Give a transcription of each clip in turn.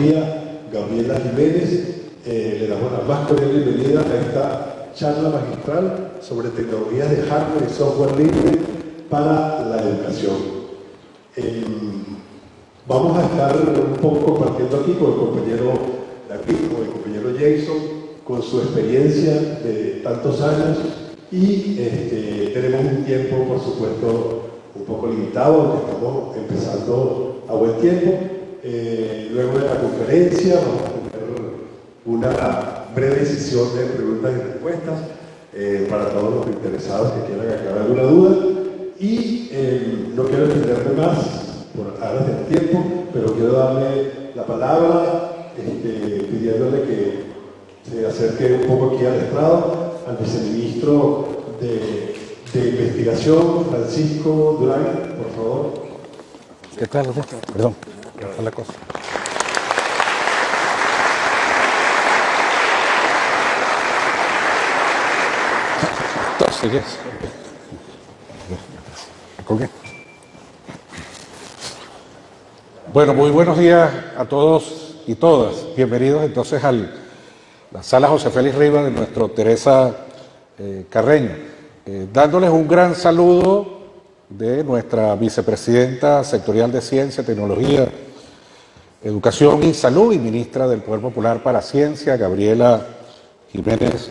Tecnología, Gabriela Jiménez. Le damos la más cordial bienvenida a esta charla magistral sobre tecnologías de hardware y software libre para la educación. Vamos a estar un poco compartiendo aquí con el compañero David, con el compañero Jason, con su experiencia de tantos años y tenemos un tiempo, por supuesto, un poco limitado, aunque estamos empezando a buen tiempo. Luego de la conferencia vamos a tener una breve sesión de preguntas y respuestas para todos los interesados que quieran aclarar alguna duda. Y no quiero extenderme más por aras del tiempo, pero quiero darle la palabra pidiéndole que se acerque un poco aquí al estrado al viceministro de Investigación, Francisco Durán, por favor. ¿Qué tal? Perdón, ¿qué tal la cosa? Entonces, ¿con qué? Bueno, muy buenos días a todos y todas. Bienvenidos entonces a la sala José Félix Rivas de nuestro Teresa Carreño. Dándoles un gran saludo de nuestra vicepresidenta sectorial de Ciencia, Tecnología, Educación y Salud y ministra del Poder Popular para Ciencia, Gabriela Jiménez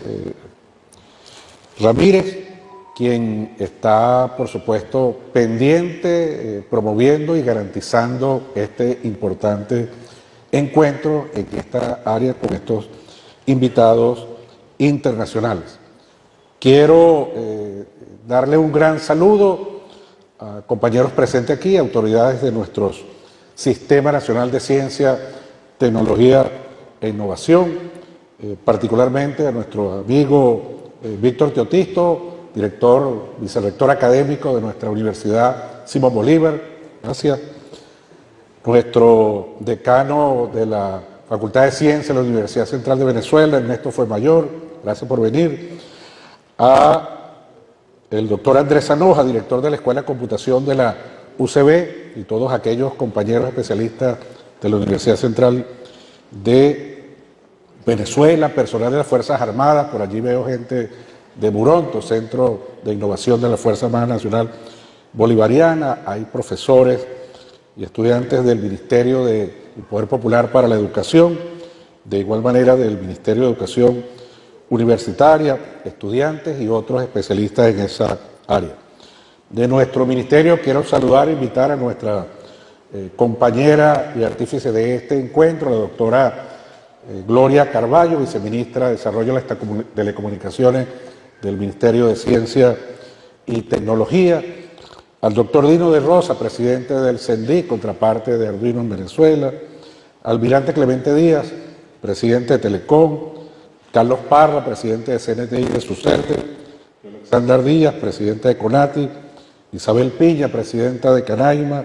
Ramírez, quien está, por supuesto, pendiente, promoviendo y garantizando este importante encuentro en esta área con estos invitados internacionales. Quiero darle un gran saludo a compañeros presentes aquí, autoridades de nuestro Sistema Nacional de Ciencia, Tecnología e Innovación, particularmente a nuestro amigo Víctor Teotisto, vicerrector académico de nuestra Universidad Simón Bolívar, gracias. Nuestro decano de la Facultad de Ciencias de la Universidad Central de Venezuela, Ernesto Fuenmayor, gracias por venir. A el doctor Andrés Anoja, director de la Escuela de Computación de la UCB, y todos aquellos compañeros especialistas de la Universidad Central de Venezuela, personal de las Fuerzas Armadas, por allí veo gente de Muronto, Centro de Innovación de la Fuerza Armada Nacional Bolivariana, hay profesores y estudiantes del Ministerio del Poder Popular para la Educación, de igual manera del Ministerio de Educación Universitaria, estudiantes y otros especialistas en esa área. De nuestro ministerio quiero saludar e invitar a nuestra compañera y artífice de este encuentro, la doctora Gloria Carballo, viceministra de Desarrollo de las Telecomunicaciones del Ministerio de Ciencia y Tecnología, al doctor Dino de Rosa, presidente del CENDI, contraparte de Arduino en Venezuela, Almirante Clemente Díaz, presidente de Telecom, Carlos Parra, presidente de CNTI y de SUCERTE, Alexander Díaz, presidente de CONATI, Isabel Piña, presidenta de Canaima,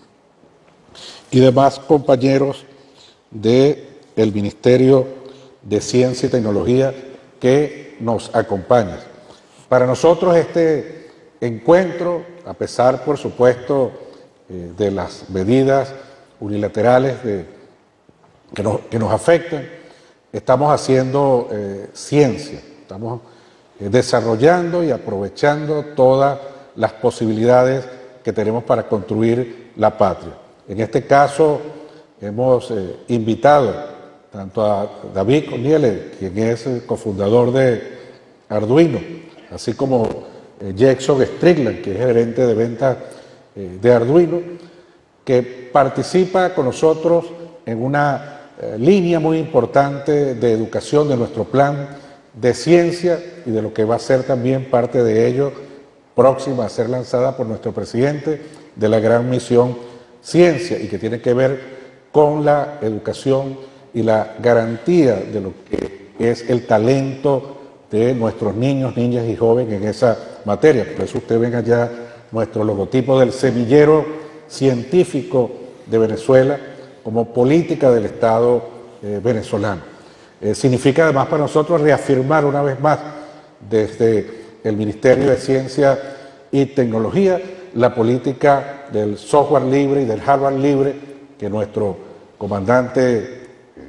y demás compañeros del Ministerio de Ciencia y Tecnología que nos acompañan. Para nosotros este encuentro, a pesar, por supuesto, de las medidas unilaterales que nos afectan, estamos haciendo ciencia, estamos desarrollando y aprovechando todas las posibilidades que tenemos para construir la patria. En este caso hemos invitado tanto a David Corniele, quien es el cofundador de Arduino, así como Jackson Strickland, que es gerente de ventas de Arduino, que participa con nosotros en una línea muy importante de educación de nuestro plan de ciencia y de lo que va a ser también parte de ello próxima a ser lanzada por nuestro presidente de la gran misión Ciencia y que tiene que ver con la educación y la garantía de lo que es el talento de nuestros niños, niñas y jóvenes en esa materia. Por eso usted ven allá nuestro logotipo del semillero científico de Venezuela como política del Estado venezolano. Significa además para nosotros reafirmar una vez más desde el Ministerio de Ciencia y Tecnología la política del software libre y del hardware libre que nuestro comandante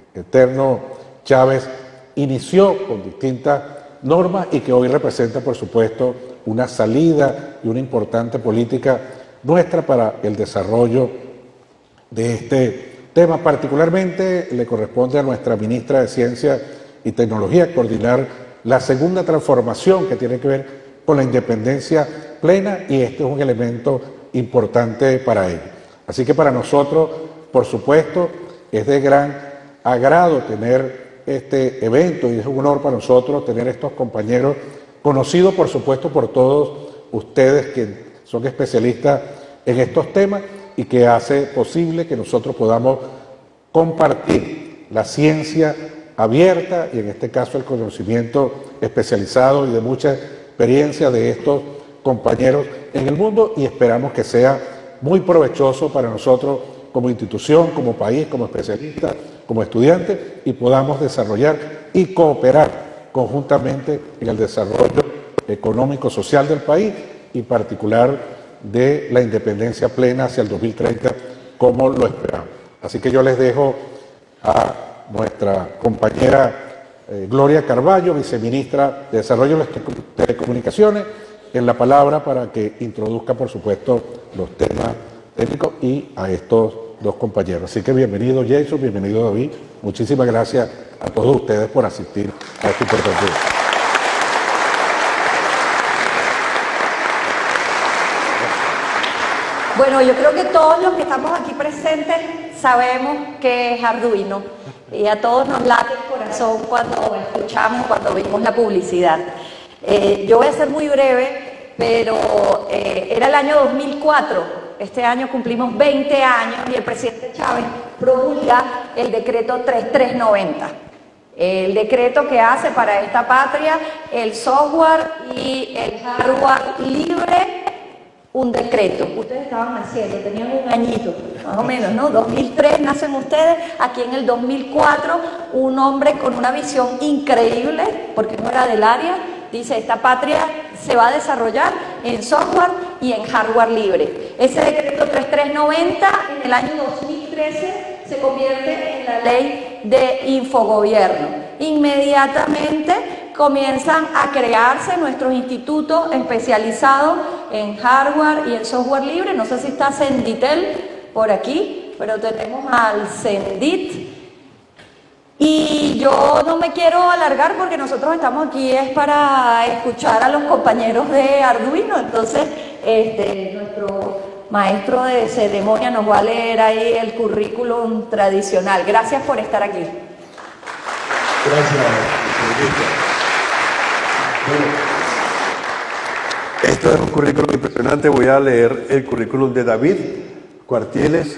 eterno Chávez inició con distintas normas y que hoy representa, por supuesto, una salida y una importante política nuestra para el desarrollo de este tema. Particularmente le corresponde a nuestra ministra de Ciencia y Tecnología coordinar la segunda transformación que tiene que ver con la independencia plena, y este es un elemento importante para ella. Así que para nosotros, por supuesto, es de gran agrado tener este evento y es un honor para nosotros tener estos compañeros conocidos, por supuesto, por todos ustedes que son especialistas en estos temas y que hace posible que nosotros podamos compartir la ciencia abierta y en este caso el conocimiento especializado y de mucha experiencia de estos compañeros en el mundo, y esperamos que sea muy provechoso para nosotros como institución, como país, como especialistas, como estudiantes, y podamos desarrollar y cooperar conjuntamente en el desarrollo económico, social del país y particular de la independencia plena hacia el 2030, como lo esperamos. Así que yo les dejo a nuestra compañera Gloria Carballo, viceministra de Desarrollo de las Telecomunicaciones, en la palabra para que introduzca, por supuesto, los temas técnicos y a estos dos compañeros. Así que bienvenido Jason, bienvenido David. Muchísimas gracias a todos ustedes por asistir a este importante. Bueno, yo creo que todos los que estamos aquí presentes sabemos qué es Arduino y a todos nos late el corazón cuando escuchamos, cuando vimos la publicidad. Yo voy a ser muy breve, pero era el año 2004. Este año cumplimos 20 años y el presidente Chávez promulga el decreto 3390. El decreto que hace para esta patria el software y el hardware libre. Un decreto. Ustedes estaban naciendo, tenían un añito, más o menos, ¿no? 2003 nacen ustedes, aquí en el 2004, un hombre con una visión increíble, porque no era del área, dice, esta patria se va a desarrollar en software y en hardware libre. Ese decreto 3390, en el año 2013, se convierte en la ley de infogobierno. Inmediatamente comienzan a crearse nuestros institutos especializados en hardware y en software libre. No sé si está Senditel por aquí, pero tenemos al Sendit. Y yo no me quiero alargar porque nosotros estamos aquí es para escuchar a los compañeros de Arduino. Entonces, nuestro maestro de ceremonia nos va a leer ahí el currículum tradicional. Gracias por estar aquí. Gracias, bueno, esto es un currículum impresionante. Voy a leer el currículum de David Cuartieles.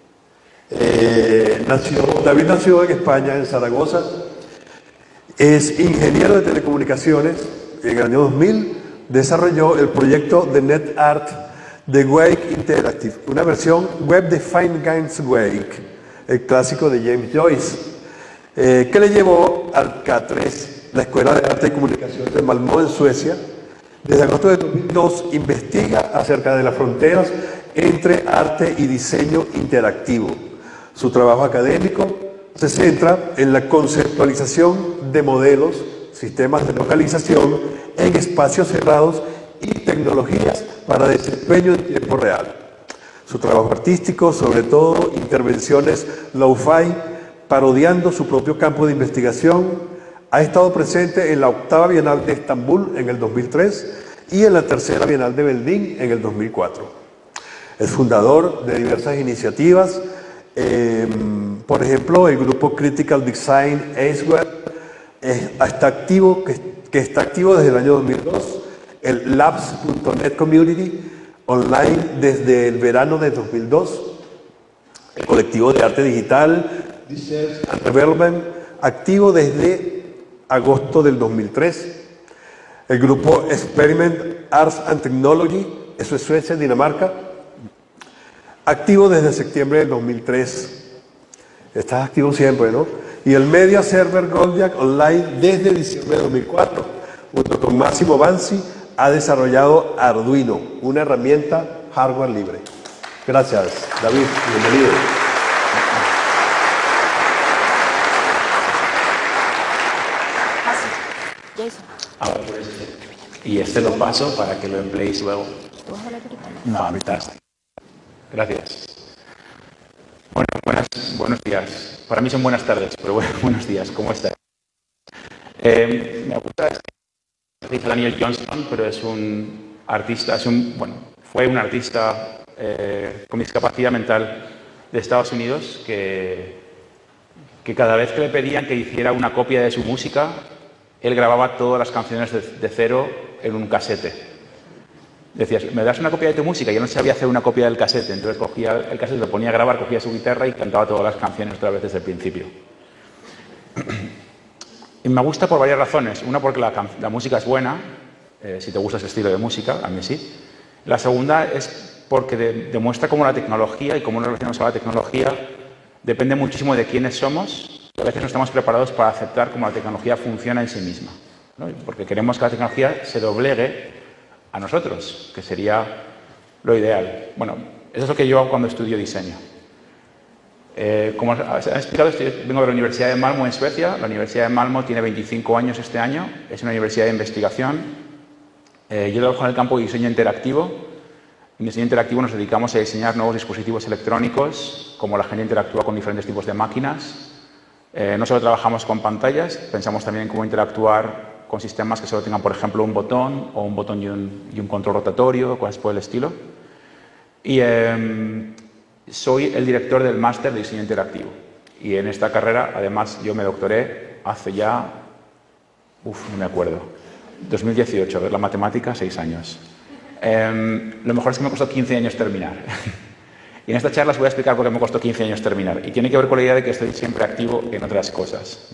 David nació en España, en Zaragoza. Es ingeniero de telecomunicaciones. En el año 2000 desarrolló el proyecto de NetArt de Wake Interactive, una versión Web Defined Games Wake, el clásico de James Joyce, que le llevó al K3, la Escuela de Arte y Comunicación de Malmö, en Suecia. Desde agosto de 2002 investiga acerca de las fronteras entre arte y diseño interactivo. Su trabajo académico se centra en la conceptualización de modelos, sistemas de localización en espacios cerrados y tecnologías para desempeño en tiempo real. Su trabajo artístico, sobre todo intervenciones lo-fi, parodiando su propio campo de investigación, ha estado presente en la 8ª Bienal de Estambul en el 2003 y en la 3ª Bienal de Berlín en el 2004. Es fundador de diversas iniciativas, por ejemplo, el grupo Critical Design Aceware está activo desde el año 2002, el Labs.net Community online desde el verano de 2002, el colectivo de arte digital Research and Development, activo desde agosto del 2003, el grupo Experiment Arts and Technology, eso es Suecia, Dinamarca, activo desde septiembre del 2003. Estás activo siempre, ¿no? Y el Media Server Goldiac Online desde diciembre de 2004, junto con Massimo Banzi, ha desarrollado Arduino, una herramienta hardware libre. Gracias, David, bienvenido. Ahora por este. Y este lo paso para que lo empleéis luego. Fantástico. Gracias. Bueno, buenos días. Para mí son buenas tardes, pero bueno, buenos días. ¿Cómo estáis? Me gusta dice Daniel Johnston, pero es un artista, fue un artista con discapacidad mental de Estados Unidos que cada vez que le pedían que hiciera una copia de su música, él grababa todas las canciones de cero en un casete. Decías, ¿me das una copia de tu música? Yo no sabía hacer una copia del casete, entonces cogía el casete, lo ponía a grabar, cogía su guitarra y cantaba todas las canciones otra vez desde el principio. Y me gusta por varias razones. Una, porque la música es buena, si te gusta ese estilo de música, a mí sí. La segunda es porque demuestra cómo la tecnología y cómo nos relacionamos a la tecnología depende muchísimo de quiénes somos. A veces no estamos preparados para aceptar cómo la tecnología funciona en sí misma, ¿no? Porque queremos que la tecnología se doblegue a nosotros, que sería lo ideal. Bueno, eso es lo que yo hago cuando estudio diseño. Como se ha explicado, vengo de la Universidad de Malmö en Suecia. La Universidad de Malmö tiene 25 años este año, es una universidad de investigación. Yo trabajo en el campo de diseño interactivo. En diseño interactivo nos dedicamos a diseñar nuevos dispositivos electrónicos, cómo la gente interactúa con diferentes tipos de máquinas. No solo trabajamos con pantallas, pensamos también en cómo interactuar con sistemas que solo tengan, por ejemplo, un botón o un botón y un control rotatorio, cosas por el estilo. Y soy el director del máster de diseño interactivo. Y en esta carrera, además, yo me doctoré hace ya, no me acuerdo, 2018, a ver la matemática, 6 años. Lo mejor es que me costó 15 años terminar. Y en esta charla os voy a explicar por qué me costó 15 años terminar. Y tiene que ver con la idea de que estoy siempre activo en otras cosas.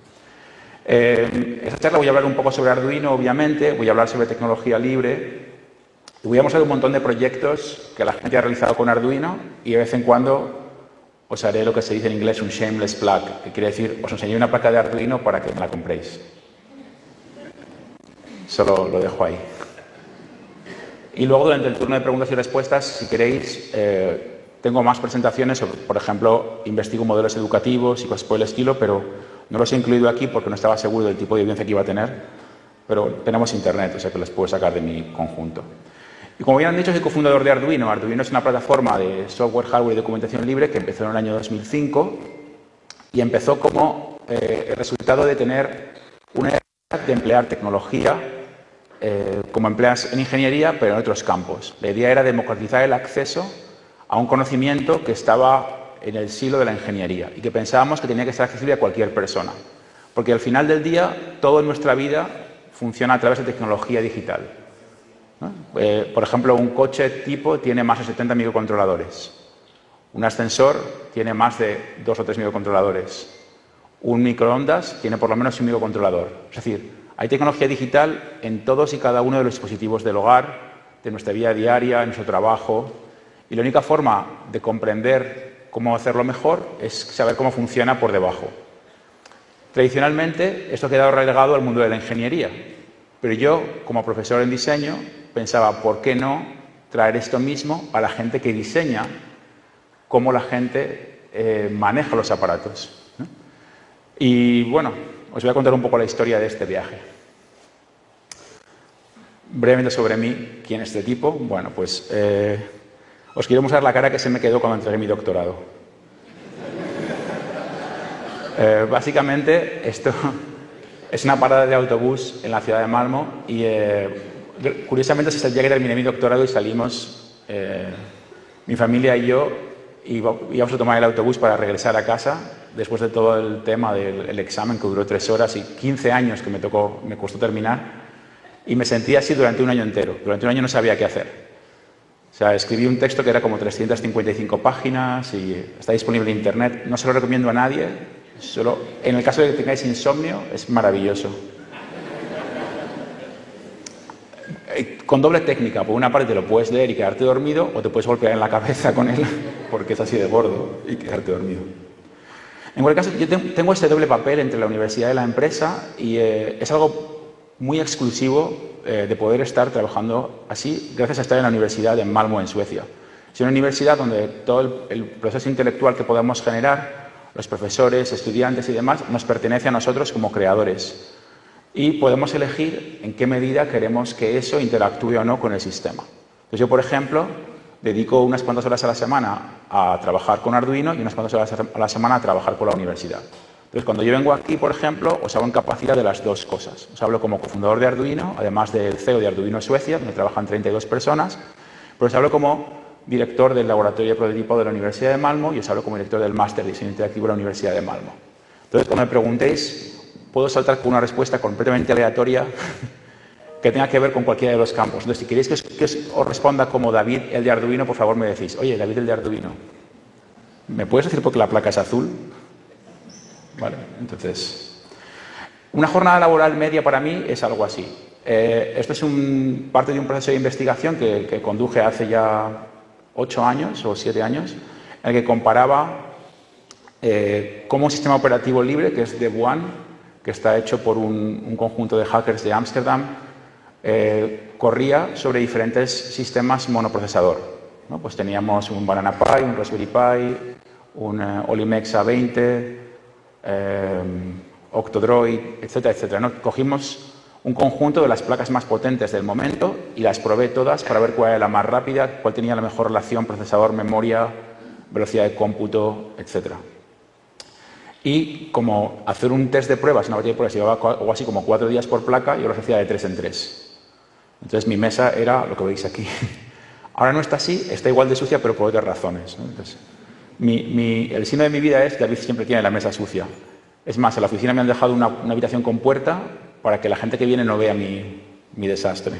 Esta charla voy a hablar un poco sobre Arduino, obviamente, voy a hablar sobre tecnología libre. Y voy a mostrar un montón de proyectos que la gente ha realizado con Arduino y de vez en cuando os haré lo que se dice en inglés un shameless plug, que quiere decir, os enseñaré una placa de Arduino para que me la compréis. Solo lo dejo ahí. Y luego, durante el turno de preguntas y respuestas, si queréis, tengo más presentaciones sobre, por ejemplo, investigo modelos educativos y cosas por el estilo, pero no los he incluido aquí porque no estaba seguro del tipo de audiencia que iba a tener, pero tenemos internet, o sea que los puedo sacar de mi conjunto. Y como ya han dicho, soy cofundador de Arduino. Arduino es una plataforma de software, hardware y documentación libre que empezó en el año 2005 y empezó como el resultado de tener una idea de emplear tecnología como empleas en ingeniería, pero en otros campos. La idea era democratizar el acceso a un conocimiento que estaba en el silo de la ingeniería y que pensábamos que tenía que ser accesible a cualquier persona. Porque al final del día, todo en nuestra vida funciona a través de tecnología digital, ¿no? Por ejemplo, un coche tipo tiene más de 70 microcontroladores. Un ascensor tiene más de 2 o 3 microcontroladores. Un microondas tiene por lo menos un microcontrolador. Es decir, hay tecnología digital en todos y cada uno de los dispositivos del hogar, de nuestra vida diaria, en nuestro trabajo. Y la única forma de comprender cómo hacerlo mejor es saber cómo funciona por debajo. Tradicionalmente, esto ha quedado relegado al mundo de la ingeniería. Pero yo, como profesor en diseño, pensaba, ¿por qué no traer esto mismo a la gente que diseña cómo la gente maneja los aparatos, ¿no? Y bueno, os voy a contar un poco la historia de este viaje. Brevemente sobre mí, ¿quién es este tipo? Bueno, pues os quiero mostrar la cara que se me quedó cuando entregué mi doctorado. Básicamente, esto es una parada de autobús en la ciudad de Malmö y curiosamente es el día que terminé mi doctorado y salimos, mi familia y yo, íbamos a tomar el autobús para regresar a casa después de todo el tema del examen que duró 3 horas y 15 años que me costó terminar, y me sentí así durante un año entero. Durante un año no sabía qué hacer. O sea, escribí un texto que era como 355 páginas y está disponible en internet. No se lo recomiendo a nadie, solo en el caso de que tengáis insomnio es maravilloso. Con doble técnica, por una parte lo puedes leer y quedarte dormido, o te puedes golpear en la cabeza con él porque es así de gordo y quedarte dormido. En cualquier caso, yo tengo este doble papel entre la universidad y la empresa y es algo muy exclusivo de poder estar trabajando así gracias a estar en la Universidad en Malmö, en Suecia. Es una universidad donde todo el proceso intelectual que podemos generar, los profesores, estudiantes y demás, nos pertenece a nosotros como creadores. y podemos elegir en qué medida queremos que eso interactúe o no con el sistema. Entonces yo, por ejemplo, dedico unas cuantas horas a la semana a trabajar con Arduino y unas cuantas horas a la semana a trabajar con la universidad. Entonces, cuando yo vengo aquí, por ejemplo, os hablo en capacidad de las dos cosas. Os hablo como cofundador de Arduino, además del CEO de Arduino Suecia, donde trabajan 32 personas, pero os hablo como director del laboratorio de prototipo de la Universidad de Malmö y os hablo como director del máster de diseño interactivo de la Universidad de Malmö. Entonces, cuando me preguntéis, puedo saltar con una respuesta completamente aleatoria que tenga que ver con cualquiera de los campos. Entonces, si queréis que os responda como David, el de Arduino, por favor me decís, oye, David, el de Arduino, ¿me puedes decir por qué la placa es azul? Vale, entonces, una jornada laboral media para mí es algo así. Esto es parte de un proceso de investigación que conduje hace ya 8 años o 7 años, en el que comparaba cómo un sistema operativo libre, que es Devuan, que está hecho por un conjunto de hackers de Ámsterdam, corría sobre diferentes sistemas monoprocesador, ¿no? Pues teníamos un Banana Pi, un Raspberry Pi, un Olimex A20, Octodroid, etcétera, etcétera, ¿no? Cogimos un conjunto de las placas más potentes del momento y las probé todas para ver cuál era la más rápida, cuál tenía la mejor relación procesador-memoria, velocidad de cómputo, etcétera. Y como hacer un test de pruebas, una batería de pruebas llevaba algo así como 4 días por placa, yo los hacía de 3 en 3. Entonces mi mesa era lo que veis aquí. Ahora no está así, está igual de sucia, pero por otras razones, ¿no? Entonces, el signo de mi vida es que David siempre tiene la mesa sucia. Es más, en la oficina me han dejado una habitación con puerta para que la gente que viene no vea mi desastre.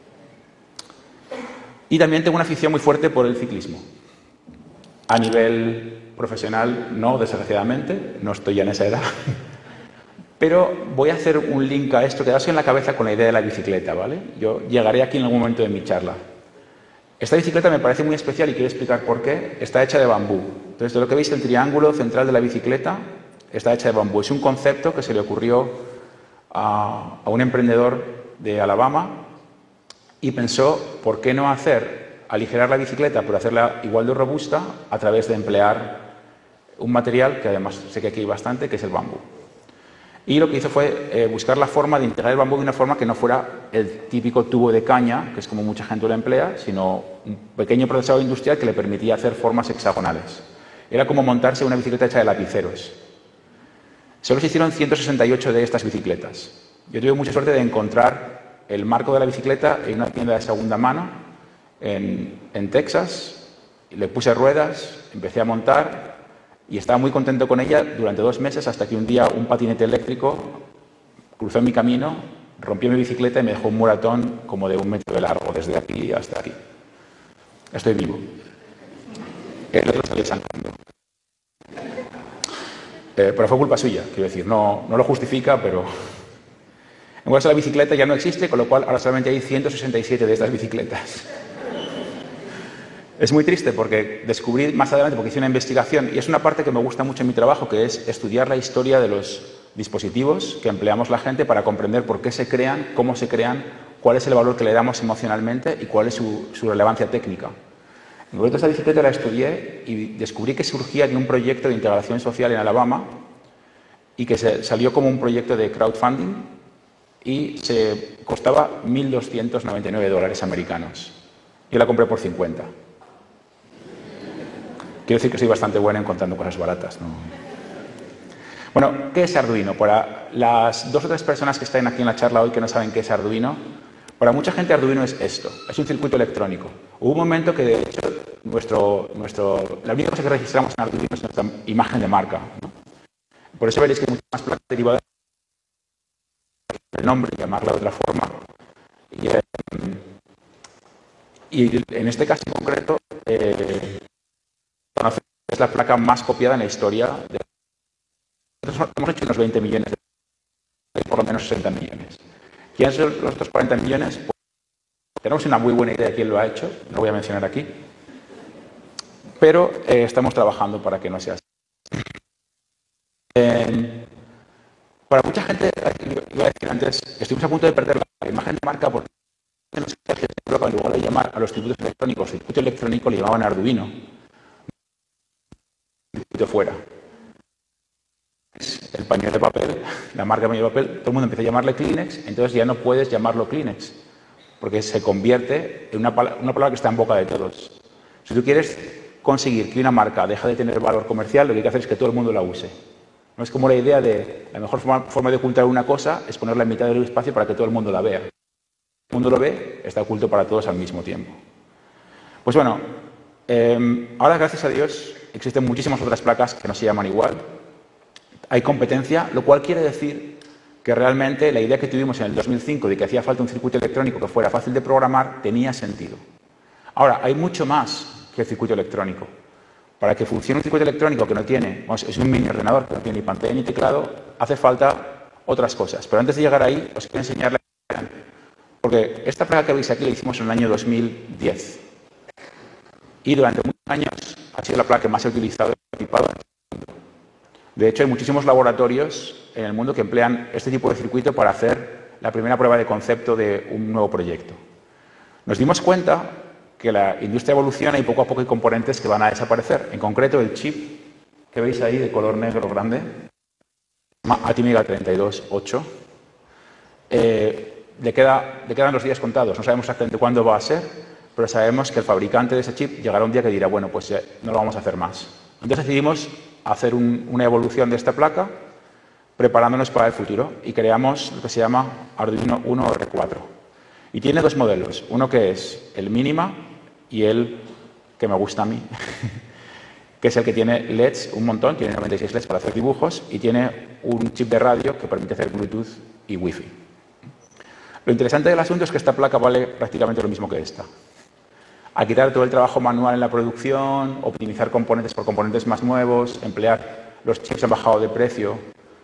Y también tengo una afición muy fuerte por el ciclismo. A nivel profesional, no, desgraciadamente, no estoy ya en esa edad. Pero voy a hacer un link a esto, quedaos en la cabeza con la idea de la bicicleta, ¿vale? Yo llegaré aquí en algún momento de mi charla. Esta bicicleta me parece muy especial y quiero explicar por qué. Está hecha de bambú. Entonces, de lo que veis, el triángulo central de la bicicleta está hecha de bambú. Es un concepto que se le ocurrió a un emprendedor de Alabama y pensó, ¿por qué no aligerar la bicicleta, pero hacerla igual de robusta a través de emplear un material que además sé que aquí hay bastante, que es el bambú? Y lo que hizo fue buscar la forma de integrar el bambú de una forma que no fuera el típico tubo de caña, que es como mucha gente lo emplea, sino un pequeño procesador industrial que le permitía hacer formas hexagonales. Era como montarse una bicicleta hecha de lapiceros. Solo se hicieron 168 de estas bicicletas. Yo tuve mucha suerte de encontrar el marco de la bicicleta en una tienda de segunda mano en Texas. Le puse ruedas, empecé a montar y estaba muy contento con ella durante 2 meses, hasta que un día un patinete eléctrico cruzó mi camino, rompió mi bicicleta y me dejó un moratón como de 1 metro de largo, desde aquí hasta aquí. Estoy vivo. El otro salió sangrando. Pero fue culpa suya, quiero decir, no lo justifica, pero... En cuanto a la bicicleta ya no existe, con lo cual ahora solamente hay 167 de estas bicicletas. Es muy triste porque descubrí más adelante, porque hice una investigación, y es una parte que me gusta mucho en mi trabajo, que es estudiar la historia de los dispositivos que empleamos la gente para comprender por qué se crean, cómo se crean, cuál es el valor que le damos emocionalmente y cuál es su relevancia técnica. En concreto, esta bicicleta la estudié y descubrí que surgía de un proyecto de integración social en Alabama y que salió como un proyecto de crowdfunding y se costaba $1.299 americanos. Yo la compré por 50. Quiero decir que soy bastante buena encontrando cosas baratas, ¿no? Bueno, ¿qué es Arduino? Para las 2 o 3 personas que están aquí en la charla hoy que no saben qué es Arduino, para mucha gente Arduino es esto, es un circuito electrónico. Hubo un momento que, de hecho, la única cosa que registramos en Arduino es nuestra imagen de marca, ¿no? Por eso veréis que hay muchas más placas derivadas del nombre, llamarla de otra forma. Y en este caso en concreto, es la placa más copiada en la historia. Nosotros hemos hecho unos 20 millones, por lo menos 60 millones. ¿Quiénes son los otros 40 millones? Pues tenemos una muy buena idea de quién lo ha hecho, no lo voy a mencionar aquí, pero estamos trabajando para que no sea así. Para mucha gente, iba a decir antes, estuvimos a punto de perder la imagen de marca porque en lugar de llamar a los circuitos electrónicos circuito electrónico, le llamaban Arduino. Circuito fuera. El el pañuelo de papel, la marca de pañuelo de papel, todo el mundo empieza a llamarle Kleenex, entonces ya no puedes llamarlo Kleenex, porque se convierte en una palabra que está en boca de todos. Si tú quieres conseguir que una marca deje de tener valor comercial, lo que hay que hacer es que todo el mundo la use. No es como la idea de la mejor forma de ocultar una cosa es ponerla en mitad del espacio para que todo el mundo la vea. El mundo lo ve, está oculto para todos al mismo tiempo. Pues bueno, ahora gracias a Dios existen muchísimas otras placas que no se llaman igual. Hay competencia, lo cual quiere decir que realmente la idea que tuvimos en el 2005 de que hacía falta un circuito electrónico que fuera fácil de programar tenía sentido. Ahora, hay mucho más que el circuito electrónico. Para que funcione un circuito electrónico que no tiene, es un mini ordenador que no tiene ni pantalla ni teclado, hace falta otras cosas. Pero antes de llegar ahí, os quiero enseñar la idea. Porque esta placa que veis aquí la hicimos en el año 2010. Y durante muchos años ha sido la placa que más se ha utilizado y equipado. De hecho, hay muchísimos laboratorios en el mundo que emplean este tipo de circuito para hacer la primera prueba de concepto de un nuevo proyecto. Nos dimos cuenta que la industria evoluciona y poco a poco hay componentes que van a desaparecer. En concreto, el chip que veis ahí de color negro grande, Atmega 328, le quedan los días contados. No sabemos exactamente cuándo va a ser, pero sabemos que el fabricante de ese chip llegará un día que dirá, bueno, pues no lo vamos a hacer más. Entonces decidimos hacer una evolución de esta placa, preparándonos para el futuro, y creamos lo que se llama Arduino Uno R4. Y tiene dos modelos, uno que es el Minima y el que me gusta a mí, que es el que tiene LEDs un montón, tiene 96 LEDs para hacer dibujos y tiene un chip de radio que permite hacer Bluetooth y Wi-Fi. Lo interesante del asunto es que esta placa vale prácticamente lo mismo que esta. A quitar todo el trabajo manual en la producción, optimizar componentes por componentes más nuevos, emplear los chips han bajado de precio,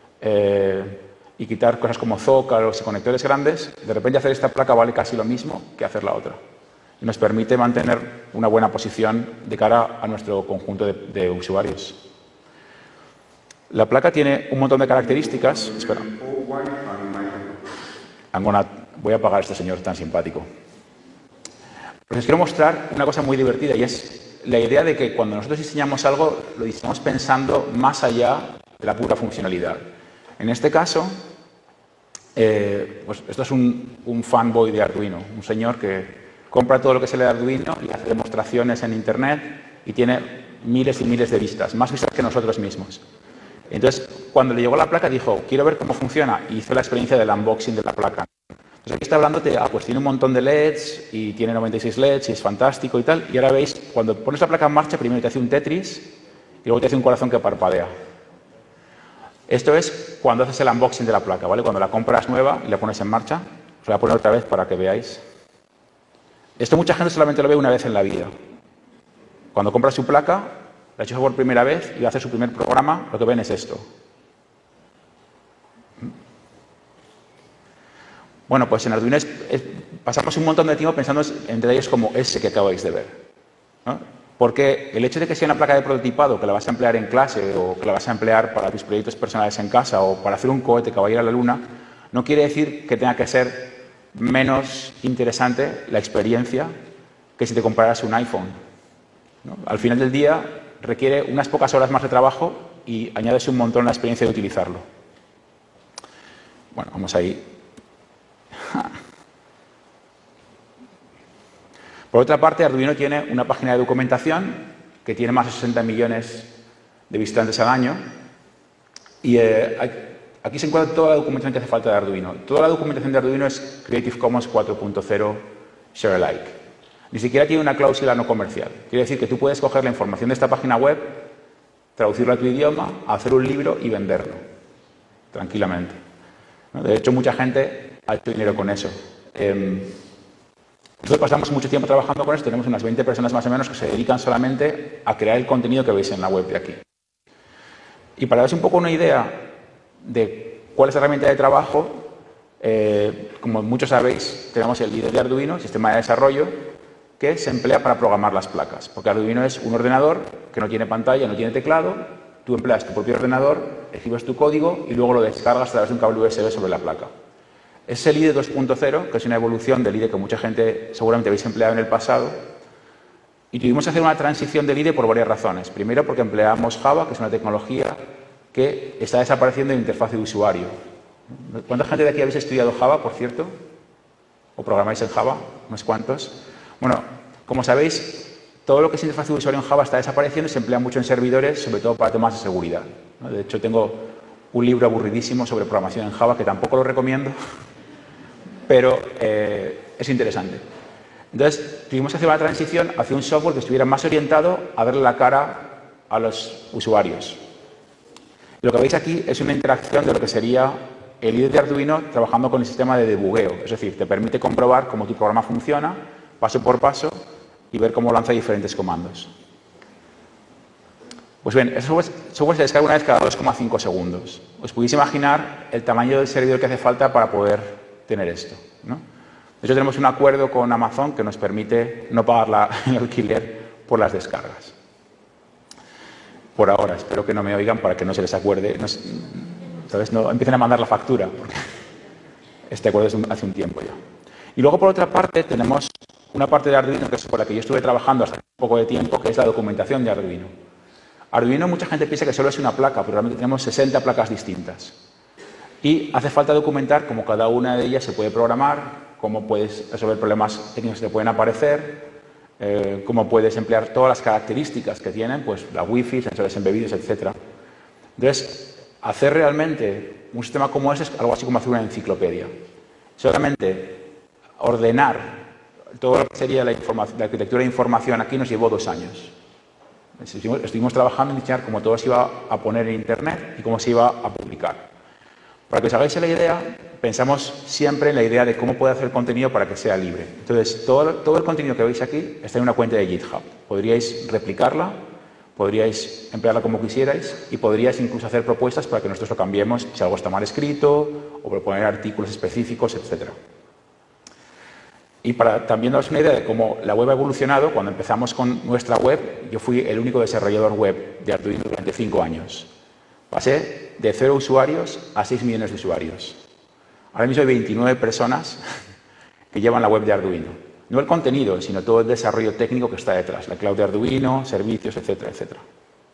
y quitar cosas como zócalos y conectores grandes, de repente hacer esta placa vale casi lo mismo que hacer la otra. Y nos permite mantener una buena posición de cara a nuestro conjunto de usuarios. La placa tiene un montón de características. Espera. Voy a apagar a este señor tan simpático. Pues os quiero mostrar una cosa muy divertida y es la idea de que cuando nosotros diseñamos algo, lo diseñamos pensando más allá de la pura funcionalidad. En este caso, pues esto es un fanboy de Arduino, un señor que compra todo lo que se le da a Arduino y hace demostraciones en Internet y tiene miles y miles de vistas, más vistas que nosotros mismos. Entonces, cuando le llegó la placa, dijo, quiero ver cómo funciona, y hizo la experiencia del unboxing de la placa. Entonces, aquí está hablándote, pues tiene un montón de LEDs y tiene 96 LEDs y es fantástico y tal. Y ahora veis, cuando pones la placa en marcha, primero te hace un Tetris y luego te hace un corazón que parpadea. Esto es cuando haces el unboxing de la placa, ¿vale? Cuando la compras nueva y la pones en marcha. Os la voy a poner otra vez para que veáis. Esto mucha gente solamente lo ve una vez en la vida. Cuando compras su placa, la enchufas por primera vez y va a hacer su primer programa, lo que ven es esto. Bueno, pues en Arduino pasamos un montón de tiempo pensando en detalles como ese que acabáis de ver, ¿no? Porque el hecho de que sea una placa de prototipado que la vas a emplear en clase o que la vas a emplear para tus proyectos personales en casa o para hacer un cohete que va a ir a la luna, no quiere decir que tenga que ser menos interesante la experiencia que si te compraras un iPhone, ¿no? Al final del día requiere unas pocas horas más de trabajo y añades un montón la experiencia de utilizarlo. Bueno, vamos ahí. Por otra parte, Arduino tiene una página de documentación que tiene más de 60 millones de visitantes al año y aquí se encuentra toda la documentación que hace falta de Arduino. Toda la documentación de Arduino es Creative Commons 4.0 Share Alike. Ni siquiera tiene una cláusula no comercial. Quiere decir que tú puedes coger la información de esta página web, traducirla a tu idioma, hacer un libro y venderlo tranquilamente. De hecho, mucha gente ha hecho dinero con eso. Nosotros pasamos mucho tiempo trabajando con esto, tenemos unas 20 personas más o menos que se dedican solamente a crear el contenido que veis en la web de aquí. Y para daros un poco una idea de cuál es la herramienta de trabajo, como muchos sabéis, tenemos el IDE de Arduino, el sistema de desarrollo, que se emplea para programar las placas. Porque Arduino es un ordenador que no tiene pantalla, no tiene teclado, tú empleas tu propio ordenador, escribes tu código y luego lo descargas a través de un cable USB sobre la placa. Es el IDE 2.0, que es una evolución del IDE que mucha gente seguramente habéis empleado en el pasado. Y tuvimos que hacer una transición del IDE por varias razones. Primero, porque empleamos Java, que es una tecnología que está desapareciendo en interfaz de usuario. ¿Cuánta gente de aquí habéis estudiado Java, por cierto? ¿O programáis en Java? ¿Unos cuantos? Bueno, como sabéis, todo lo que es interfaz de usuario en Java está desapareciendo y se emplea mucho en servidores, sobre todo para temas de seguridad, ¿no? De hecho, tengo un libro aburridísimo sobre programación en Java, que tampoco lo recomiendo, pero es interesante. Entonces, tuvimos que hacer una transición hacia un software que estuviera más orientado a darle la cara a los usuarios. Lo que veis aquí es una interacción de lo que sería el IDE de Arduino trabajando con el sistema de debugueo. Es decir, te permite comprobar cómo tu programa funciona, paso por paso, y ver cómo lanza diferentes comandos. Pues bien, ese software se descarga una vez cada 2,5 segundos. Os podéis imaginar el tamaño del servidor que hace falta para poder tener esto, ¿no? De hecho, tenemos un acuerdo con Amazon que nos permite no pagar el alquiler por las descargas. Por ahora, espero que no me oigan para que no se les acuerde, ¿sabes? No empiecen a mandar la factura, porque este acuerdo es hace un tiempo ya. Y luego, por otra parte, tenemos una parte de Arduino, que es por la que yo estuve trabajando hasta hace un poco de tiempo, que es la documentación de Arduino. Arduino, mucha gente piensa que solo es una placa, pero realmente tenemos 60 placas distintas. Y hace falta documentar cómo cada una de ellas se puede programar, cómo puedes resolver problemas técnicos que te pueden aparecer, cómo puedes emplear todas las características que tienen, pues la Wi-Fi, sensores embebidos, etc. Entonces, hacer realmente un sistema como ese es algo así como hacer una enciclopedia. Solamente ordenar todo lo que sería la arquitectura de información aquí nos llevó 2 años. Estuvimos trabajando en diseñar cómo todo se iba a poner en Internet y cómo se iba a publicar. Para que os hagáis la idea, pensamos siempre en la idea de cómo puede hacer contenido para que sea libre. Entonces, todo el contenido que veis aquí está en una cuenta de GitHub. Podríais replicarla, podríais emplearla como quisierais y podríais incluso hacer propuestas para que nosotros lo cambiemos si algo está mal escrito o proponer artículos específicos, etc. Y para también daros una idea de cómo la web ha evolucionado, cuando empezamos con nuestra web, yo fui el único desarrollador web de Arduino durante 5 años. Pasé de 0 usuarios a 6 millones de usuarios. Ahora mismo hay 29 personas que llevan la web de Arduino. No el contenido, sino todo el desarrollo técnico que está detrás. La cloud de Arduino, servicios, etcétera, etcétera.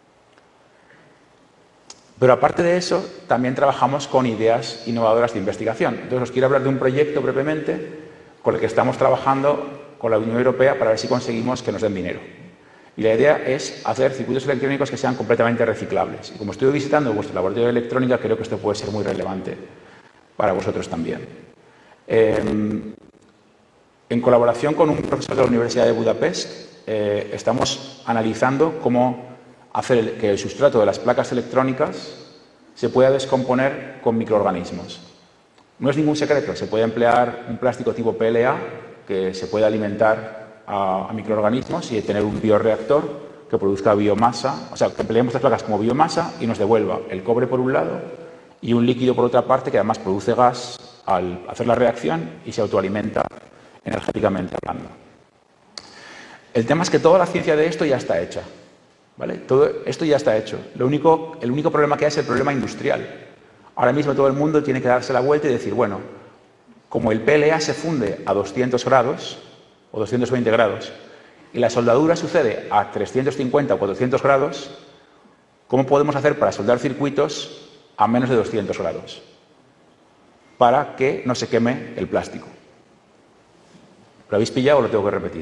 Pero aparte de eso, también trabajamos con ideas innovadoras de investigación. Entonces os quiero hablar de un proyecto brevemente con el que estamos trabajando con la Unión Europea para ver si conseguimos que nos den dinero. Y la idea es hacer circuitos electrónicos que sean completamente reciclables. Y como estoy visitando vuestro laboratorio de electrónica, creo que esto puede ser muy relevante para vosotros también. En colaboración con un profesor de la Universidad de Budapest, estamos analizando cómo hacer que el sustrato de las placas electrónicas se pueda descomponer con microorganismos. No es ningún secreto, se puede emplear un plástico tipo PLA que se puede alimentar a microorganismos y tener un bioreactor que produzca biomasa, o sea, que empleemos las placas como biomasa y nos devuelva el cobre por un lado y un líquido por otra parte que además produce gas al hacer la reacción y se autoalimenta energéticamente hablando. El tema es que toda la ciencia de esto ya está hecha, ¿vale? Todo esto ya está hecho. El único problema que hay es el problema industrial. Ahora mismo todo el mundo tiene que darse la vuelta y decir, bueno, como el PLA se funde a 200 grados o 220 grados y la soldadura sucede a 350 o 400 grados, ¿cómo podemos hacer para soldar circuitos a menos de 200 grados? Para que no se queme el plástico. ¿Lo habéis pillado o lo tengo que repetir?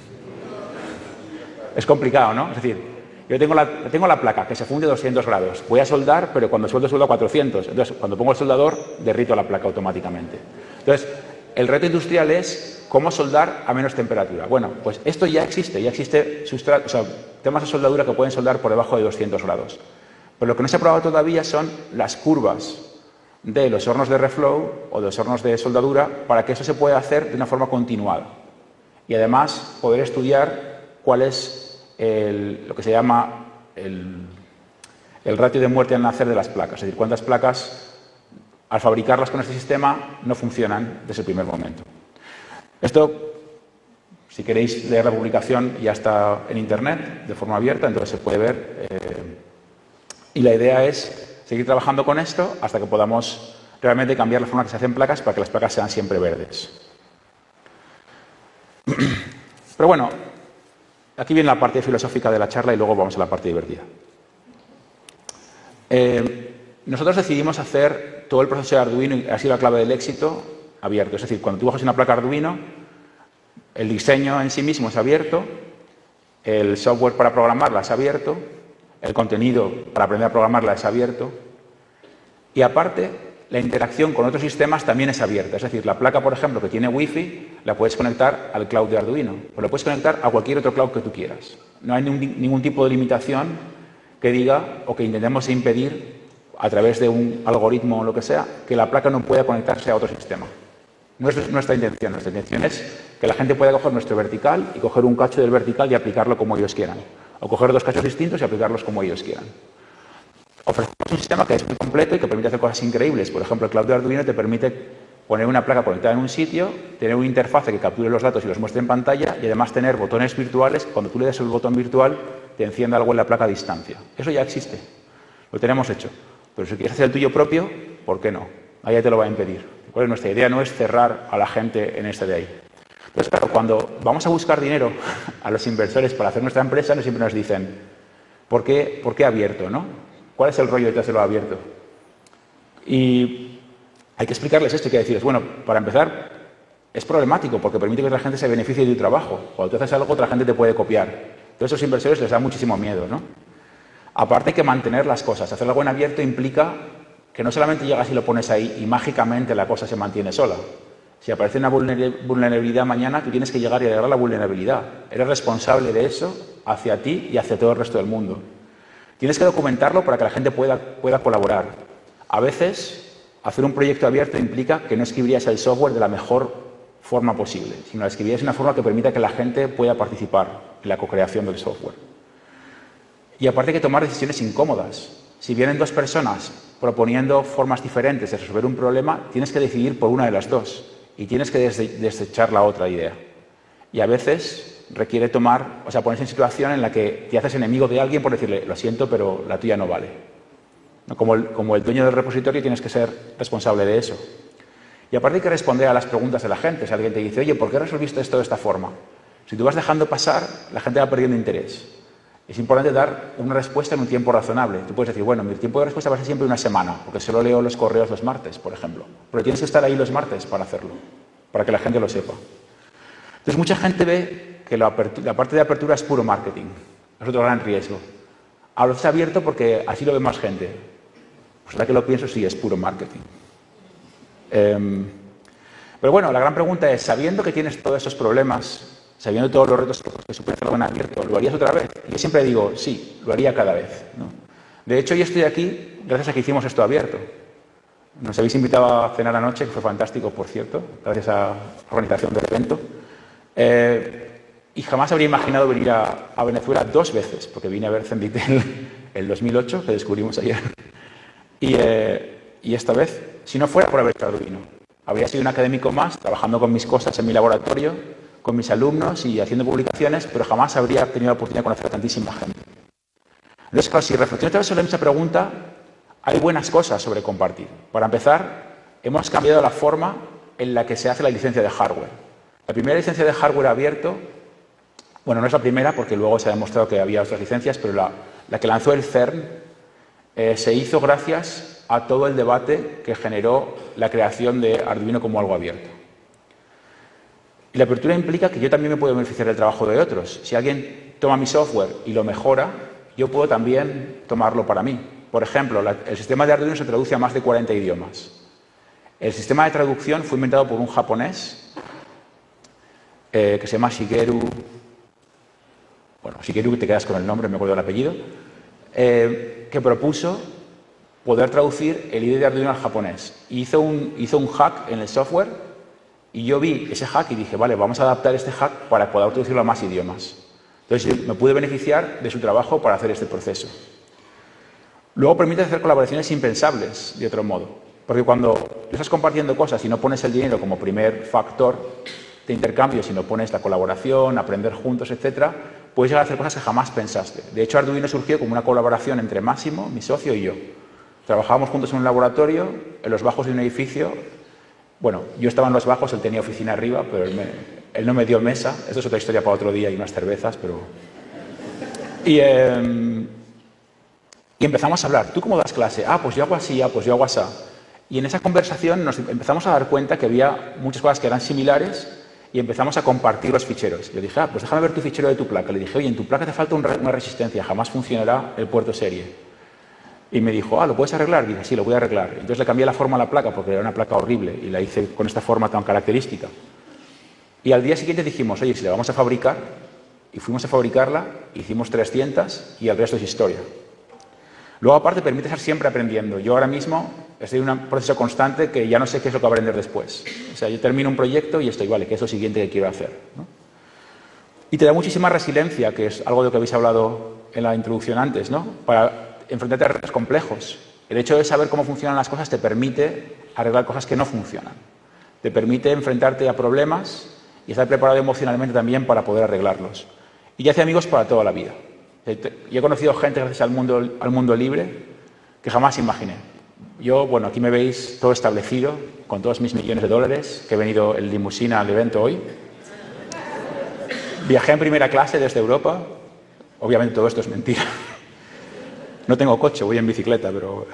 Es complicado, ¿no? Es decir, yo tengo la placa que se funde a 200 grados. Voy a soldar, pero cuando sueldo a 400. Entonces, cuando pongo el soldador, derrito la placa automáticamente. Entonces, el reto industrial es cómo soldar a menos temperatura. Bueno, pues esto ya existe temas de soldadura que pueden soldar por debajo de 200 grados. Pero lo que no se ha probado todavía son las curvas de los hornos de reflow o de los hornos de soldadura para que eso se pueda hacer de una forma continuada. Y además poder estudiar cuál es lo que se llama el ratio de muerte al nacer de las placas. Es decir, cuántas placas al fabricarlas con este sistema no funcionan desde el primer momento. Esto, si queréis leer la publicación, ya está en Internet de forma abierta, entonces se puede ver. Y la idea es seguir trabajando con esto hasta que podamos realmente cambiar la forma que se hacen placas para que las placas sean siempre verdes. Pero bueno, aquí viene la parte filosófica de la charla y luego vamos a la parte divertida. Nosotros decidimos hacer todo el proceso de Arduino, y ha sido la clave del éxito, abierto. Es decir, cuando tú coges una placa Arduino, el diseño en sí mismo es abierto, el software para programarla es abierto, el contenido para aprender a programarla es abierto, y aparte, la interacción con otros sistemas también es abierta. Es decir, la placa, por ejemplo, que tiene Wi-Fi, la puedes conectar al cloud de Arduino, o la puedes conectar a cualquier otro cloud que tú quieras. No hay ningún tipo de limitación que diga o que intentemos impedir, a través de un algoritmo o lo que sea, que la placa no pueda conectarse a otro sistema. No es nuestra intención. Nuestra intención es que la gente pueda coger nuestro vertical y coger un cacho del vertical y aplicarlo como ellos quieran. O coger dos cachos distintos y aplicarlos como ellos quieran. Ofrecemos un sistema que es muy completo y que permite hacer cosas increíbles. Por ejemplo, el cloud de Arduino te permite poner una placa conectada en un sitio, tener una interfaz que capture los datos y los muestre en pantalla y además tener botones virtuales. Cuando tú le des el botón virtual, te encienda algo en la placa a distancia. Eso ya existe. Lo tenemos hecho. Pero si quieres hacer el tuyo propio, ¿por qué no? Ahí ya te lo va a impedir. Pues nuestra idea no es cerrar a la gente en este de ahí. Entonces, claro, cuando vamos a buscar dinero a los inversores para hacer nuestra empresa, siempre nos dicen, ¿por qué abierto, no? ¿Cuál es el rollo detrás de lo abierto? Y hay que explicarles esto, hay que decirles, bueno, para empezar, es problemático porque permite que otra gente se beneficie de tu trabajo. Cuando tú haces algo, otra gente te puede copiar. Entonces, a esos inversores les da muchísimo miedo, ¿no? Aparte hay que mantener las cosas. Hacer algo en abierto implica que no solamente llegas y lo pones ahí y mágicamente la cosa se mantiene sola. Si aparece una vulnerabilidad mañana, tú tienes que llegar y arreglar la vulnerabilidad. Eres responsable de eso hacia ti y hacia todo el resto del mundo. Tienes que documentarlo para que la gente pueda colaborar. A veces, hacer un proyecto abierto implica que no escribirías el software de la mejor forma posible, sino lo escribirías de una forma que permita que la gente pueda participar en la co-creación del software. Y aparte hay que tomar decisiones incómodas. Si vienen dos personas proponiendo formas diferentes de resolver un problema, tienes que decidir por una de las dos y tienes que desechar la otra idea. Y a veces requiere ponerse en situación en la que te haces enemigo de alguien por decirle, lo siento, pero la tuya no vale. Como el dueño del repositorio tienes que ser responsable de eso. Y aparte hay que responder a las preguntas de la gente. Si alguien te dice, oye, ¿por qué resolviste esto de esta forma? Si tú vas dejando pasar, la gente va perdiendo interés. Es importante dar una respuesta en un tiempo razonable. Tú puedes decir, bueno, mi tiempo de respuesta va a ser siempre una semana, porque solo leo los correos los martes, por ejemplo. Pero tienes que estar ahí los martes para hacerlo, para que la gente lo sepa. Entonces, mucha gente ve que la parte de apertura es puro marketing. Es otro gran riesgo. Ahora está abierto porque así lo ve más gente. Pues ahora que lo pienso, sí, es puro marketing. Pero bueno, la gran pregunta es, sabiendo que tienes todos esos problemas, sabiendo todos los retos que supone hacerlo en abierto, ¿lo harías otra vez? Yo siempre digo, sí, lo haría cada vez, ¿no? De hecho, yo estoy aquí gracias a que hicimos esto abierto. Nos habéis invitado a cenar anoche, que fue fantástico, por cierto, gracias a la organización del evento. Y jamás habría imaginado venir a Venezuela 2 veces, porque vine a ver Zenditel el 2008, que descubrimos ayer. Y esta vez, si no fuera por haber estado Arduino, habría sido un académico más, trabajando con mis cosas en mi laboratorio, con mis alumnos y haciendo publicaciones, pero jamás habría tenido la oportunidad de conocer a tantísima gente. Entonces, claro, si reflexionas sobre esa pregunta, hay buenas cosas sobre compartir. Para empezar, hemos cambiado la forma en la que se hace la licencia de hardware. La primera licencia de hardware abierto, bueno, no es la primera porque luego se ha demostrado que había otras licencias, pero la que lanzó el CERN se hizo gracias a todo el debate que generó la creación de Arduino como algo abierto. Y la apertura implica que yo también me puedo beneficiar del trabajo de otros. Si alguien toma mi software y lo mejora, yo puedo también tomarlo para mí. Por ejemplo, el sistema de Arduino se traduce a más de 40 idiomas. El sistema de traducción fue inventado por un japonés que se llama Shigeru... Bueno, Shigeru, te quedas con el nombre, me acuerdo del apellido, que propuso poder traducir el IDE de Arduino al japonés. Hizo un hack en el software. Y yo vi ese hack y dije, vale, vamos a adaptar este hack para poder traducirlo a más idiomas. Entonces, me pude beneficiar de su trabajo para hacer este proceso. Luego permite hacer colaboraciones impensables, de otro modo. Porque cuando tú estás compartiendo cosas y no pones el dinero como primer factor de intercambio, sino pones la colaboración, aprender juntos, etc., puedes llegar a hacer cosas que jamás pensaste. De hecho, Arduino surgió como una colaboración entre Máximo, mi socio, y yo. Trabajábamos juntos en un laboratorio, en los bajos de un edificio. Bueno, yo estaba en los bajos, él tenía oficina arriba, pero él no me dio mesa. Esto es otra historia para otro día y unas cervezas, pero... Y Y empezamos a hablar, ¿tú cómo das clase? Ah, pues yo hago así, ah, pues yo hago así. Y en esa conversación nos empezamos a dar cuenta que había muchas cosas que eran similares y empezamos a compartir los ficheros. Yo dije, ah, pues déjame ver tu fichero de tu placa. Le dije, oye, en tu placa te falta una resistencia, jamás funcionará el puerto serie. Y me dijo, ah, ¿lo puedes arreglar? Y dije, sí, lo voy a arreglar. Entonces le cambié la forma a la placa porque era una placa horrible y la hice con esta forma tan característica. Y al día siguiente dijimos, oye, si la vamos a fabricar, y fuimos a fabricarla, hicimos 300 y el resto es historia. Luego, aparte, permite estar siempre aprendiendo. Yo ahora mismo estoy en un proceso constante que ya no sé qué es lo que voy a aprender después. O sea, yo termino un proyecto y estoy, vale, ¿qué es lo siguiente que quiero hacer? ¿No? Y te da muchísima resiliencia, que es algo de lo que habéis hablado en la introducción antes, ¿no? Para enfrentarte a retos complejos. El hecho de saber cómo funcionan las cosas te permite arreglar cosas que no funcionan. Te permite enfrentarte a problemas y estar preparado emocionalmente también para poder arreglarlos. Y ya hace amigos para toda la vida. Yo he conocido gente gracias al mundo libre que jamás imaginé. Yo, bueno, aquí me veis todo establecido, con todos mis millones de dólares, que he venido en limusina al evento hoy. Viajé en primera clase desde Europa. Obviamente todo esto es mentira. No tengo coche, voy en bicicleta,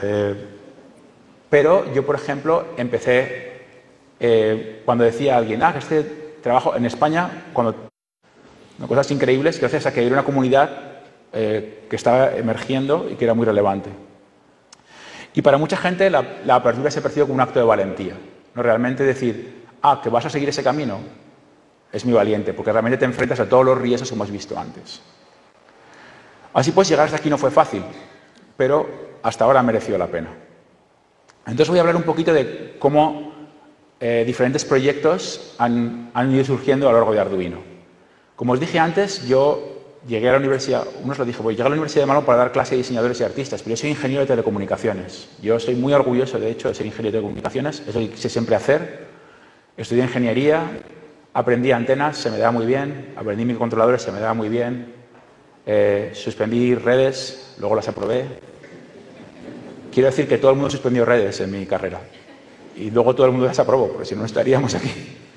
pero yo, por ejemplo, empecé cuando decía a alguien, que este trabajo en España, cosas increíbles, gracias a que era una comunidad que estaba emergiendo y que era muy relevante. Y para mucha gente la apertura se percibe como un acto de valentía. No realmente decir, que vas a seguir ese camino, es muy valiente, porque realmente te enfrentas a todos los riesgos que hemos visto antes. Así pues, llegar hasta aquí no fue fácil, pero hasta ahora ha merecido la pena. Entonces voy a hablar un poquito de cómo diferentes proyectos han ido surgiendo a lo largo de Arduino. Como os dije antes, yo llegué a la universidad, uno os lo dijo, llegué a la Universidad de Málaga para dar clase a diseñadores y artistas, pero yo soy ingeniero de telecomunicaciones. Yo soy muy orgulloso, de hecho, de ser ingeniero de telecomunicaciones, es lo que sé siempre hacer. Estudié ingeniería, aprendí antenas, se me daba muy bien, aprendí microcontroladores, se me daba muy bien, suspendí redes, luego las aprobé. Quiero decir que todo el mundo suspendió redes en mi carrera y luego todo el mundo las aprobó, porque si no, no estaríamos aquí.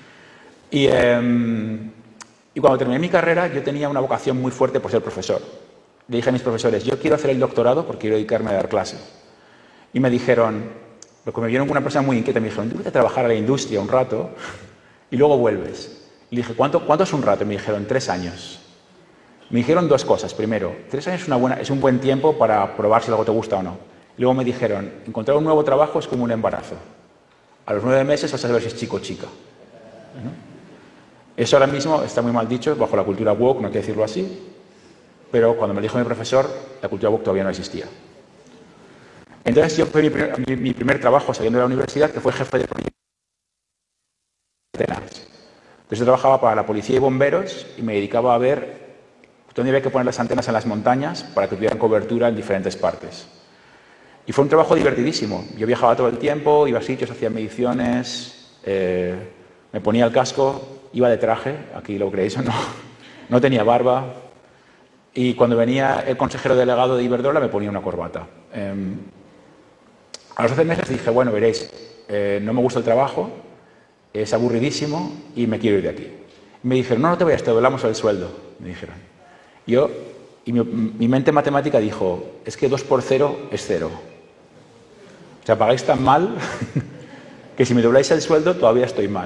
Y cuando terminé mi carrera, yo tenía una vocación muy fuerte por ser profesor. Le dije a mis profesores, yo quiero hacer el doctorado porque quiero dedicarme a dar clase. Y me dijeron, porque me vieron como una persona muy inquieta, me dijeron, tú vete a trabajar a la industria un rato y luego vuelves. Y le dije, ¿cuánto es un rato? Y me dijeron, 3 años. Me dijeron 2 cosas. Primero, 3 años es un buen tiempo para probar si algo te gusta o no. Y luego me dijeron, encontrar un nuevo trabajo es como un embarazo. A los 9 meses vas a saber si es chico o chica. ¿No? Eso ahora mismo está muy mal dicho, bajo la cultura woke, no hay que decirlo así, pero cuando me lo dijo mi profesor, la cultura woke todavía no existía. Entonces yo fue mi primer trabajo saliendo de la universidad, que fue jefe de proyecto de antenas. Entonces yo trabajaba para la policía y bomberos y me dedicaba a ver dónde había que poner las antenas en las montañas para que tuvieran cobertura en diferentes partes. Y fue un trabajo divertidísimo. Yo viajaba todo el tiempo, iba a sitios, hacía mediciones, me ponía el casco, iba de traje, aquí lo creéis o no, no tenía barba, y cuando venía el consejero delegado de Iberdrola me ponía una corbata. A los 12 meses dije, bueno, veréis, no me gusta el trabajo, es aburridísimo y me quiero ir de aquí. Y me dijeron, no te vayas, te doblamos el sueldo, me dijeron. Y mi mente matemática dijo, es que 2 por 0 es 0. O sea, pagáis tan mal que si me dobláis el sueldo todavía estoy mal.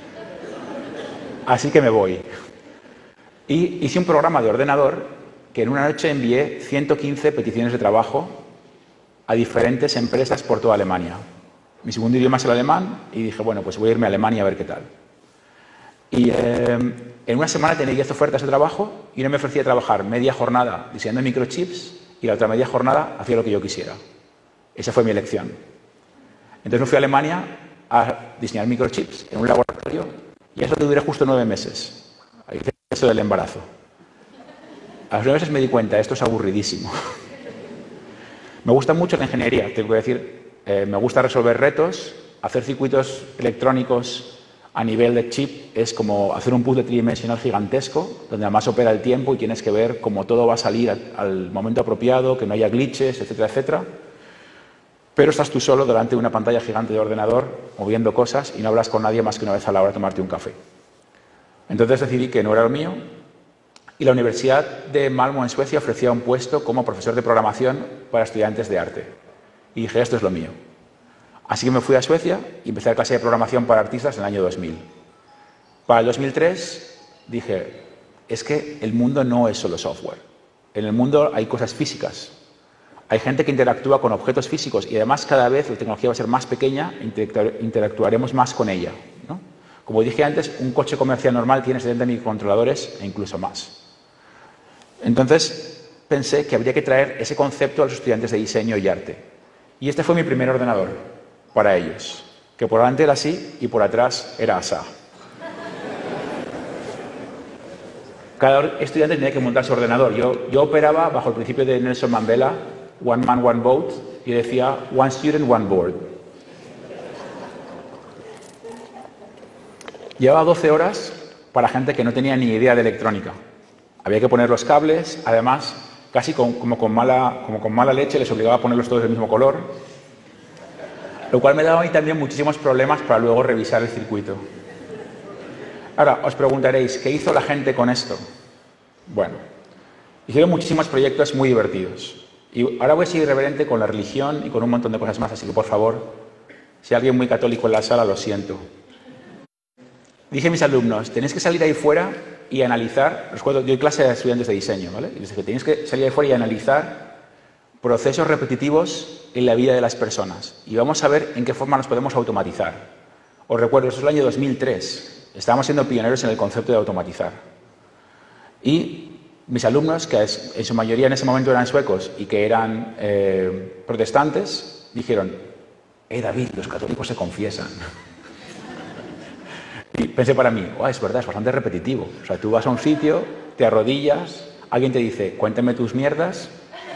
Así que me voy. Y hice un programa de ordenador que en una noche envié 115 peticiones de trabajo a diferentes empresas por toda Alemania. Mi segundo idioma es el alemán y dije, bueno, pues voy a irme a Alemania a ver qué tal. Y en una semana tenía 10 ofertas de trabajo y uno me ofrecía trabajar media jornada diseñando microchips y la otra media jornada hacía lo que yo quisiera. Esa fue mi elección. Entonces me fui a Alemania a diseñar microchips en un laboratorio y eso te duré justo 9 meses. Ahí hice eso del embarazo. A los 9 meses me di cuenta, esto es aburridísimo. Me gusta mucho la ingeniería, tengo que decir. Me gusta resolver retos, hacer circuitos electrónicos a nivel de chip es como hacer un puzzle tridimensional gigantesco, donde además opera el tiempo y tienes que ver cómo todo va a salir al momento apropiado, que no haya glitches, etcétera, etcétera. Pero estás tú solo delante de una pantalla gigante de ordenador, moviendo cosas, y no hablas con nadie más que una vez a la hora de tomarte un café. Entonces decidí que no era lo mío y la Universidad de Malmö en Suecia ofrecía un puesto como profesor de programación para estudiantes de arte. Y dije, esto es lo mío. Así que me fui a Suecia y empecé la clase de programación para artistas en el año 2000. Para el 2003 dije, es que el mundo no es solo software. En el mundo hay cosas físicas. Hay gente que interactúa con objetos físicos y además cada vez la tecnología va a ser más pequeña e interactuaremos más con ella, ¿no? Como dije antes, un coche comercial normal tiene 70 microcontroladores e incluso más. Entonces pensé que habría que traer ese concepto a los estudiantes de diseño y arte. Y este fue mi primer ordenador para ellos, que por delante era así y por atrás era asá. Cada estudiante tenía que montar su ordenador. Yo operaba bajo el principio de Nelson Mandela, one man, one vote, y decía one student, one board. Llevaba 12 horas para gente que no tenía ni idea de electrónica. Había que poner los cables, además, casi como con mala leche, les obligaba a ponerlos todos del mismo color, lo cual me daba a mí también muchísimos problemas para luego revisar el circuito. Ahora, os preguntaréis, ¿qué hizo la gente con esto? Bueno, hicieron muchísimos proyectos muy divertidos. Y ahora voy a ser irreverente con la religión y con un montón de cosas más, así que por favor, si hay alguien muy católico en la sala, lo siento. Dije a mis alumnos, tenéis que salir ahí fuera y analizar, recuerdo, doy clase a estudiantes de diseño, ¿vale? Y les dije, tenéis que salir ahí fuera y analizar procesos repetitivos en la vida de las personas. Y vamos a ver en qué forma nos podemos automatizar. Os recuerdo, eso es el año 2003. Estábamos siendo pioneros en el concepto de automatizar. Y mis alumnos, que en su mayoría en ese momento eran suecos y que eran protestantes, dijeron, David, los católicos se confiesan. Y pensé para mí, es verdad, es bastante repetitivo. O sea, tú vas a un sitio, te arrodillas, alguien te dice, cuéntame tus mierdas.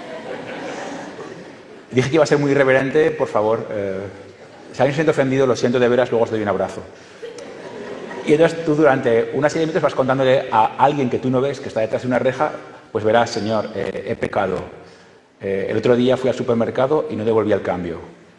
Dije que iba a ser muy irreverente, por favor. Si alguien se siente ofendido, lo siento de veras, luego os doy un abrazo. Y entonces tú durante una serie de minutos vas contándole a alguien que tú no ves, que está detrás de una reja, pues verás, señor, he pecado. El otro día fui al supermercado y no devolví el cambio.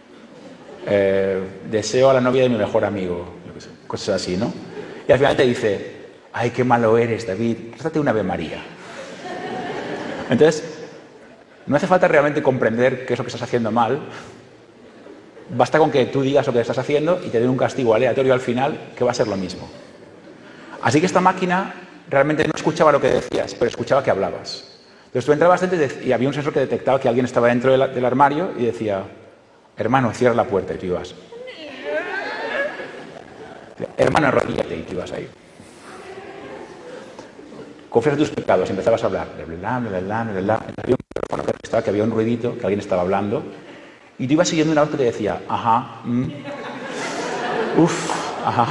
Deseo a la novia de mi mejor amigo. Cosas así, ¿no? Y al final te dice, ay, qué malo eres, David, trátate una Ave María. Entonces, no hace falta realmente comprender qué es lo que estás haciendo mal. Basta con que tú digas lo que estás haciendo y te den un castigo aleatorio al final, que va a ser lo mismo. Así que esta máquina realmente no escuchaba lo que decías, pero escuchaba que hablabas. Entonces tú entrabas dentro y había un sensor que detectaba que alguien estaba dentro del armario y decía, hermano, cierra la puerta, y tú ibas. Hermano, arrodíllate, y tú ibas ahí. Confiesa tus pecados, empezabas a hablar. Había un micrófono que registraba que había un ruidito, que alguien estaba hablando. Y tú ibas siguiendo una voz que te decía, ajá, ajá.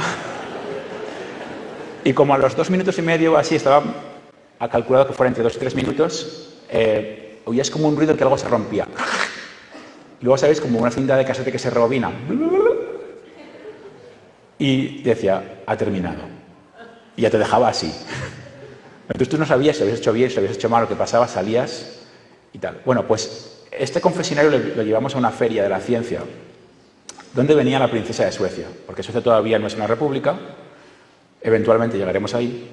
Y como a los 2 minutos y medio, así, estaba calculado que fuera entre 2 y 3 minutos, oías como un ruido que algo se rompía. Y luego, ¿sabéis? Como una cinta de casete que se rebobina. Y decía, ha terminado. Y ya te dejaba así. Entonces tú no sabías si habías hecho bien, si habías hecho mal, lo que pasaba, salías y tal. Bueno, pues este confesionario lo llevamos a una feria de la ciencia, donde venía la princesa de Suecia, porque Suecia todavía no es una república, eventualmente llegaremos ahí.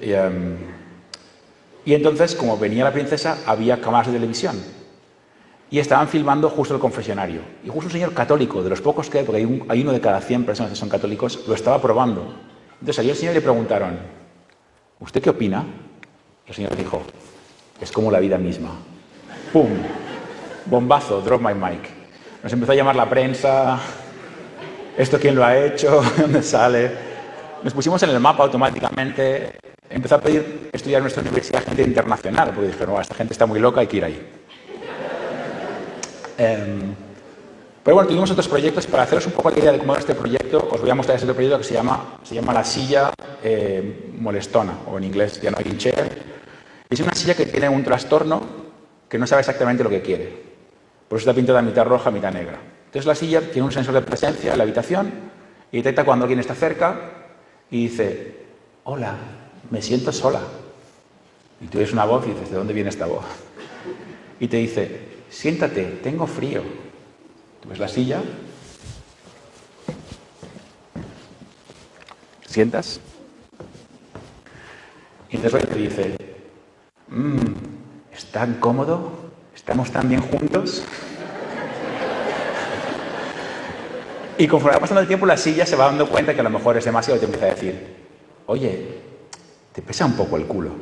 Y entonces, como venía la princesa, había cámaras de televisión. Y estaban filmando justo el confesionario. Y justo un señor católico, de los pocos que hay, porque hay uno de cada 100 personas que son católicos, lo estaba probando. Entonces salió el señor y le preguntaron, ¿usted qué opina? Y el señor dijo, es como la vida misma. ¡Pum! Bombazo, drop my mic. Nos empezó a llamar la prensa, ¿esto quién lo ha hecho? ¿Dónde sale? Nos pusimos en el mapa automáticamente. Empezó a pedir estudiar en nuestra universidad gente internacional, porque dijeron, esta gente está muy loca, hay que ir ahí. Pero bueno, tuvimos otros proyectos. Para haceros un poco la idea de cómo era este proyecto, os voy a mostrar este otro proyecto que se llama la silla molestona, o en inglés ya no hay chair. Es una silla que tiene un trastorno que no sabe exactamente lo que quiere. Por eso está pintada mitad roja, mitad negra. Entonces la silla tiene un sensor de presencia en la habitación y detecta cuando alguien está cerca y dice, hola, me siento sola. Y tú oyes una voz y dices, ¿de dónde viene esta voz? Y te dice, siéntate, tengo frío. Tú ves la silla, te sientas y entonces te dice, ¿Es tan cómodo? ¿Estamos tan bien juntos? Y conforme va pasando el tiempo, la silla se va dando cuenta que a lo mejor es demasiado y te empieza a decir, oye, te pesa un poco el culo.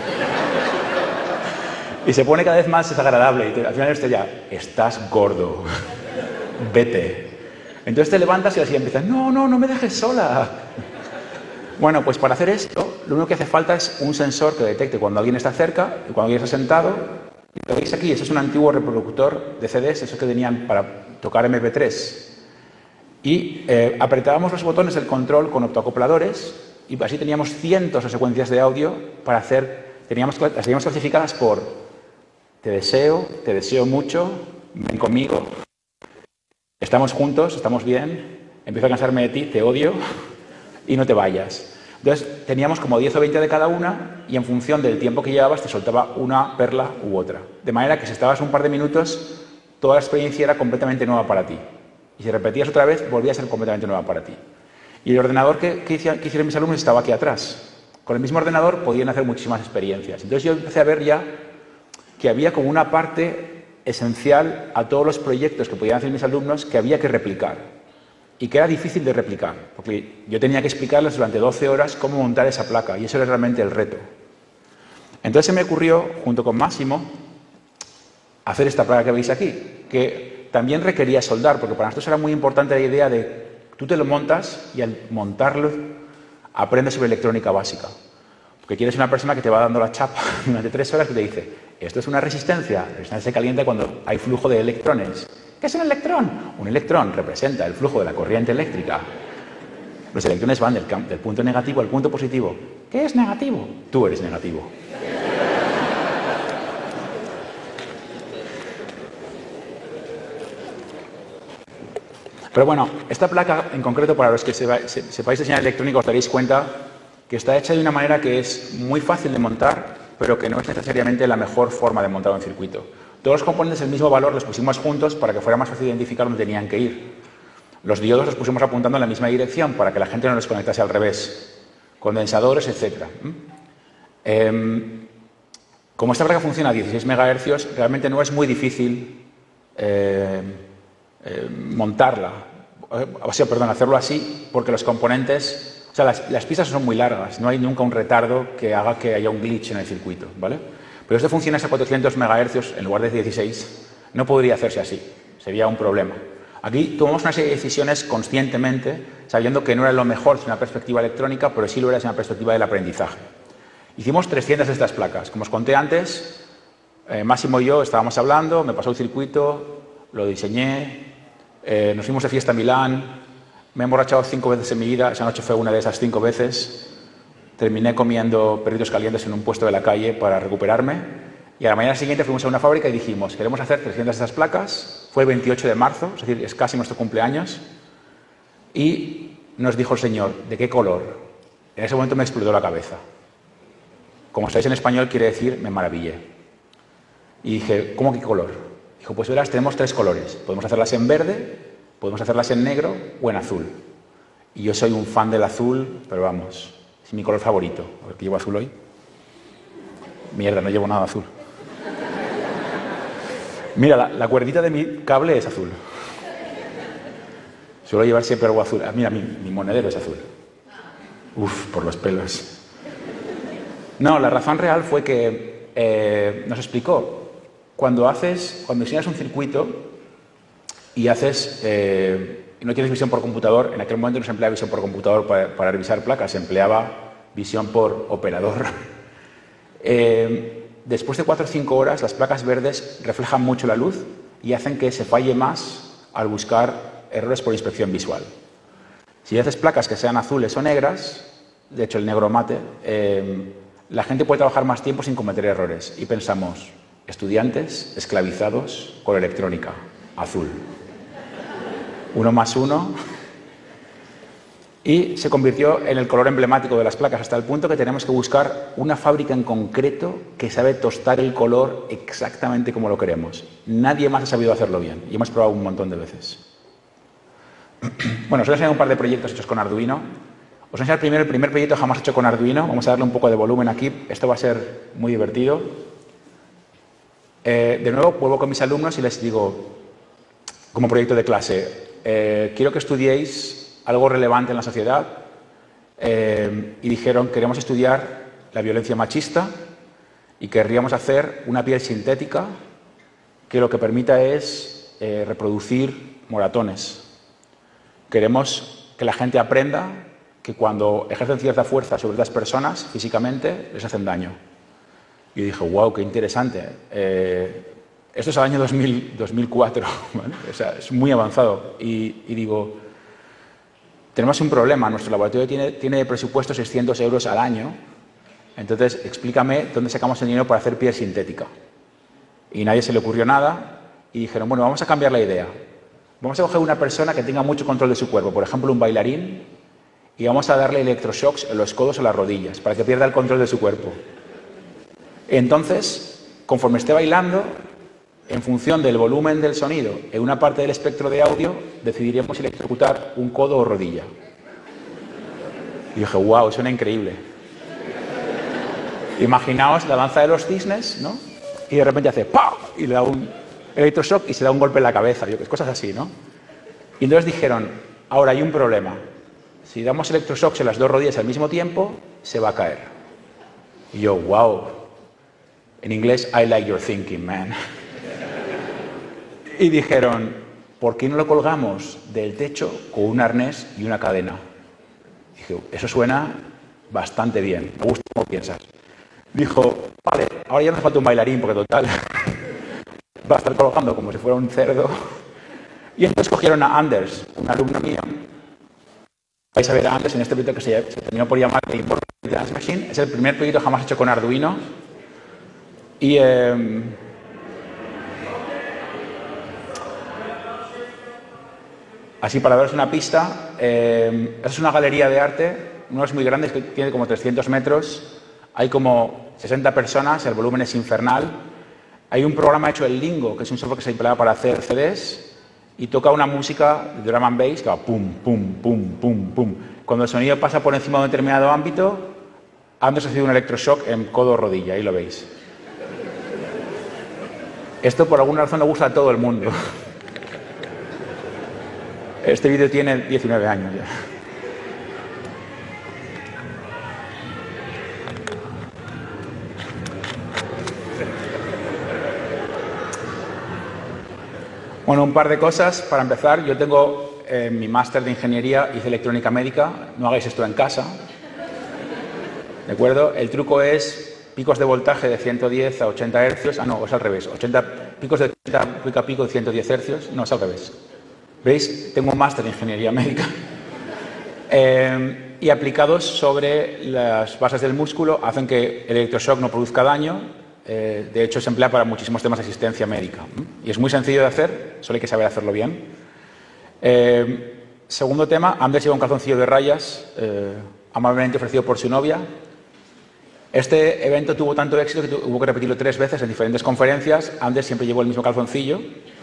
Y se pone cada vez más desagradable y al final esto ya, estás gordo, vete. Entonces te levantas y la silla empieza, no me dejes sola. Bueno, pues para hacer esto, lo único que hace falta es un sensor que detecte cuando alguien está cerca y cuando alguien está sentado. Lo veis aquí, ese es un antiguo reproductor de CDs, esos que tenían para tocar MP3. Y apretábamos los botones del control con optoacopladores y así teníamos cientos de secuencias de audio para hacer, las teníamos clasificadas por te deseo mucho, ven conmigo, estamos juntos, estamos bien, empiezo a cansarme de ti, te odio y no te vayas. Entonces teníamos como 10 o 20 de cada una y en función del tiempo que llevabas te soltaba una perla u otra. De manera que si estabas un par de minutos, toda la experiencia era completamente nueva para ti. Y si repetías otra vez, volvía a ser completamente nueva para ti. Y el ordenador que hicieron mis alumnos estaba aquí atrás. Con el mismo ordenador podían hacer muchísimas experiencias. Entonces yo empecé a ver ya que había como una parte esencial a todos los proyectos que podían hacer mis alumnos que había que replicar. Y que era difícil de replicar, porque yo tenía que explicarles durante 12 horas cómo montar esa placa, y eso era realmente el reto. Entonces se me ocurrió, junto con Máximo, hacer esta placa que veis aquí, que también requería soldar, porque para nosotros era muy importante la idea de tú te lo montas y al montarlo aprendes sobre electrónica básica. Porque quieres una persona que te va dando la chapa durante 3 horas y te dice, esto es una resistencia, la resistencia se calienta cuando hay flujo de electrones. ¿Qué es un electrón? Un electrón representa el flujo de la corriente eléctrica. Los electrones van del punto negativo al punto positivo. ¿Qué es negativo? Tú eres negativo. Pero bueno, esta placa en concreto, para los que sepáis diseñar electrónica, os daréis cuenta que está hecha de una manera que es muy fácil de montar, pero que no es necesariamente la mejor forma de montar un circuito. Todos los componentes del mismo valor los pusimos juntos para que fuera más fácil identificar dónde tenían que ir. Los diodos los pusimos apuntando en la misma dirección para que la gente no los conectase al revés. Condensadores, etc. Como esta placa funciona a 16 MHz, realmente no es muy difícil montarla. Hacerlo así, porque los componentes... O sea, las pistas son muy largas, no hay nunca un retardo que haga que haya un glitch en el circuito, ¿vale? Pero esto funciona a 400 MHz en lugar de 16. No podría hacerse así. Sería un problema. Aquí tomamos una serie de decisiones conscientemente, sabiendo que no era lo mejor desde una perspectiva electrónica, pero sí lo era desde una perspectiva del aprendizaje. Hicimos 300 de estas placas. Como os conté antes, Máximo y yo estábamos hablando, me pasó el circuito, lo diseñé, nos fuimos de fiesta a Milán, me he emborrachado 5 veces en mi vida, esa noche fue una de esas 5 veces. Terminé comiendo perritos calientes en un puesto de la calle para recuperarme y a la mañana siguiente fuimos a una fábrica y dijimos, queremos hacer 300 de esas placas. Fue el 28 de marzo, es decir, es casi nuestro cumpleaños, y nos dijo el señor, ¿de qué color? En ese momento me explotó la cabeza. Como sabéis en español quiere decir me maravillé. Y dije, ¿cómo qué color? Dijo, pues verás, tenemos 3 colores. Podemos hacerlas en verde, podemos hacerlas en negro o en azul. Y yo soy un fan del azul, pero vamos... Es mi color favorito. A ver, ¿qué llevo azul hoy? Mierda, no llevo nada azul. Mira, la cuerdita de mi cable es azul. Suelo llevar siempre algo azul. Ah, mira, mi monedero es azul. Uf, por los pelos. No, la razón real fue que nos explicó. Cuando diseñas un circuito y no tienes visión por computador, en aquel momento no se empleaba visión por computador para revisar placas, se empleaba visión por operador. Después de 4 o 5 horas, las placas verdes reflejan mucho la luz y hacen que se falle más al buscar errores por inspección visual. Si haces placas que sean azules o negras, de hecho el negro mate, la gente puede trabajar más tiempo sin cometer errores. Y pensamos, estudiantes esclavizados con electrónica, azul. 1 más 1, y se convirtió en el color emblemático de las placas, hasta el punto que tenemos que buscar una fábrica en concreto que sabe tostar el color exactamente como lo queremos. Nadie más ha sabido hacerlo bien, y hemos probado un montón de veces. Bueno, os voy a enseñar un par de proyectos hechos con Arduino. Os voy a enseñar primero el primer proyecto jamás hecho con Arduino. Vamos a darle un poco de volumen aquí. Esto va a ser muy divertido. De nuevo, vuelvo con mis alumnos y les digo, como proyecto de clase, quiero que estudiéis algo relevante en la sociedad. Y dijeron, queremos estudiar la violencia machista y querríamos hacer una piel sintética que lo que permita es reproducir moratones. Queremos que la gente aprenda que cuando ejercen cierta fuerza sobre otras personas, físicamente, les hacen daño. Y dije, wow, qué interesante. Esto es al año 2004, ¿vale? O sea, es muy avanzado. Y digo, tenemos un problema. Nuestro laboratorio tiene presupuesto 600 euros al año. Entonces, explícame dónde sacamos el dinero para hacer piel sintética. Y nadie se le ocurrió nada. Y dijeron, bueno, vamos a cambiar la idea. Vamos a coger una persona que tenga mucho control de su cuerpo, por ejemplo, un bailarín, y vamos a darle electroshocks en los codos o las rodillas, para que pierda el control de su cuerpo. Entonces, conforme esté bailando, en función del volumen del sonido en una parte del espectro de audio, decidiremos electrocutar un codo o rodilla. Y dije, wow, suena increíble. Imaginaos la danza de los cisnes, ¿no? Y de repente hace ¡pam! Y le da un electroshock y se da un golpe en la cabeza, cosas así, ¿no? Y entonces dijeron, ahora hay un problema. Si damos electroshocks en las dos rodillas al mismo tiempo, se va a caer. Y yo, wow. En inglés, I like your thinking, man. Y dijeron, ¿por qué no lo colgamos del techo con un arnés y una cadena? Dije, eso suena bastante bien. Me gusta cómo piensas. Dijo, vale, ahora ya no hace falta un bailarín, porque total, va a estar colgando como si fuera un cerdo. Y entonces cogieron a Anders, un alumno mío. Vais a ver a Anders en este proyecto que se terminó por llamar The Important Dance Machine. Es el primer proyecto jamás hecho con Arduino. Y así para daros una pista, es una galería de arte, no es muy grande, que tiene como 300 metros. Hay como 60 personas, el volumen es infernal. Hay un programa hecho en Lingo, que es un software que se emplea para hacer CDs, y toca una música de drum and bass que va pum, pum, pum, pum, pum. Cuando el sonido pasa por encima de un determinado ámbito, Anders ha recibido un electroshock en codo o rodilla, ahí lo veis. Esto por alguna razón le gusta a todo el mundo. Este vídeo tiene 19 años ya. Bueno, un par de cosas para empezar. Yo tengo mi máster de ingeniería, hice electrónica médica. No hagáis esto en casa. ¿De acuerdo? El truco es picos de voltaje de 110 a 80 hercios. Ah, no, es al revés. Picos de 80 pico de 110 hercios. No, es al revés. ¿Veis? Tengo un máster de ingeniería médica. Y aplicados sobre las bases del músculo hacen que el electroshock no produzca daño. De hecho, se emplea para muchísimos temas de asistencia médica. Y es muy sencillo de hacer, solo hay que saber hacerlo bien. Segundo tema, Anders lleva un calzoncillo de rayas, amablemente ofrecido por su novia. Este evento tuvo tanto éxito que hubo que repetirlo 3 veces en diferentes conferencias. Anders siempre llevó el mismo calzoncillo.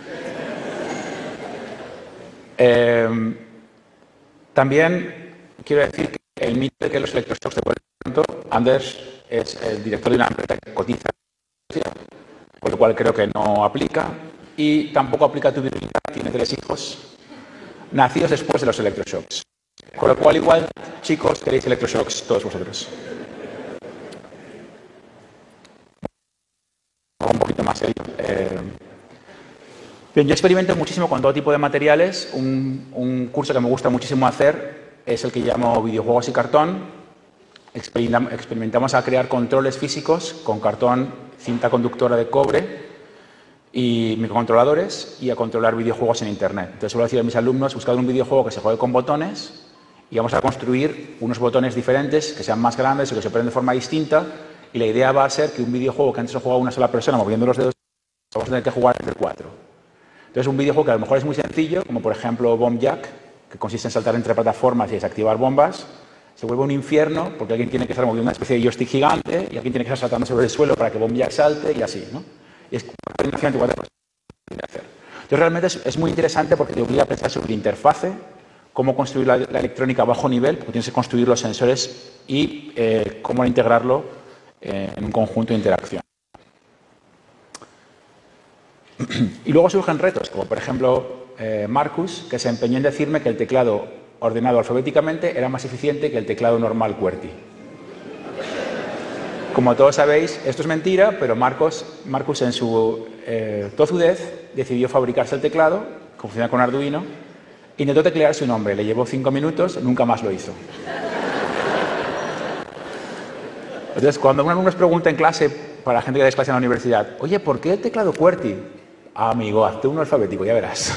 También quiero decir que el mito de que los electroshocks te vuelven tanto, Anders es el director de una empresa que cotiza, por lo cual creo que no aplica, y tampoco aplica tu virilidad. Tiene 3 hijos nacidos después de los electroshocks. Con lo cual, igual, chicos, queréis electroshocks todos vosotros. Un poquito más serio. Bien, yo experimento muchísimo con todo tipo de materiales. Un curso que me gusta muchísimo hacer es el que llamo videojuegos y cartón. Experimentamos a crear controles físicos con cartón, cinta conductora de cobre y microcontroladores, y a controlar videojuegos en Internet. Entonces suelo decir a mis alumnos, buscad un videojuego que se juegue con botones y vamos a construir unos botones diferentes que sean más grandes o que se operen de forma distinta, y la idea va a ser que un videojuego que antes lo jugaba una sola persona moviendo los dedos, vamos a tener que jugar entre 4. Entonces un videojuego que a lo mejor es muy sencillo, como por ejemplo Bomb Jack, que consiste en saltar entre plataformas y desactivar bombas, se vuelve un infierno porque alguien tiene que estar moviendo una especie de joystick gigante y alguien tiene que estar saltando sobre el suelo para que Bomb Jack salte y así, ¿no? Y es una coordinación entre 4 personas. Entonces realmente es muy interesante porque te obliga a pensar sobre la interfase, cómo construir la electrónica a bajo nivel, porque tienes que construir los sensores y cómo integrarlo en un conjunto de interacción. Y luego surgen retos, como por ejemplo Marcus, que se empeñó en decirme que el teclado ordenado alfabéticamente era más eficiente que el teclado normal QWERTY. Como todos sabéis, esto es mentira, pero Marcus en su tozudez decidió fabricarse el teclado, que funciona con Arduino, intentó teclear su nombre, le llevó 5 minutos, nunca más lo hizo. Entonces, cuando un alumno nos pregunta en clase, para la gente que da clase en la universidad, oye, ¿por qué el teclado QWERTY? Ah, amigo, hazte uno alfabético, ya verás.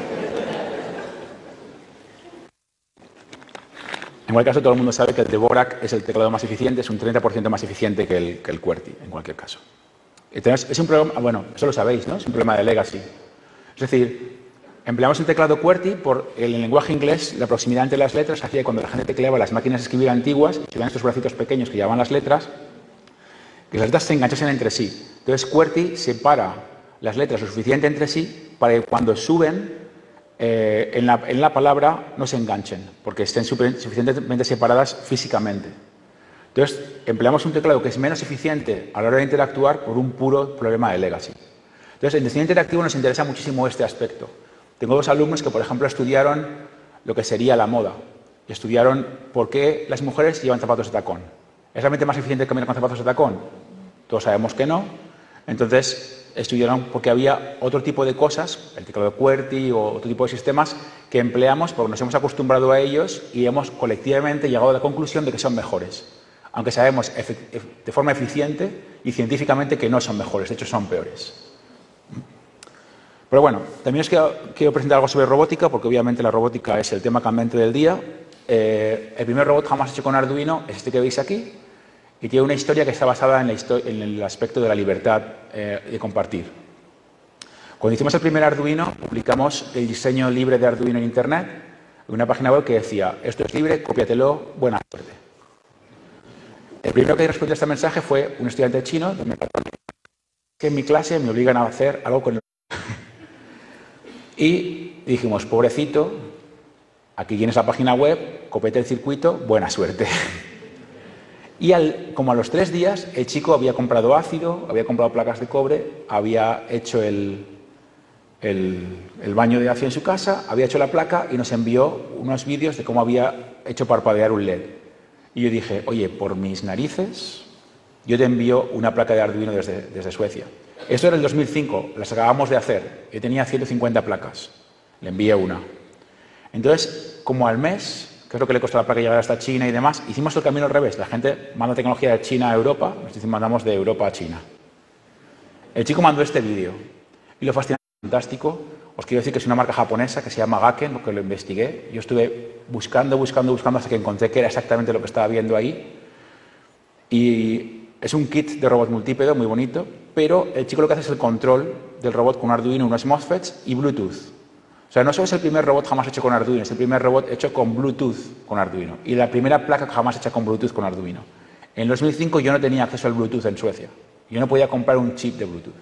En cualquier caso, todo el mundo sabe que el Dvorak es el teclado más eficiente, es un 30% más eficiente que el QWERTY, en cualquier caso. Entonces, es un problema, bueno, eso lo sabéis, ¿no? Es un problema de legacy. Es decir, empleamos el teclado QWERTY por el lenguaje inglés, la proximidad entre las letras hacía que cuando la gente tecleaba las máquinas de escribir antiguas, se veían estos bracitos pequeños que llevaban las letras, que las letras se enganchasen entre sí. Entonces, QWERTY separa las letras lo suficiente entre sí para que cuando suben en la palabra no se enganchen, porque estén suficientemente separadas físicamente. Entonces, empleamos un teclado que es menos eficiente a la hora de interactuar por un puro problema de legacy. Entonces, en diseño interactivo nos interesa muchísimo este aspecto. Tengo 2 alumnos que, por ejemplo, estudiaron lo que sería la moda. Y estudiaron por qué las mujeres llevan zapatos de tacón. ¿Es realmente más eficiente caminar con zapatos de tacón? Todos sabemos que no. Entonces, estudiaron porque había otro tipo de cosas, el teclado QWERTY o otro tipo de sistemas que empleamos porque nos hemos acostumbrado a ellos y hemos colectivamente llegado a la conclusión de que son mejores. Aunque sabemos de forma eficiente y científicamente que no son mejores, de hecho son peores. Pero bueno, también os quiero presentar algo sobre robótica, porque obviamente la robótica es el tema candente del día. El primer robot jamás hecho con Arduino es este que veis aquí, y tiene una historia que está basada en el aspecto de la libertad de compartir. Cuando hicimos el primer Arduino, publicamos el diseño libre de Arduino en Internet, en una página web que decía, esto es libre, cópiatelo, buena suerte. El primero que respondió a este mensaje fue un estudiante chino, que en mi clase me obligan a hacer algo con el... Y dijimos, pobrecito, aquí tienes la página web, cópiate el circuito, buena suerte. Y como a los 3 días, el chico había comprado ácido, había comprado placas de cobre, había hecho el baño de ácido en su casa, había hecho la placa y nos envió unos vídeos de cómo había hecho parpadear un LED. Y yo dije, oye, por mis narices, yo te envío una placa de Arduino desde Suecia. Esto era el 2005, las acabamos de hacer. Yo tenía 150 placas, le envié una. Entonces, como al mes, que es lo que le costó a la placa llegar hasta China y demás, hicimos el camino al revés. La gente manda tecnología de China a Europa, nosotros mandamos de Europa a China. El chico mandó este vídeo y lo fascinante, fantástico. Os quiero decir que es una marca japonesa que se llama Gaken, porque lo investigué. Yo estuve buscando hasta que encontré que era exactamente lo que estaba viendo ahí. Y es un kit de robot multípedo muy bonito, pero el chico lo que hace es el control del robot con Arduino, unos MOSFETs y Bluetooth. O sea, no solo es el primer robot jamás hecho con Arduino, es el primer robot hecho con Bluetooth con Arduino. Y la primera placa jamás hecha con Bluetooth con Arduino. En el 2005 yo no tenía acceso al Bluetooth en Suecia. Yo no podía comprar un chip de Bluetooth.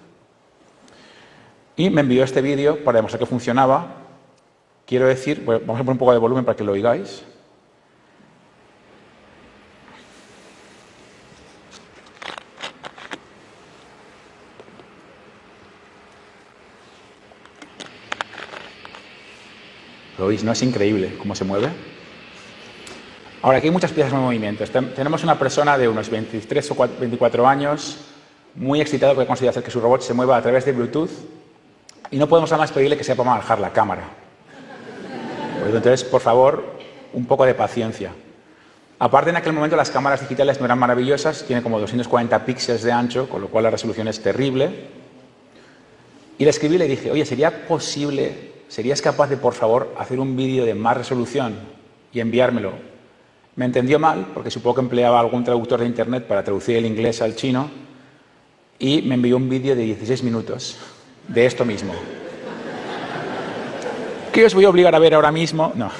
Y me envió este vídeo para demostrar que funcionaba. Quiero decir, bueno, vamos a poner un poco de volumen para que lo oigáis. ¿Lo veis? ¿No es increíble cómo se mueve? Ahora, aquí hay muchas piezas en movimiento. Tenemos una persona de unos 23 o 24 años, muy excitado porque consigue hacer que su robot se mueva a través de Bluetooth y no podemos nada más pedirle que sepa manejar la cámara. Entonces, por favor, un poco de paciencia. Aparte, en aquel momento las cámaras digitales no eran maravillosas, tiene como 240 píxeles de ancho, con lo cual la resolución es terrible. Y le escribí y le dije, oye, ¿serías capaz de, por favor, hacer un vídeo de más resolución y enviármelo? Me entendió mal, porque supongo que empleaba algún traductor de Internet para traducir el inglés al chino, y me envió un vídeo de 16 minutos de esto mismo. ¿Qué os voy a obligar a ver ahora mismo? No.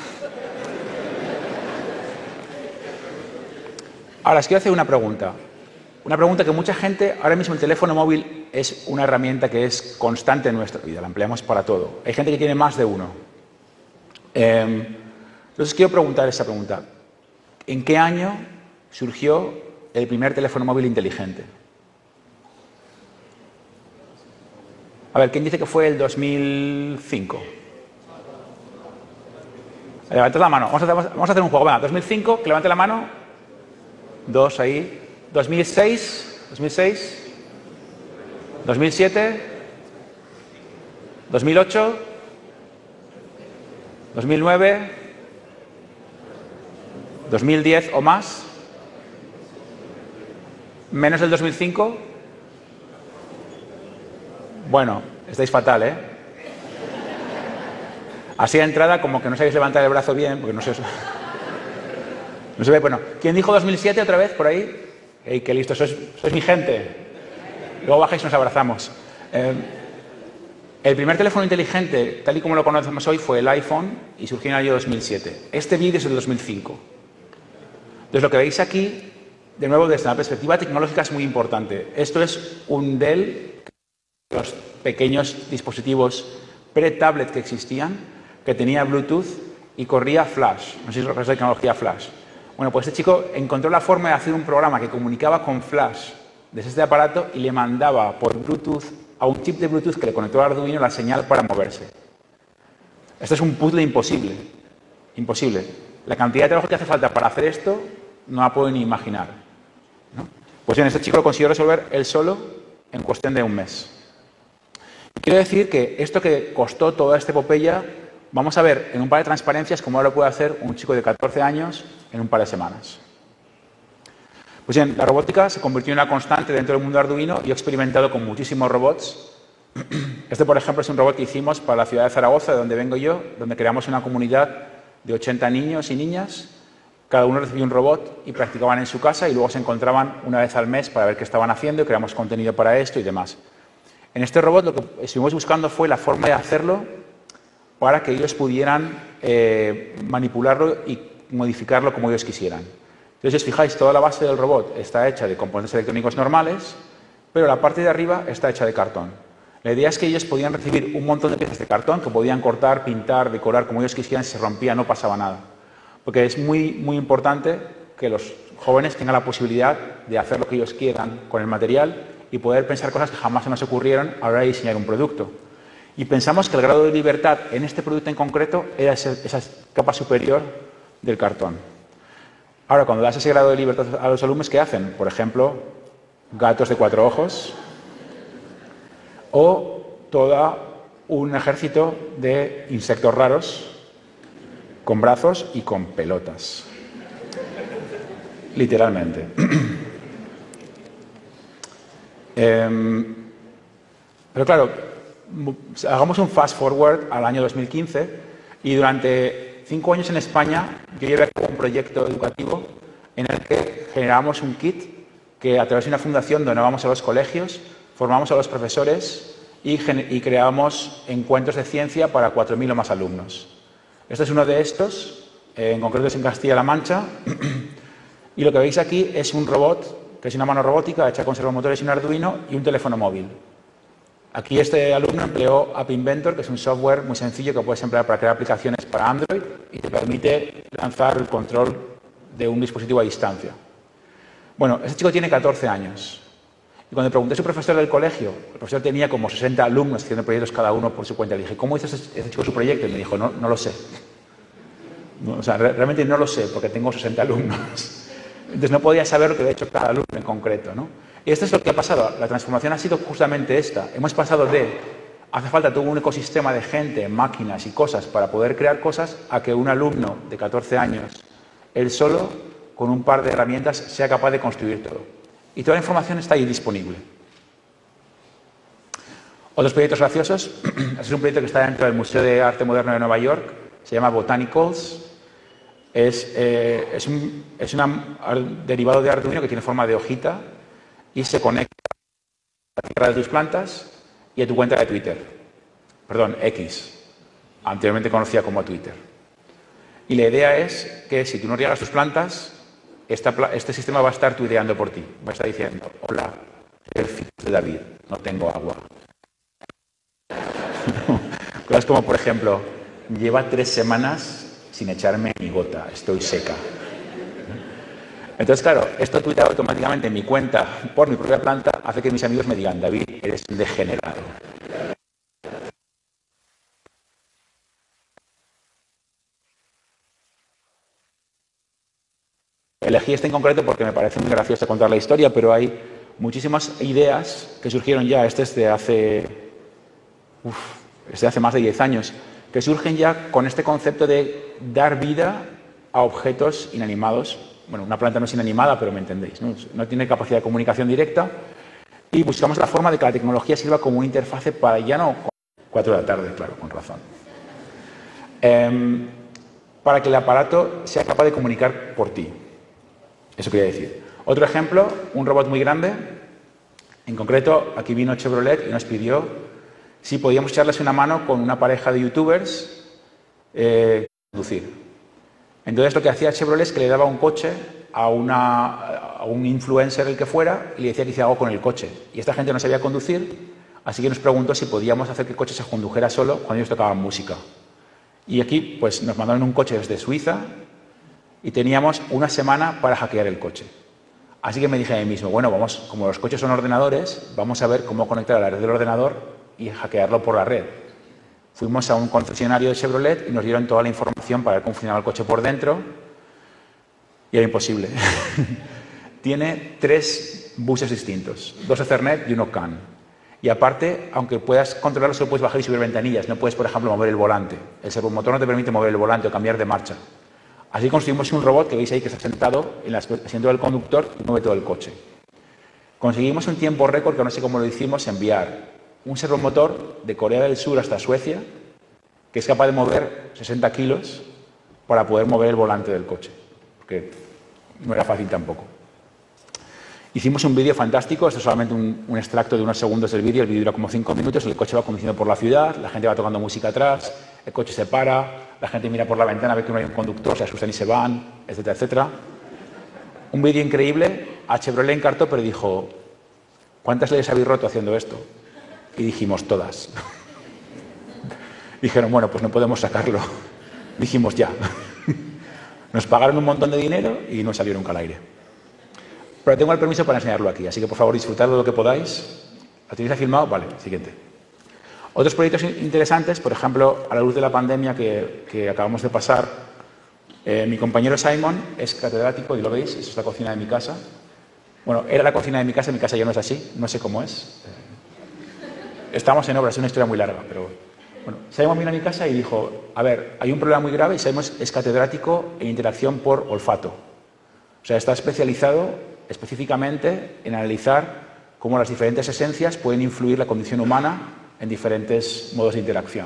Ahora, os quiero hacer una pregunta. Una pregunta que mucha gente, ahora mismo el teléfono móvil es una herramienta que es constante en nuestra vida, la empleamos para todo. Hay gente que tiene más de uno. Entonces, Entonces quiero preguntar esa pregunta. ¿En qué año surgió el primer teléfono móvil inteligente? A ver, ¿quién dice que fue el 2005? Levantad la mano. Vamos a hacer un juego. Venga, 2005, que levante la mano. 2 ahí. 2006. 2006. 2007. 2008. 2009. 2010 o más. Menos el 2005. Bueno, estáis fatal, ¿eh? Así de entrada, como que no sabéis levantar el brazo bien, porque no se ve. Bueno, ¿quién dijo 2007 otra vez por ahí? ¡Ey, qué listo! Sois mi gente. Luego bajáis y nos abrazamos. El primer teléfono inteligente, tal y como lo conocemos hoy, fue el iPhone y surgió en el año 2007. Este vídeo es del 2005. Entonces, lo que veis aquí, de nuevo, desde la perspectiva tecnológica es muy importante. Esto es un Dell, los pequeños dispositivos pre-tablet que existían, que tenía Bluetooth y corría Flash. No sé si recordáis la tecnología Flash. Bueno, pues este chico encontró la forma de hacer un programa que comunicaba con Flash desde este aparato y le mandaba por Bluetooth a un chip de Bluetooth que le conectó al Arduino la señal para moverse. Esto es un puzzle imposible. Imposible. La cantidad de trabajo que hace falta para hacer esto no la puedo ni imaginar, ¿no? Pues bien, este chico lo consiguió resolver él solo en cuestión de un mes. Quiero decir que esto que costó toda esta epopeya, vamos a ver en un par de transparencias cómo lo puede hacer un chico de 14 años en un par de semanas. Pues bien, la robótica se convirtió en una constante dentro del mundo Arduino y he experimentado con muchísimos robots. Este, por ejemplo, es un robot que hicimos para la ciudad de Zaragoza, de donde vengo yo, donde creamos una comunidad de 80 niños y niñas. Cada uno recibía un robot y practicaban en su casa y luego se encontraban una vez al mes para ver qué estaban haciendo y creamos contenido para esto y demás. En este robot lo que estuvimos buscando fue la forma de hacerlo para que ellos pudieran manipularlo y modificarlo como ellos quisieran. Entonces, si os fijáis, toda la base del robot está hecha de componentes electrónicos normales, pero la parte de arriba está hecha de cartón. La idea es que ellos podían recibir un montón de piezas de cartón que podían cortar, pintar, decorar como ellos quisieran, si se rompía no pasaba nada. Porque es muy, muy importante que los jóvenes tengan la posibilidad de hacer lo que ellos quieran con el material y poder pensar cosas que jamás se nos ocurrieron a la hora de diseñar un producto. Y pensamos que el grado de libertad en este producto en concreto era esa capa superior del cartón. Ahora, cuando das ese grado de libertad a los alumnos, ¿qué hacen? Por ejemplo, gatos de 4 ojos o todo un ejército de insectos raros con brazos y con pelotas. Literalmente. Pero claro, hagamos un fast forward al año 2015 y durante 5 años en España yo llevé a cabo un proyecto educativo en el que generamos un kit que a través de una fundación donábamos a los colegios, formamos a los profesores y creábamos encuentros de ciencia para 4.000 o más alumnos. Este es uno de estos, en concreto es en Castilla-La Mancha, y lo que veis aquí es un robot, que es una mano robótica hecha con servomotores y un Arduino y un teléfono móvil. Aquí este alumno empleó App Inventor, que es un software muy sencillo que puedes emplear para crear aplicaciones para Android y te permite lanzar el control de un dispositivo a distancia. Bueno, este chico tiene 14 años. Y cuando le pregunté a su profesor del colegio, el profesor tenía como 60 alumnos haciendo proyectos cada uno por su cuenta. Le dije, ¿cómo hizo este chico su proyecto? Y me dijo, no lo sé. O sea, realmente no lo sé porque tengo 60 alumnos. Entonces no podía saber lo que había hecho cada alumno en concreto, ¿no? Y esto es lo que ha pasado. La transformación ha sido justamente esta. Hemos pasado de, hace falta todo un ecosistema de gente, máquinas y cosas para poder crear cosas, a que un alumno de 14 años, él solo, con un par de herramientas, sea capaz de construir todo. Y toda la información está ahí disponible. Otros proyectos graciosos. Este es un proyecto que está dentro del Museo de Arte Moderno de Nueva York. Se llama Botanicals. Es un derivado de Arduino que tiene forma de hojita y se conecta a la tierra de tus plantas y a tu cuenta de Twitter. Perdón, X. Anteriormente conocida como Twitter. Y la idea es que si tú no riegas tus plantas, este sistema va a estar tuiteando por ti. Va a estar diciendo, hola, soy el fijo de David, no tengo agua. Cosas como, por ejemplo, lleva 3 semanas sin echarme ni gota, estoy seca. Entonces, claro, esto tuiteado automáticamente en mi cuenta por mi propia planta hace que mis amigos me digan, David, eres un degenerado. Elegí este en concreto porque me parece muy gracioso contar la historia, pero hay muchísimas ideas que surgieron ya, desde hace más de 10 años, que surgen ya con este concepto de dar vida a objetos inanimados. Bueno, una planta no es inanimada, pero me entendéis, ¿no? No tiene capacidad de comunicación directa y buscamos la forma de que la tecnología sirva como una interfase para ya no 4 de la tarde, claro, con razón. Para que el aparato sea capaz de comunicar por ti. Eso quería decir. Otro ejemplo, un robot muy grande. En concreto, aquí vino Chevrolet y nos pidió si podíamos echarles una mano con una pareja de youtubers conducir. Entonces lo que hacía Chevrolet es que le daba un coche a un influencer, el que fuera, y le decía que hiciera algo con el coche. Y esta gente no sabía conducir, así que nos preguntó si podíamos hacer que el coche se condujera solo cuando ellos tocaban música. Y aquí pues nos mandaron un coche desde Suiza y teníamos una semana para hackear el coche. Así que me dije a mí mismo, bueno, vamos, como los coches son ordenadores, vamos a ver cómo conectar a la red del ordenador y hackearlo por la red. Fuimos a un concesionario de Chevrolet y nos dieron toda la información para ver cómo funcionaba el coche por dentro y era imposible. Tiene 3 buses distintos, 2 Ethernet y 1 CAN. Y aparte, aunque puedas controlarlo, solo puedes bajar y subir ventanillas. No puedes, por ejemplo, mover el volante. El servomotor no te permite mover el volante o cambiar de marcha. Así construimos un robot que veis ahí que está sentado en el asiento del conductor y mueve todo el coche. Conseguimos un tiempo récord, que no sé cómo lo hicimos, enviar un servomotor de Corea del Sur hasta Suecia, que es capaz de mover 60 kilos para poder mover el volante del coche, porque no era fácil tampoco. Hicimos un vídeo fantástico, esto es solamente un extracto de unos segundos del vídeo, el vídeo dura como 5 minutos, el coche va conduciendo por la ciudad, la gente va tocando música atrás, el coche se para, la gente mira por la ventana, ve que no hay un conductor, se asustan y se van, etcétera, etcétera. Un vídeo increíble, a Chevrolet encartó, pero dijo, ¿cuántas leyes habéis roto haciendo esto? Y dijimos, todas. Dijeron, bueno, pues no podemos sacarlo. Dijimos, ya. Nos pagaron un montón de dinero y no salió nunca al aire. Pero tengo el permiso para enseñarlo aquí, así que por favor disfrutadlo lo que podáis. ¿Lo tenéis filmado? Vale, siguiente. Otros proyectos interesantes, por ejemplo, a la luz de la pandemia que acabamos de pasar, mi compañero Simon es catedrático, y lo veis, esta es la cocina de mi casa. Bueno, era la cocina de mi casa ya no es así, no sé cómo es. Estamos en obras, es una historia muy larga, pero bueno, Simon vino a mi casa y dijo, a ver, hay un problema muy grave y Simon es catedrático en interacción por olfato. O sea, está especializado específicamente en analizar cómo las diferentes esencias pueden influir la condición humana en diferentes modos de interacción.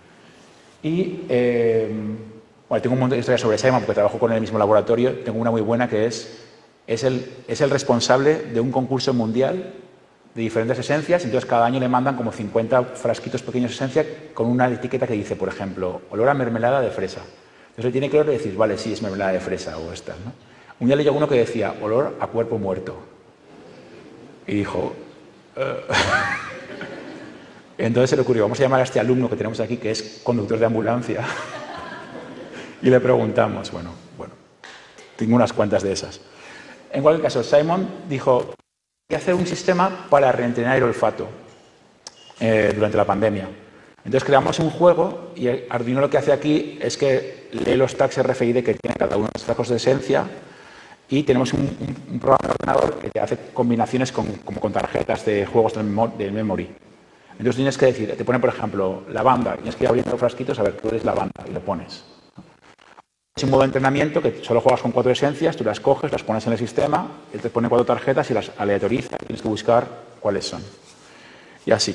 Y bueno, tengo un montón de historias sobre Simon porque trabajo con él en el mismo laboratorio. Tengo una muy buena que es el responsable de un concurso mundial de diferentes esencias, entonces cada año le mandan como 50 frasquitos pequeños de esencia con una etiqueta que dice, por ejemplo, olor a mermelada de fresa. Entonces le tiene que oler y decir, vale, sí, es mermelada de fresa o esta, ¿no? Un día leyó uno que decía, olor a cuerpo muerto. Y dijo, Entonces se le ocurrió, vamos a llamar a este alumno que tenemos aquí, que es conductor de ambulancia, y le preguntamos, bueno, tengo unas cuantas de esas. En cualquier caso, Simon dijo, hay que hacer un sistema para reentrenar el olfato durante la pandemia. Entonces creamos un juego y Arduino lo que hace aquí es que lee los tags RFID que tiene cada uno de los frascos de esencia y tenemos un programa de ordenador que te hace combinaciones como con tarjetas de juegos del memory. Entonces tienes que decir, te pone por ejemplo lavanda, tienes que ir abriendo los frasquitos a ver qué es lavanda y lo pones. Es un modo de entrenamiento que solo juegas con 4 esencias, tú las coges, las pones en el sistema, él te pone 4 tarjetas y las aleatoriza y tienes que buscar cuáles son. Y así.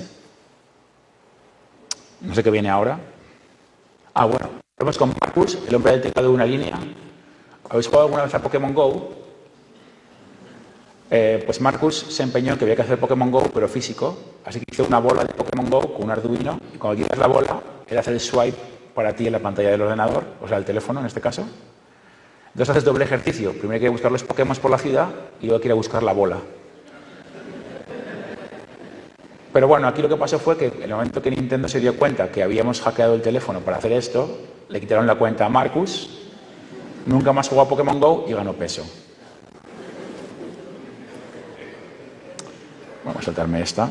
No sé qué viene ahora. Ah, bueno, vamos con Marcus, el hombre del teclado de una línea. ¿Habéis jugado alguna vez a Pokémon GO? Pues Marcus se empeñó en que había que hacer Pokémon GO, pero físico. Así que hizo una bola de Pokémon GO con un Arduino y cuando quitas la bola, él hace el swipe para ti en la pantalla del ordenador, o sea, el teléfono en este caso. Entonces haces doble ejercicio. Primero hay que buscar los Pokémon por la ciudad y luego hay que ir a buscar la bola. Pero bueno, aquí lo que pasó fue que en el momento que Nintendo se dio cuenta que habíamos hackeado el teléfono para hacer esto, le quitaron la cuenta a Marcus, nunca más jugó a Pokémon GO y ganó peso. Vamos a saltarme esta.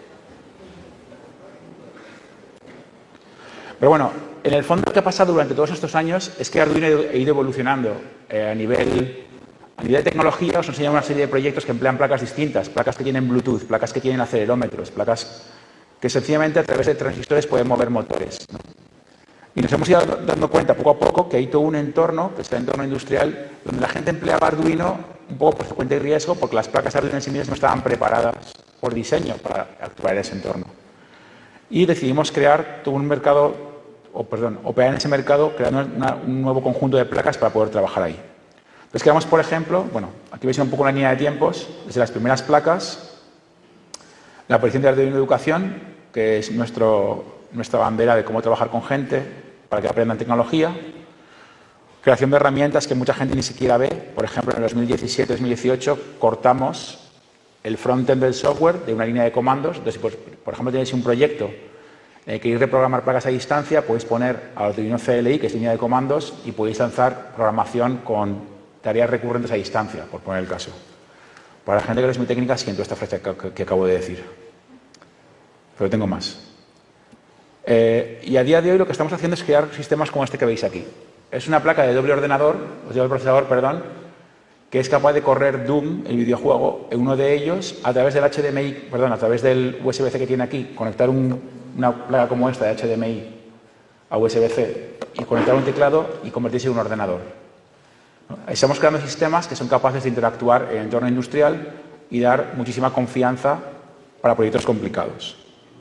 Pero bueno, en el fondo lo que ha pasado durante todos estos años es que Arduino ha ido evolucionando a nivel de tecnología. Os enseño una serie de proyectos que emplean placas distintas, placas que tienen Bluetooth, placas que tienen acelerómetros, placas que sencillamente a través de transistores pueden mover motores, ¿no? Y nos hemos ido dando cuenta poco a poco que hay todo un entorno, que es el entorno industrial, donde la gente empleaba Arduino un poco por su cuenta y riesgo, porque las placas Arduino en sí mismas no estaban preparadas por diseño para actuar en ese entorno. Y decidimos crear todo un mercado, operar en ese mercado, creando un nuevo conjunto de placas para poder trabajar ahí. Entonces creamos, por ejemplo, bueno, aquí veis un poco la línea de tiempos, desde las primeras placas, la aparición de Arduino Educación, que es nuestra bandera de cómo trabajar con gente para que aprendan tecnología, creación de herramientas que mucha gente ni siquiera ve. Por ejemplo, en el 2017-2018 cortamos el frontend del software de una línea de comandos. Entonces, pues, por ejemplo, tenéis un proyecto en el que queréis reprogramar placas a distancia, podéis poner Arduino CLI, que es línea de comandos, y podéis lanzar programación con tareas recurrentes a distancia, por poner el caso. Para la gente que no es muy técnica, siento esta frase que acabo de decir. Pero tengo más. Y a día de hoy lo que estamos haciendo es crear sistemas como este que veis aquí. Es una placa de doble procesador, que es capaz de correr Doom, el videojuego, en uno de ellos, a través del HDMI, a través del USB-C que tiene aquí, conectar una placa como esta de HDMI a USB-C y conectar un teclado y convertirse en un ordenador. Estamos creando sistemas que son capaces de interactuar en el entorno industrial y dar muchísima confianza para proyectos complicados.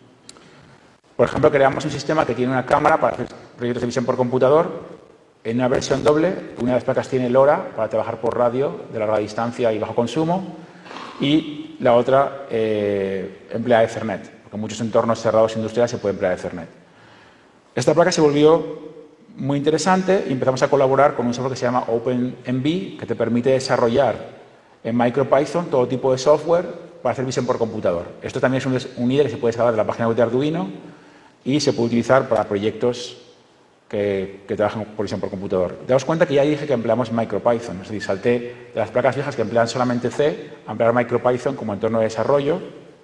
Por ejemplo, creamos un sistema que tiene una cámara para hacer proyectos de visión por computador en una versión doble. Una de las placas tiene LoRa para trabajar por radio de larga distancia y bajo consumo, y la otra emplea Ethernet, porque en muchos entornos cerrados industriales se puede emplear Ethernet. Esta placa se volvió muy interesante y empezamos a colaborar con un software que se llama OpenMV, que te permite desarrollar en MicroPython todo tipo de software para hacer visión por computador. Esto también es un IDE que se puede descargar de la página web de Arduino y se puede utilizar para proyectos que trabajan por visión por computador. Daos cuenta que ya dije que empleamos MicroPython, es decir, salté de las placas viejas que emplean solamente C a emplear MicroPython como entorno de desarrollo.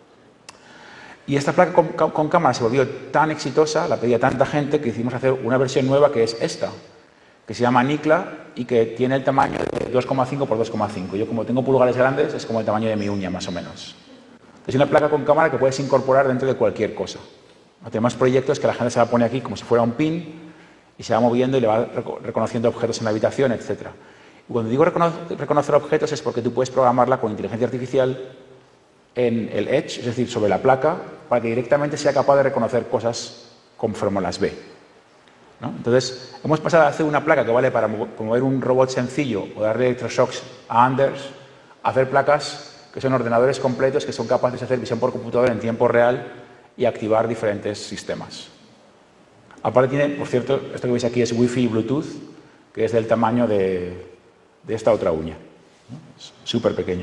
Y esta placa con cámara se volvió tan exitosa, la pedía tanta gente, que decidimos hacer una versión nueva que es esta, que se llama Nicla y que tiene el tamaño de 2,5 por 2,5. Yo, como tengo pulgares grandes, es como el tamaño de mi uña, más o menos. Es una placa con cámara que puedes incorporar dentro de cualquier cosa. Tenemos proyectos que la gente se la pone aquí como si fuera un pin y se va moviendo y le va reconociendo objetos en la habitación, etc. Y cuando digo reconocer objetos es porque tú puedes programarla con inteligencia artificial en el edge, es decir, sobre la placa, para que directamente sea capaz de reconocer cosas conforme las ve, ¿no? Entonces, hemos pasado de hacer una placa que vale para mover un robot sencillo o darle electroshocks a Anders, a hacer placas que son ordenadores completos que son capaces de hacer visión por computador en tiempo real y activar diferentes sistemas. Aparte tiene, por cierto, esto que veis aquí es Wi-Fi y Bluetooth, que es del tamaño de esta otra uña, ¿no? Es súper pequeño.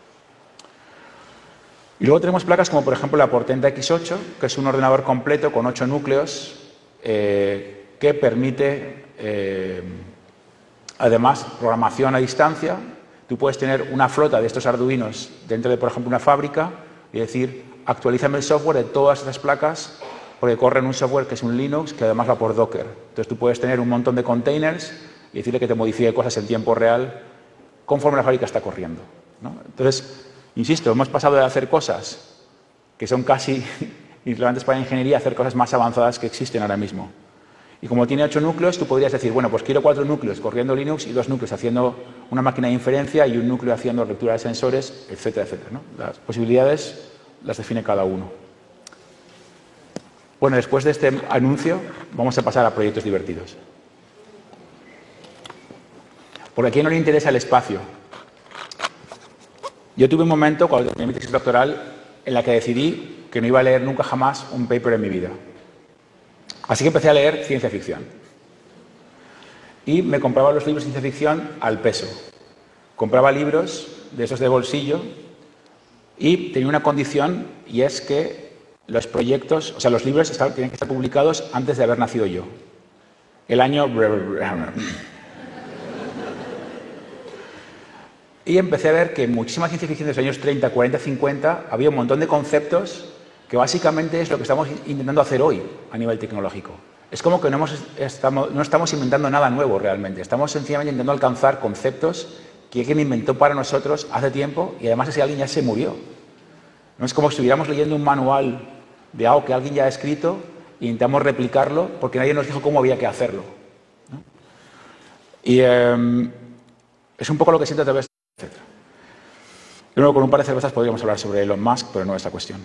Y luego tenemos placas como, por ejemplo, la Portenta X8, que es un ordenador completo con 8 núcleos que permite, además, programación a distancia. Tú puedes tener una flota de estos Arduinos dentro de, por ejemplo, una fábrica y decir, actualízame el software de todas estas placas porque corren un software que es un Linux que además va por Docker. Entonces tú puedes tener un montón de containers y decirle que te modifique cosas en tiempo real conforme la fábrica está corriendo, ¿no? Entonces, insisto, hemos pasado de hacer cosas que son casi irrelevantes para la ingeniería a hacer cosas más avanzadas que existen ahora mismo. Y como tiene 8 núcleos, tú podrías decir, bueno, pues quiero 4 núcleos corriendo Linux y 2 núcleos haciendo una máquina de inferencia y un núcleo haciendo lectura de sensores, etcétera, etcétera, ¿no? Las posibilidades las define cada uno. Bueno, después de este anuncio, vamos a pasar a proyectos divertidos. Porque a quién no le interesa el espacio. Yo tuve un momento, cuando terminé mi tesis doctoral, en la que decidí que no iba a leer nunca jamás un paper en mi vida. Así que empecé a leer ciencia ficción. Y me compraba los libros de ciencia ficción al peso. Compraba libros de esos de bolsillo y tenía una condición, y es que los proyectos, o sea, los libros tienen que estar publicados antes de haber nacido yo. El año... Y empecé a ver que en muchísima ciencia ficción de los años 30, 40, 50 había un montón de conceptos que básicamente es lo que estamos intentando hacer hoy a nivel tecnológico. Es como que no estamos inventando nada nuevo realmente, estamos sencillamente intentando alcanzar conceptos que alguien inventó para nosotros hace tiempo y además ese alguien ya se murió. No es como si estuviéramos leyendo un manual de algo que alguien ya ha escrito e intentamos replicarlo porque nadie nos dijo cómo había que hacerlo, ¿no? Y es un poco lo que siento a través de etcétera. Luego, con un par de cervezas podríamos hablar sobre Elon Musk, pero no es la cuestión.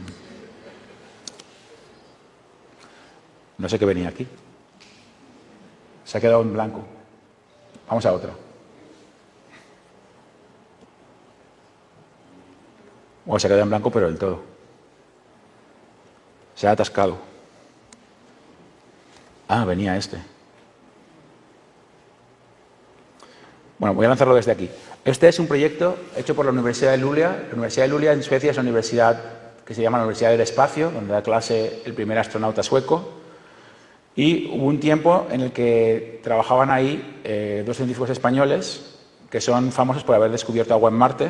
No sé qué venía aquí. Se ha quedado en blanco. Vamos a otra. O se ha quedado en blanco, pero del todo. Se ha atascado. Ah, venía este. Bueno, voy a lanzarlo desde aquí. Este es un proyecto hecho por la Universidad de Luleå. La Universidad de Luleå en Suecia es una universidad que se llama la Universidad del Espacio, donde da clase el primer astronauta sueco. Y hubo un tiempo en el que trabajaban ahí dos científicos españoles que son famosos por haber descubierto agua en Marte.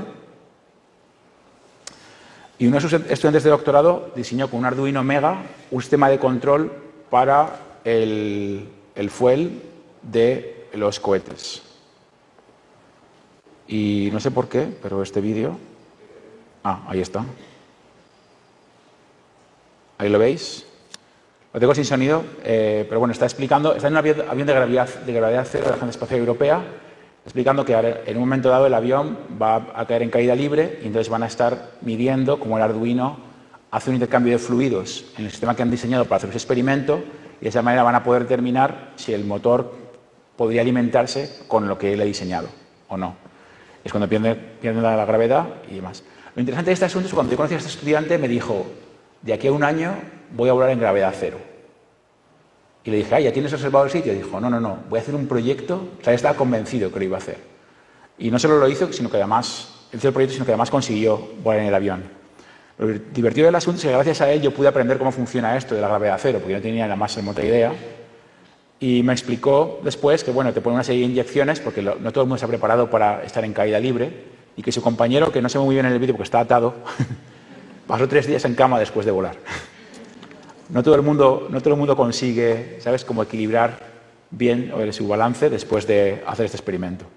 Y uno de sus estudiantes de doctorado diseñó con un Arduino Mega un sistema de control para el fuel de los cohetes. Y no sé por qué, pero este vídeo... Ah, ahí está. Ahí lo veis. Lo tengo sin sonido, pero bueno, está explicando... Está en un avión de gravedad cero de la Agencia Espacial Europea, explicando que en un momento dado el avión va a caer en caída libre y entonces van a estar midiendo cómo el Arduino hace un intercambio de fluidos en el sistema que han diseñado para hacer ese experimento y de esa manera van a poder determinar si el motor podría alimentarse con lo que él ha diseñado o no. Es cuando pierde la gravedad y demás. Lo interesante de este asunto es que cuando yo conocí a este estudiante me dijo, de aquí a un año voy a volar en gravedad cero. Y le dije, ¿ya tienes reservado el sitio? Y dijo, no, voy a hacer un proyecto. O sea, él estaba convencido que lo iba a hacer. Y no solo lo hizo, sino que además, hizo el proyecto, sino que además consiguió volar en el avión. Lo divertido del asunto es que gracias a él yo pude aprender cómo funciona esto de la gravedad cero, porque yo no tenía la más remota idea. Y me explicó después que, bueno, te ponen una serie de inyecciones, porque no todo el mundo está preparado para estar en caída libre, y que su compañero, que no se ve muy bien en el vídeo porque está atado, pasó 3 días en cama después de volar. No todo el mundo consigue, ¿sabes?, cómo equilibrar bien su balance después de hacer este experimento.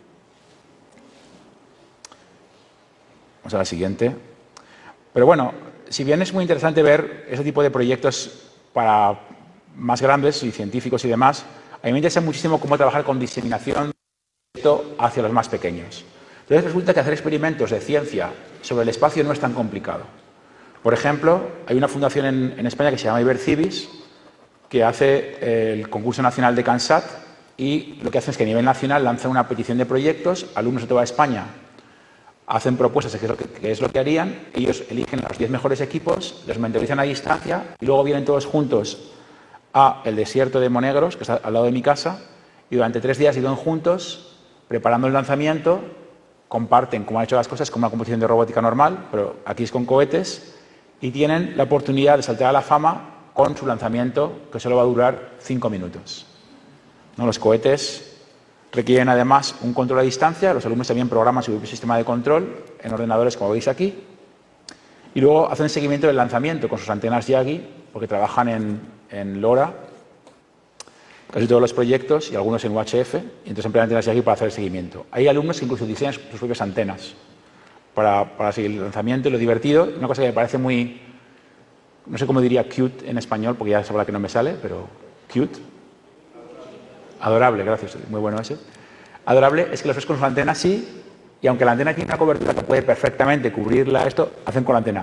Vamos a la siguiente. Pero bueno, si bien es muy interesante ver ese tipo de proyectos para más grandes y científicos y demás, a mí me interesa muchísimo cómo trabajar con diseminación hacia los más pequeños. Entonces resulta que hacer experimentos de ciencia sobre el espacio no es tan complicado. Por ejemplo, hay una fundación en España que se llama Ibercibis, que hace el concurso nacional de CANSAT y lo que hace es que a nivel nacional lanza una petición de proyectos, alumnos de toda España hacen propuestas de qué es lo que harían, ellos eligen a los 10 mejores equipos, los mentorizan a distancia y luego vienen todos juntos a el desierto de Monegros, que está al lado de mi casa, y durante 3 días viven juntos preparando el lanzamiento, comparten cómo han hecho las cosas como una competición de robótica normal, pero aquí es con cohetes, y tienen la oportunidad de saltar a la fama con su lanzamiento, que solo va a durar 5 minutos. ¿No? Los cohetes requieren además un control a distancia, los alumnos también programan su propio sistema de control en ordenadores, como veis aquí, y luego hacen seguimiento del lanzamiento con sus antenas Yagi, porque trabajan en LoRa, casi todos los proyectos, y algunos en UHF, y entonces emplean antenas Yagi para hacer el seguimiento. Hay alumnos que incluso diseñan sus propias antenas para seguir el lanzamiento, y lo divertido, una cosa que me parece muy, no sé cómo diría cute en español, porque ya sabrá que no me sale, pero cute, adorable, gracias, muy bueno ese. Adorable es que los ves con su antena así, y aunque la antena tiene una cobertura que puede perfectamente cubrirla, hacen con la antena.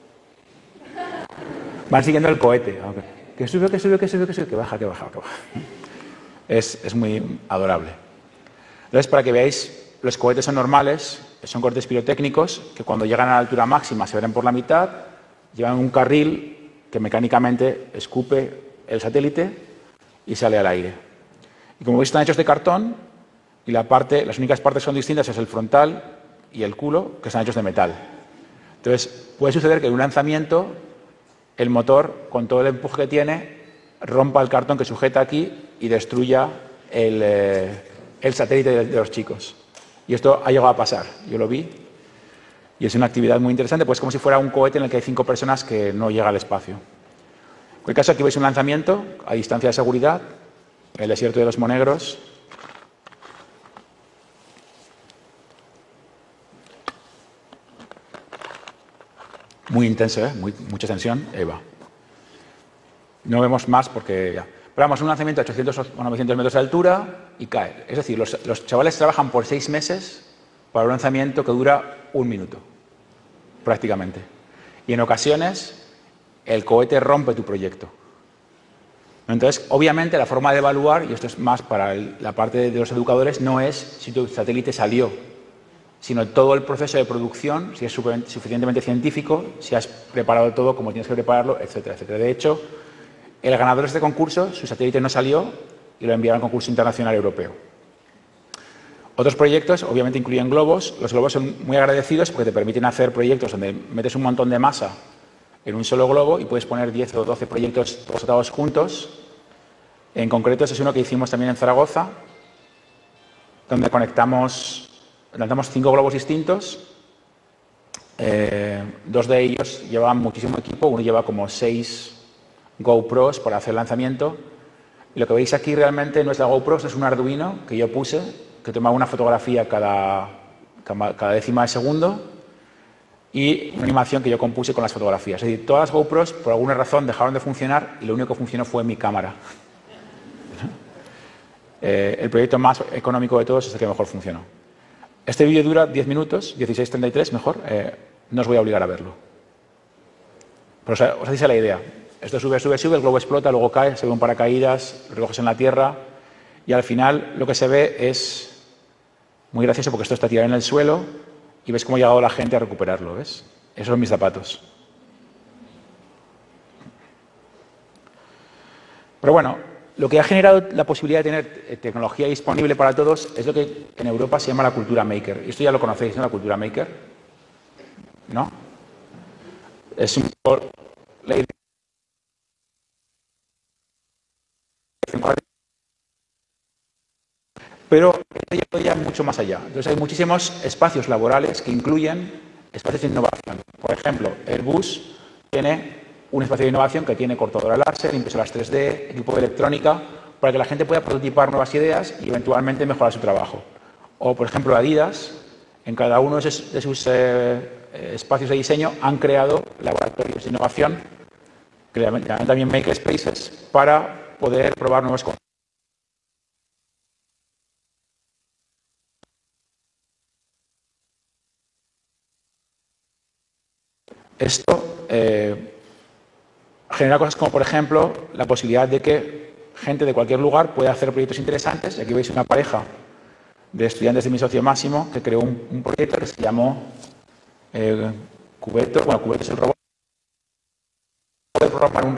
Van siguiendo el cohete, que sube, que baja. Es muy adorable. Entonces, para que veáis, los cohetes son normales, son cohetes pirotécnicos que cuando llegan a la altura máxima se ven por la mitad, llevan un carril que mecánicamente escupe el satélite y sale al aire. Y como veis, están hechos de cartón y las únicas partes que son distintas es el frontal y el culo, que están hechos de metal. Entonces, puede suceder que en un lanzamiento el motor, con todo el empuje que tiene, rompa el cartón que sujeta aquí y destruya el satélite de los chicos. Y esto ha llegado a pasar, yo lo vi. Y es una actividad muy interesante, pues como si fuera un cohete en el que hay 5 personas que no llega al espacio. En cualquier caso, aquí veis un lanzamiento a distancia de seguridad, el desierto de los Monegros. Muy intenso, mucha tensión, Eva. No vemos más porque ya. Pero vamos, un lanzamiento a 800 o 900 metros de altura y cae. Es decir, los chavales trabajan por 6 meses para un lanzamiento que dura 1 minuto, prácticamente. Y en ocasiones, el cohete rompe tu proyecto. Entonces, obviamente, la forma de evaluar, y esto es más para la parte de los educadores, no es si tu satélite salió, sino todo el proceso de producción, si es suficientemente científico, si has preparado todo como tienes que prepararlo, etcétera, etcétera. De hecho, el ganador de este concurso, su satélite no salió y lo enviaron al concurso internacional europeo. Otros proyectos, obviamente, incluyen globos. Los globos son muy agradecidos porque te permiten hacer proyectos donde metes un montón de masa en un solo globo y puedes poner 10 o 12 proyectos todos atados juntos. En concreto, ese es uno que hicimos también en Zaragoza, donde lanzamos 5 globos distintos. 2 de ellos llevaban muchísimo equipo, uno lleva como 6 GoPros para hacer el lanzamiento. Y lo que veis aquí realmente no es la GoPro, es un Arduino que yo puse, que tomaba una fotografía cada décima de segundo y una animación que yo compuse con las fotografías. Es decir, todas las GoPros por alguna razón dejaron de funcionar y lo único que funcionó fue mi cámara. El proyecto más económico de todos es el que mejor funcionó. Este vídeo dura 10 minutos, 16:33 mejor, no os voy a obligar a verlo. Pero os dice la idea. Esto sube, sube, sube, el globo explota, luego cae, se ve un paracaídas, recoges en la tierra y al final lo que se ve es muy gracioso porque esto está tirado en el suelo y ves cómo ha llegado la gente a recuperarlo, ¿ves? Esos son mis zapatos. Pero bueno, lo que ha generado la posibilidad de tener tecnología disponible para todos es lo que en Europa se llama la cultura maker. Y esto ya lo conocéis, ¿no? La cultura maker. ¿No? Es un poco la idea. Pero esto ya mucho más allá. Entonces hay muchísimos espacios laborales que incluyen espacios de innovación. Por ejemplo, Airbus tiene un espacio de innovación que tiene cortadora láser, impresoras 3D, equipo de electrónica, para que la gente pueda prototipar nuevas ideas y eventualmente mejorar su trabajo. O, por ejemplo, Adidas, en cada uno de sus espacios de diseño han creado laboratorios de innovación, que le llaman también makerspaces, para poder probar nuevos conceptos. Esto genera cosas como, por ejemplo, la posibilidad de que gente de cualquier lugar pueda hacer proyectos interesantes. Y aquí veis una pareja de estudiantes de mi socio Máximo que creó un proyecto que se llamó Cubeto. Bueno, Cubeto es el robot. Poder programar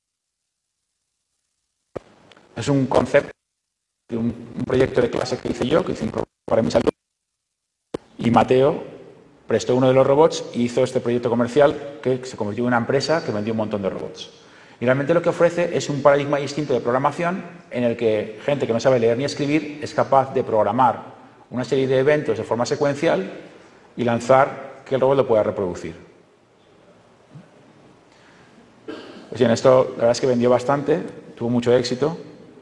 es un concepto de un proyecto de clase que hice yo, que hice para mis alumnos. Y Mateo prestó uno de los robots y hizo este proyecto comercial que se convirtió en una empresa que vendió un montón de robots. Y realmente lo que ofrece es un paradigma distinto de programación en el que gente que no sabe leer ni escribir es capaz de programar una serie de eventos de forma secuencial y lanzar que el robot lo pueda reproducir. Pues bien, esto la verdad es que vendió bastante, tuvo mucho éxito.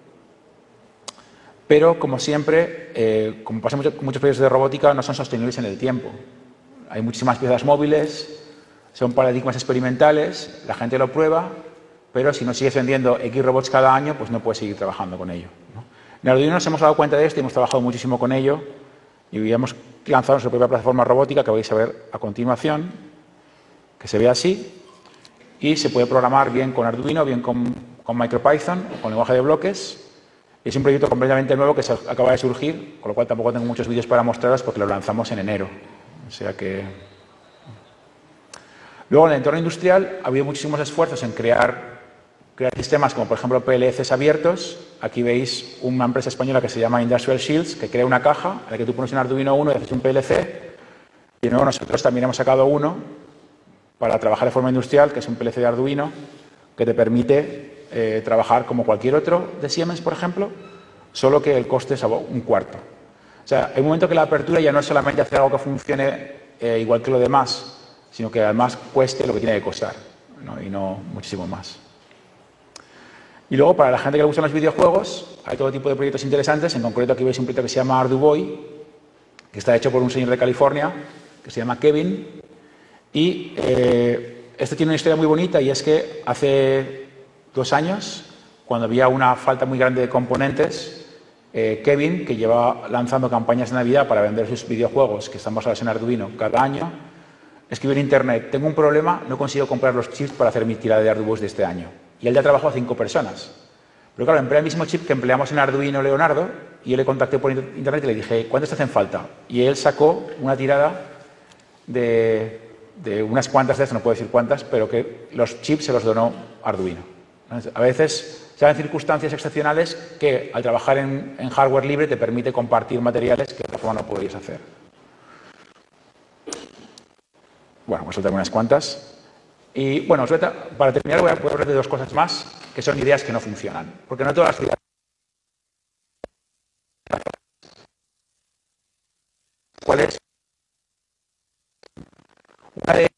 Pero, como siempre, como pasa con muchos proyectos de robótica, no son sostenibles en el tiempo. Hay muchísimas piezas móviles, son paradigmas experimentales, la gente lo prueba, pero si no sigues vendiendo X robots cada año, pues no puedes seguir trabajando con ello, ¿no? En Arduino nos hemos dado cuenta de esto y hemos trabajado muchísimo con ello y hemos lanzado nuestra propia plataforma robótica que vais a ver a continuación, que se ve así y se puede programar bien con Arduino, bien con MicroPython o con lenguaje de bloques. Es un proyecto completamente nuevo que acaba de surgir, con lo cual tampoco tengo muchos vídeos para mostraros porque lo lanzamos en enero. O sea que... Luego, en el entorno industrial ha habido muchísimos esfuerzos en crear sistemas como, por ejemplo, PLCs abiertos. Aquí veis una empresa española que se llama Industrial Shields, que crea una caja en la que tú pones un Arduino 1 y haces un PLC. Y de nuevo nosotros también hemos sacado uno para trabajar de forma industrial, que es un PLC de Arduino, que te permite trabajar como cualquier otro de Siemens, por ejemplo, solo que el coste es un cuarto. O sea, hay un momento que la apertura ya no es solamente hacer algo que funcione igual que lo demás, sino que además cueste lo que tiene que costar, ¿no? Y no muchísimo más. Y luego, para la gente que le gustan los videojuegos, hay todo tipo de proyectos interesantes. En concreto, aquí veis un proyecto que se llama Arduboy, que está hecho por un señor de California, que se llama Kevin. Y este tiene una historia muy bonita, y es que hace 2 años, cuando había una falta muy grande de componentes, Kevin, que lleva lanzando campañas de Navidad para vender sus videojuegos, que están basados en Arduino, cada año, escribió en Internet: tengo un problema, no consigo comprar los chips para hacer mi tirada de Arduboys de este año. Y él ya trabajó a 5 personas. Pero claro, emplea el mismo chip que empleamos en Arduino Leonardo, y yo le contacté por Internet y le dije: ¿cuántos te hacen falta? Y él sacó una tirada de unas cuantas de estas, no puedo decir cuántas, pero que los chips se los donó Arduino. Entonces, a veces se dan circunstancias excepcionales que al trabajar en hardware libre te permite compartir materiales que de otra forma no podrías hacer. Bueno, voy a soltar unas cuantas. Y bueno, para terminar voy a hablar de 2 cosas más, que son ideas que no funcionan. Porque no todas las ideas. ¿Cuál es? Una de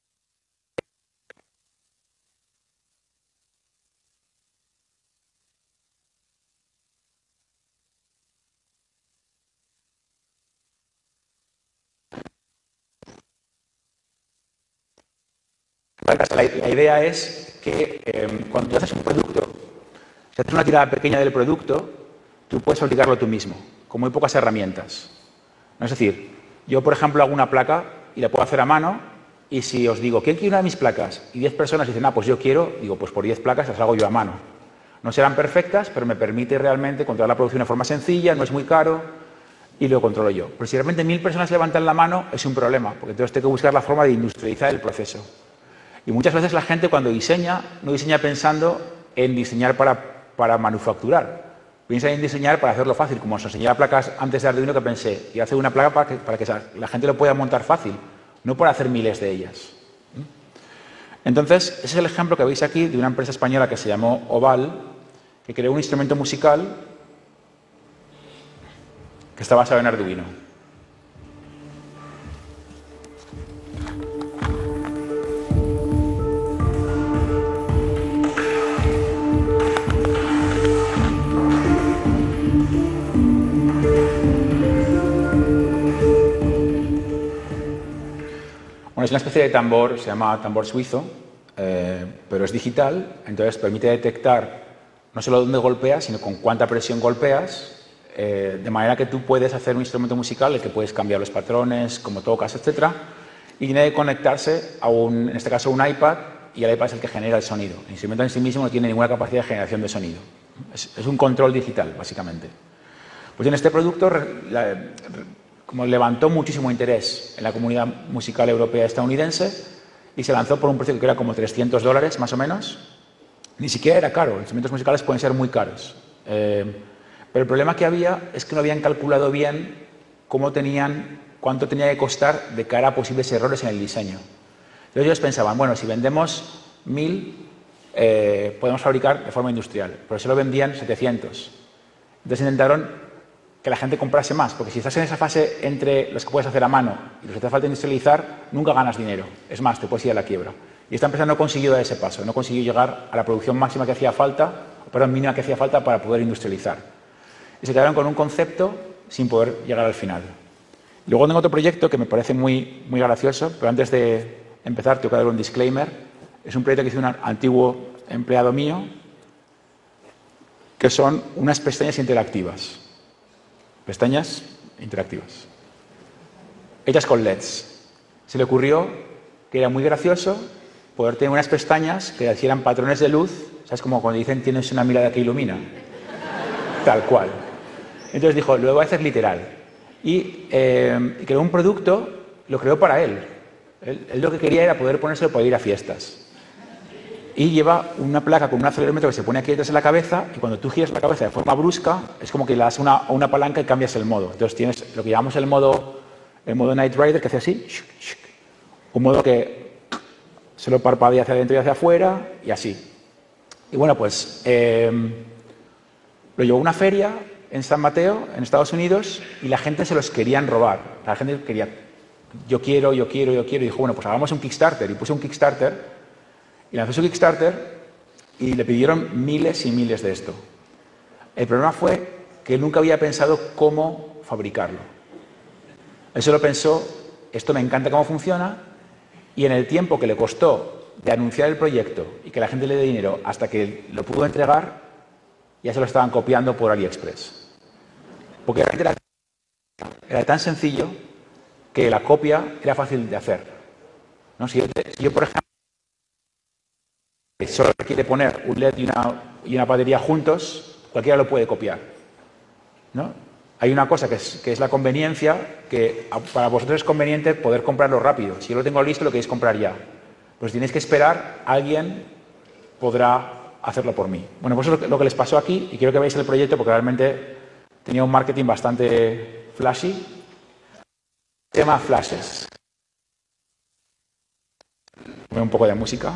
la idea es que cuando tú haces un producto, si haces una tirada pequeña del producto, tú puedes fabricarlo tú mismo, con muy pocas herramientas. Es decir, yo, por ejemplo, hago una placa y la puedo hacer a mano, y si os digo: ¿quién quiere una de mis placas? Y 10 personas dicen: pues yo quiero, digo, pues por 10 placas las hago yo a mano. No serán perfectas, pero me permite realmente controlar la producción de forma sencilla, no es muy caro, y lo controlo yo. Pero si realmente 1000 personas levantan la mano, es un problema, porque entonces tengo que buscar la forma de industrializar el proceso. Y muchas veces la gente, cuando diseña, no diseña pensando en diseñar para manufacturar. Piensa en diseñar para hacerlo fácil. Como os enseñé las placas antes de Arduino, que pensé, y hacer una placa para que la gente lo pueda montar fácil, no para hacer miles de ellas. Entonces, ese es el ejemplo que veis aquí de una empresa española que se llamó Oval, que creó un instrumento musical que está basado en Arduino. Bueno, es una especie de tambor, se llama tambor suizo, pero es digital, entonces permite detectar no solo dónde golpeas, sino con cuánta presión golpeas, de manera que tú puedes hacer un instrumento musical en el que puedes cambiar los patrones, cómo tocas, etc. Y tiene que conectarse a en este caso, un iPad, y el iPad es el que genera el sonido. El instrumento en sí mismo no tiene ninguna capacidad de generación de sonido. Es un control digital, básicamente. Pues en este producto, como levantó muchísimo interés en la comunidad musical europea estadounidense, y se lanzó por un precio que era como $300 más o menos. Ni siquiera era caro, los instrumentos musicales pueden ser muy caros. Pero el problema que había es que no habían calculado bien cuánto tenía que costar de cara a posibles errores en el diseño. Entonces ellos pensaban: bueno, si vendemos 1000, podemos fabricar de forma industrial, pero solo vendían 700. Entonces intentaron que la gente comprase más, porque si estás en esa fase entre los que puedes hacer a mano y los que te falta industrializar, nunca ganas dinero. Es más, te puedes ir a la quiebra. Y esta empresa no consiguió dar ese paso, no consiguió llegar a la producción máxima que hacía falta, mínima que hacía falta para poder industrializar. Y se quedaron con un concepto sin poder llegar al final. Luego tengo otro proyecto que me parece muy, muy gracioso, pero antes de empezar tengo que dar un disclaimer. Es un proyecto que hizo un antiguo empleado mío, que son unas pestañas interactivas. Pestañas interactivas, hechas con LEDs. Se le ocurrió que era muy gracioso poder tener unas pestañas que hicieran patrones de luz, ¿sabes? Como cuando dicen: tienes una mirada que ilumina. Tal cual. Entonces dijo: lo voy a hacer literal. Y creó un producto, lo creó para él. Él lo que quería era poder ponérselo para ir a fiestas. Y lleva una placa con un acelerómetro que se pone aquí detrás de la cabeza, y cuando tú giras la cabeza de forma brusca, es como que le das una palanca y cambias el modo. Entonces tienes lo que llamamos el modo Knight Rider, que hace así, un modo que solo parpadea hacia adentro y hacia afuera y así. Y bueno, pues lo llevó a una feria en San Mateo, en Estados Unidos, y la gente se los querían robar. La gente quería, yo quiero, y dijo, bueno, pues hagamos un Kickstarter. Y puse un Kickstarter, y lanzó su Kickstarter, y le pidieron miles y miles de esto. El problema fue que él nunca había pensado cómo fabricarlo. Él solo pensó, esto me encanta cómo funciona, y en el tiempo que le costó de anunciar el proyecto y que la gente le dé dinero hasta que lo pudo entregar, ya se lo estaban copiando por AliExpress. Porque realmente era tan sencillo que la copia era fácil de hacer, ¿no? Si yo, por ejemplo, solo quiere poner un LED y una batería juntos, cualquiera lo puede copiar, ¿no? Hay una cosa que es la conveniencia, que para vosotros es conveniente poder comprarlo rápido. Si yo lo tengo listo, lo queréis comprar ya. Pues si tenéis que esperar, alguien podrá hacerlo por mí. Bueno, pues eso es lo que les pasó aquí, y quiero que veáis el proyecto porque realmente tenía un marketing bastante flashy. Se llama Flashes. Voy un poco de música.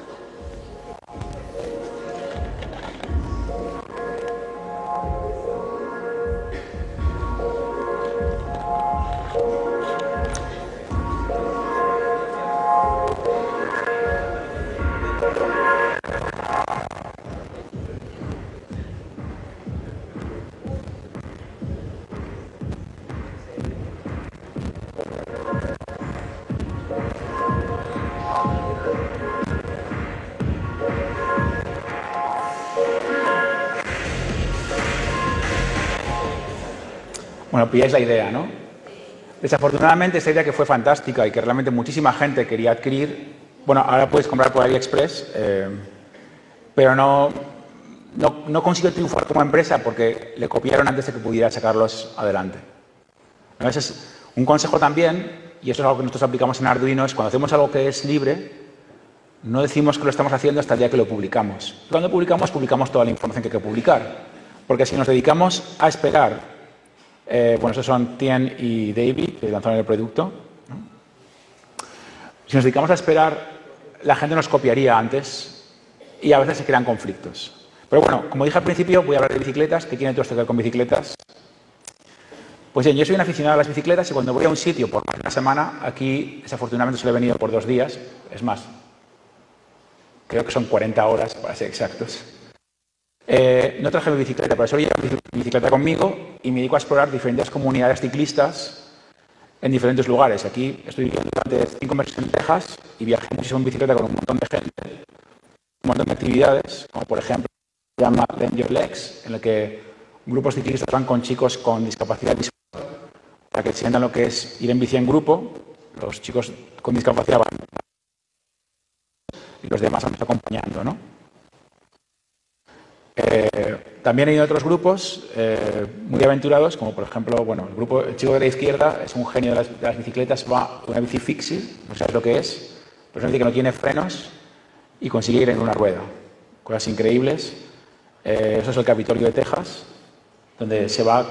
Bueno, pilláis la idea, ¿no? Desafortunadamente, esta idea que fue fantástica y que realmente muchísima gente quería adquirir, bueno, ahora puedes comprar por AliExpress, pero no consiguió triunfar como empresa porque le copiaron antes de que pudiera sacarlos adelante. A veces, un consejo también, y esto es algo que nosotros aplicamos en Arduino, es cuando hacemos algo que es libre, no decimos que lo estamos haciendo hasta el día que lo publicamos. Cuando publicamos toda la información que hay que publicar. Porque si nos dedicamos a esperar, bueno, estos son Tien y David, que lanzaron el producto, ¿no? Si nos dedicamos a esperar, la gente nos copiaría antes y a veces se crean conflictos. Pero bueno, como dije al principio, voy a hablar de bicicletas. ¿Qué tiene todo esto que ver con bicicletas? Pues bien, yo soy un aficionado a las bicicletas y cuando voy a un sitio por más de una semana, aquí desafortunadamente solo he venido por 2 días, es más, creo que son 40 horas para ser exactos. No traje mi bicicleta, pero solo llevo mi bicicleta conmigo y me dedico a explorar diferentes comunidades ciclistas en diferentes lugares. Aquí estoy viviendo durante 5 meses en Texas y viajé muchísimo en bicicleta con un montón de gente, un montón de actividades, como por ejemplo se llama Lend Your Legs, en el que grupos ciclistas van con chicos con discapacidad visual para que sientan lo que es ir en bici en grupo. Los chicos con discapacidad van y los demás vamos acompañando, ¿no? También hay otros grupos muy aventurados, como por ejemplo, bueno, el chico de la izquierda es un genio de las bicicletas, va con una bici fixie, no sabes lo que es, pero es una bici que no tiene frenos y consigue ir en una rueda. Cosas increíbles. Eso es el Capitolio de Texas, donde se va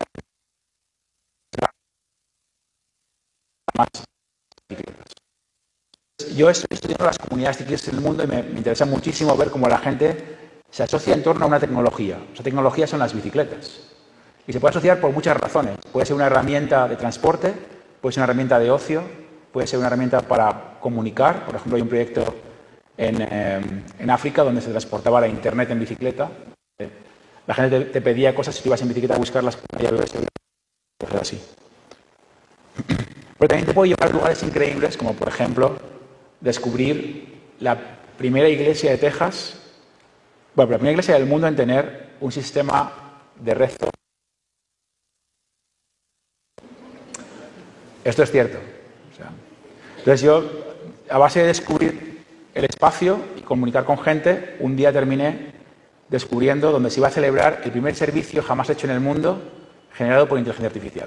más bicicletas. Yo estoy estudiando las comunidades ciclistas en el mundo y me interesa muchísimo ver cómo la gente se asocia en torno a una tecnología. Esa tecnología son las bicicletas. Y se puede asociar por muchas razones. Puede ser una herramienta de transporte, puede ser una herramienta de ocio, puede ser una herramienta para comunicar. Por ejemplo, hay un proyecto en África donde se transportaba la internet en bicicleta. La gente te pedía cosas si tú ibas en bicicleta a buscarlas, cosas así. Pero también te puede llevar a lugares increíbles, como por ejemplo descubrir la primera iglesia de Texas. Bueno, la primera iglesia del mundo en tener un sistema de rezo. Esto es cierto. Entonces yo, a base de descubrir el espacio y comunicar con gente, un día terminé descubriendo donde se iba a celebrar el primer servicio jamás hecho en el mundo generado por inteligencia artificial.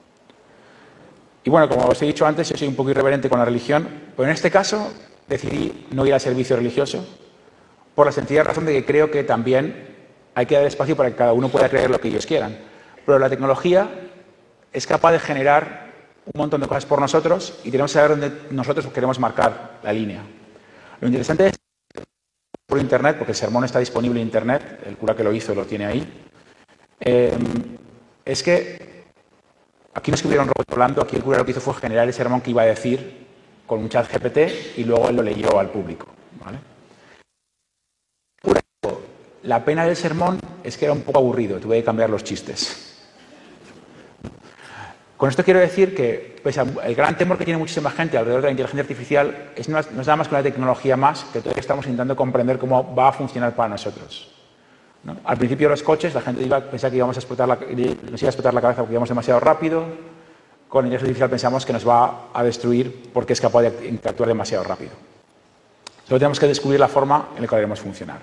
Y bueno, como os he dicho antes, yo soy un poco irreverente con la religión, pero en este caso decidí no ir al servicio religioso, por la sencilla razón de que creo que también hay que dar espacio para que cada uno pueda creer lo que ellos quieran. Pero la tecnología es capaz de generar un montón de cosas por nosotros y tenemos que saber dónde nosotros queremos marcar la línea. Lo interesante es por internet, porque el sermón está disponible en internet, el cura que lo hizo lo tiene ahí, es que aquí no escribieron robot hablando, aquí el cura lo que hizo fue generar el sermón que iba a decir con un chat GPT y luego él lo leyó al público, ¿vale? La pena del sermón es que era un poco aburrido, tuve que cambiar los chistes. Con esto quiero decir que pese al gran temor que tiene muchísima gente alrededor de la inteligencia artificial, no es nada más que una tecnología más que todavía estamos intentando comprender cómo va a funcionar para nosotros, ¿no? Al principio de los coches la gente pensaba que nos iba a explotar la cabeza porque íbamos demasiado rápido. Con la inteligencia artificial pensamos que nos va a destruir porque es capaz de interactuar demasiado rápido. Solo tenemos que descubrir la forma en la que lo haremos funcionar.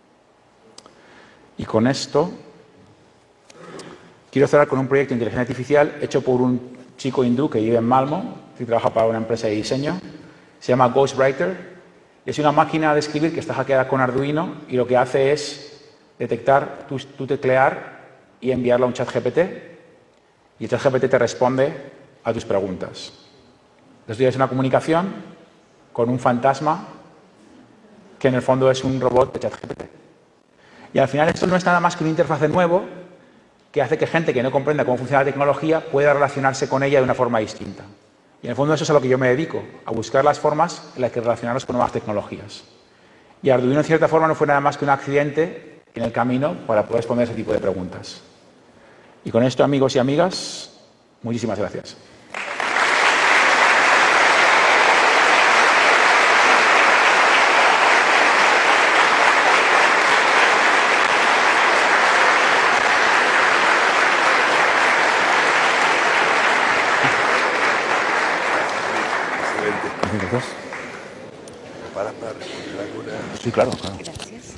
Y con esto quiero cerrar con un proyecto de inteligencia artificial hecho por un chico hindú que vive en Malmo, que trabaja para una empresa de diseño. Se llama Ghostwriter. Es una máquina de escribir que está hackeada con Arduino y lo que hace es detectar tu teclear y enviarlo a un chat GPT. Y el chat GPT te responde a tus preguntas. Entonces tienes una comunicación con un fantasma que en el fondo es un robot de chat GPT. Y al final esto no es nada más que un interfaz nuevo que hace que gente que no comprenda cómo funciona la tecnología pueda relacionarse con ella de una forma distinta. Y en el fondo eso es a lo que yo me dedico, a buscar las formas en las que relacionarnos con nuevas tecnologías. Y Arduino en cierta forma no fue nada más que un accidente en el camino para poder responder ese tipo de preguntas. Y con esto, amigos y amigas, muchísimas gracias. ¿Para responder alguna? Sí, claro. Gracias.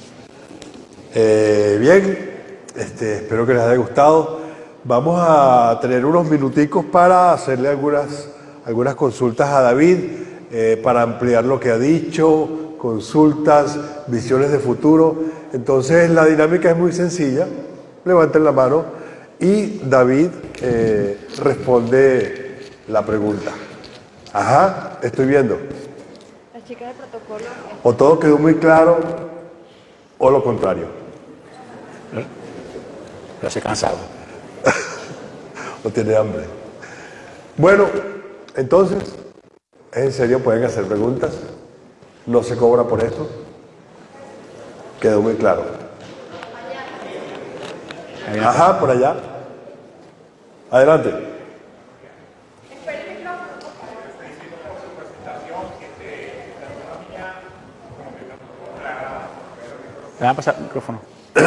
Bien, espero que les haya gustado. Vamos a tener unos minuticos para hacerle algunas consultas a David, para ampliar lo que ha dicho, consultas, visiones de futuro. Entonces la dinámica es muy sencilla. Levanten la mano y David responde la pregunta. Ajá, estoy viendo. La chica de protocolo. O todo quedó muy claro o lo contrario. Pero se cansado. O tiene hambre. Bueno, entonces, ¿en serio pueden hacer preguntas? ¿No se cobra por eso? Quedó muy claro. Ajá, por allá. Adelante. Me va a pasar el micrófono.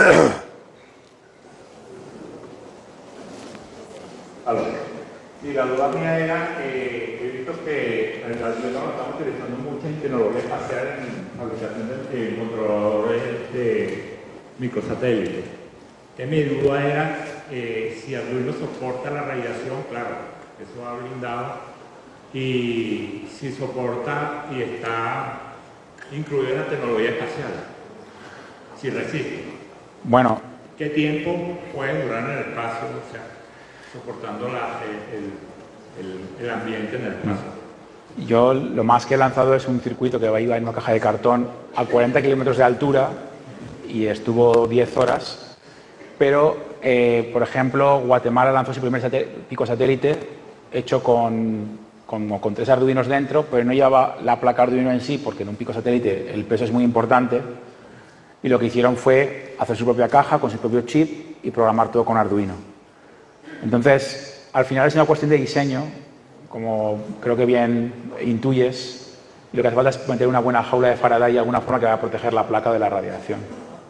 Y la duda mía era que he visto que en el Arduino lo estamos utilizando mucho en tecnología espacial en fabricación de controladores de microsatélites. Que mi duda era si Arduino soporta la radiación, claro, eso ha blindado, y si soporta y está incluido en la tecnología espacial, si resiste. Bueno, ¿Qué tiempo puede durar en el espacio? O sea, soportando el ambiente en el espacio. yo lo más que he lanzado es un circuito que iba en una caja de cartón a 40 kilómetros de altura y estuvo 10 horas. Pero, por ejemplo, Guatemala lanzó su primer pico satélite hecho con 3 Arduinos dentro, pero no llevaba la placa Arduino en sí, porque en un pico satélite el peso es muy importante. Y lo que hicieron fue hacer su propia caja con su propio chip y programar todo con Arduino. Entonces, al final es una cuestión de diseño, como creo que bien intuyes, y lo que hace falta es meter una buena jaula de Faraday y alguna forma que vaya a proteger la placa de la radiación.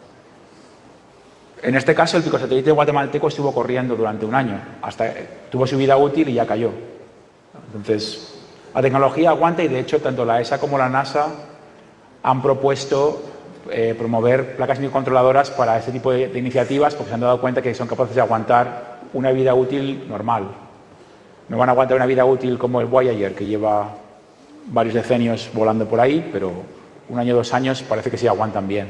En este caso, el picosatélite guatemalteco estuvo corriendo durante un año, hasta tuvo su vida útil y ya cayó. Entonces, la tecnología aguanta y, de hecho, tanto la ESA como la NASA han propuesto promover placas microcontroladoras para este tipo de iniciativas porque se han dado cuenta que son capaces de aguantar una vida útil normal. No van a aguantar una vida útil como el Voyager, que lleva varios decenios volando por ahí, pero 1 año, 2 años parece que sí aguantan bien.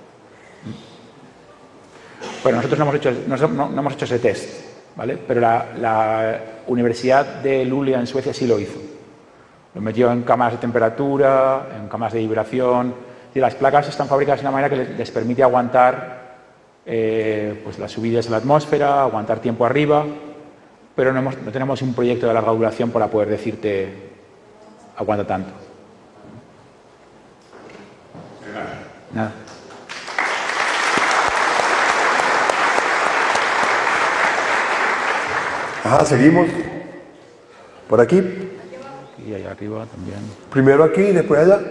Bueno, nosotros no hemos hecho ese test, ¿vale? Pero la Universidad de Luleå en Suecia sí lo hizo. Lo metió en cámaras de temperatura, en cámaras de vibración. Y las placas están fabricadas de una manera que les permite aguantar pues las subidas de la atmósfera, aguantar tiempo arriba, pero no tenemos un proyecto de larga duración para poder decirte aguanta tanto. Nada. Ajá, seguimos. Por aquí. Y allá arriba también. Primero aquí y después allá.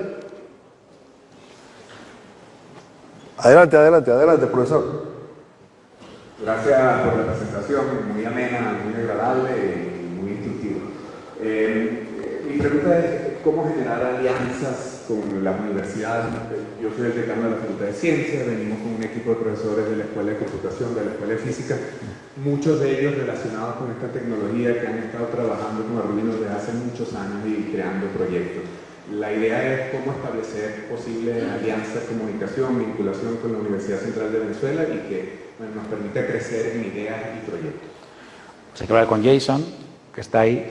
Adelante, adelante, adelante, profesor. Gracias por la presentación, muy amena, muy agradable y muy instructiva. Mi pregunta es, ¿cómo generar alianzas con las universidades? Yo soy el decano de la Facultad de Ciencias, venimos con un equipo de profesores de la Escuela de Computación, de la Escuela de Física, muchos de ellos relacionados con esta tecnología que han estado trabajando con Arduino desde hace muchos años y creando proyectos. La idea es cómo establecer posibles alianzas, comunicación, vinculación con la Universidad Central de Venezuela y que nos permita crecer en ideas y proyectos. Pues hay que hablar con Jason, que está ahí.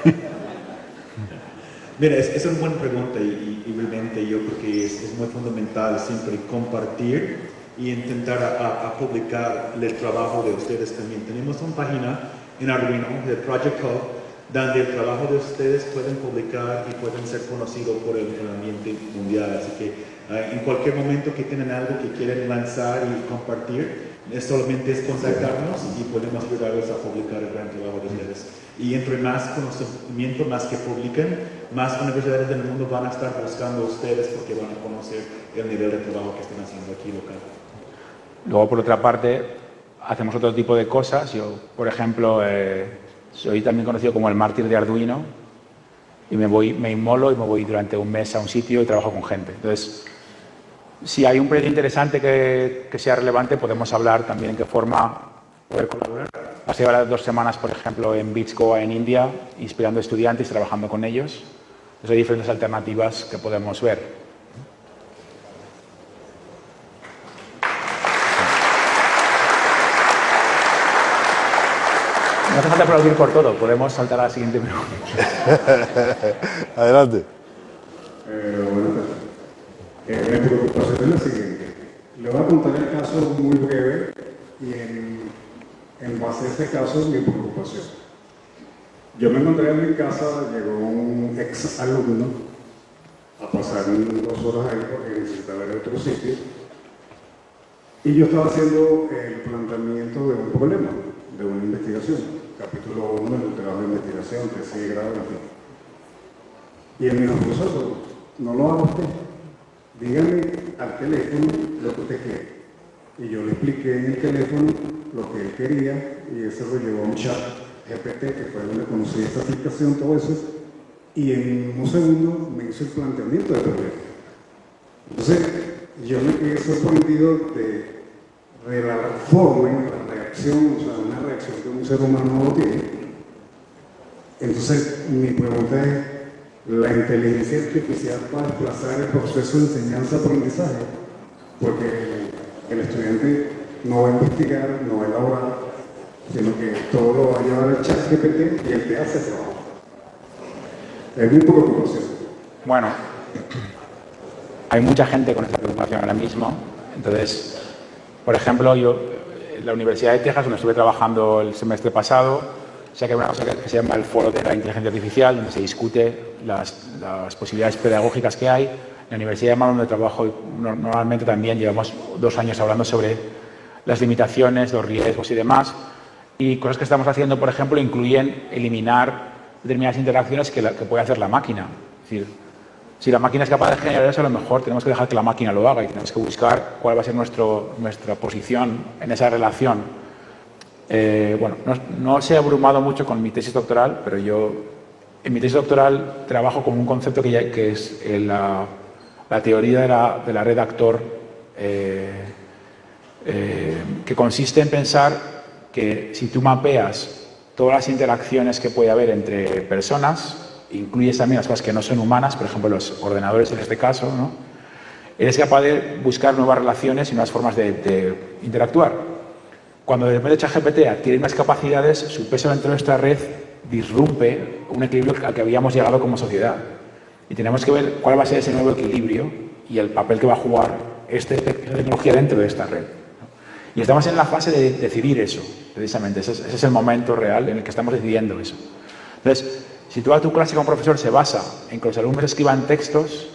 Mira, es una buena pregunta y realmente yo creo que es muy fundamental siempre compartir y intentar a publicar el trabajo de ustedes también. Tenemos una página en Arduino, de Project Hub, donde el trabajo de ustedes pueden publicar y pueden ser conocidos por el ambiente mundial. Así que en cualquier momento que tienen algo que quieren lanzar y compartir, solamente es contactarnos y podemos ayudarles a publicar el gran trabajo de ustedes. Y entre más conocimiento, más que publiquen, más universidades del mundo van a estar buscando a ustedes porque van a conocer el nivel de trabajo que están haciendo aquí local. Luego, por otra parte, hacemos otro tipo de cosas. Yo, por ejemplo, soy también conocido como el mártir de Arduino y me inmolo y me voy durante un mes a un sitio y trabajo con gente. Entonces, si hay un proyecto interesante que sea relevante, podemos hablar también en qué forma poder colaborar. Pasé ahora 2 semanas, por ejemplo, en Beats Goa, en India, inspirando estudiantes y trabajando con ellos. Entonces, hay diferentes alternativas que podemos ver. No hace falta aplaudir por todo, podemos saltar a la siguiente pregunta. Adelante. Mi preocupación es la siguiente. Le voy a contar el caso muy breve y en base a este caso mi preocupación. Yo me encontré en mi casa, llegó un ex alumno a pasar 2 horas ahí porque necesitaba ir a otro sitio y yo estaba haciendo el planteamiento de un problema, de una investigación, capítulo 1 del trabajo de investigación, tesis de grado, en fin. Y él me dijo, profesor, no lo haga usted. Dígame al teléfono lo que usted quiere. Y yo le expliqué en el teléfono lo que él quería y eso lo llevó a un chat GPT, que fue donde conocí esta aplicación, todo eso. Y en un segundo me hizo el planteamiento del problema. Entonces, yo me quedé sorprendido de la forma y la reacción, o sea, una reacción que un ser humano no tiene. Entonces, mi pregunta es, la inteligencia artificial para desplazar el proceso de enseñanza-aprendizaje, porque el estudiante no va a investigar, no va a elaborar, sino que todo lo va a llevar al chat GPT y él te hace el trabajo. Es mi preocupación. Bueno, hay mucha gente con esta preocupación ahora mismo. Entonces, por ejemplo, yo en la Universidad de Texas, donde estuve trabajando el semestre pasado, sé que hay una cosa que se llama el Foro de la Inteligencia Artificial, donde se discute las posibilidades pedagógicas que hay. En la Universidad de Málaga, donde trabajo normalmente también, llevamos 2 años hablando sobre las limitaciones, los riesgos y demás. Y cosas que estamos haciendo, por ejemplo, incluyen eliminar determinadas interacciones que puede hacer la máquina. Es decir, si la máquina es capaz de generar eso, a lo mejor tenemos que dejar que la máquina lo haga y tenemos que buscar cuál va a ser nuestra posición en esa relación. Bueno, no se ha abrumado mucho con mi tesis doctoral, pero yo en mi tesis doctoral trabajo con un concepto que es la teoría de la red actor, que consiste en pensar que si tú mapeas todas las interacciones que puede haber entre personas, incluyes también las cosas que no son humanas, por ejemplo los ordenadores en este caso, ¿no? Eres capaz de buscar nuevas relaciones y nuevas formas de interactuar. Cuando de repente ChatGPT adquiere unas capacidades, su peso dentro de nuestra red disrumpe un equilibrio al que habíamos llegado como sociedad. Y tenemos que ver cuál va a ser ese nuevo equilibrio y el papel que va a jugar esta tecnología dentro de esta red, ¿no? Y estamos en la fase de decidir eso, precisamente. Ese es el momento real en el que estamos decidiendo eso. Entonces, si toda tu clase como profesor se basa en que los alumnos escriban textos,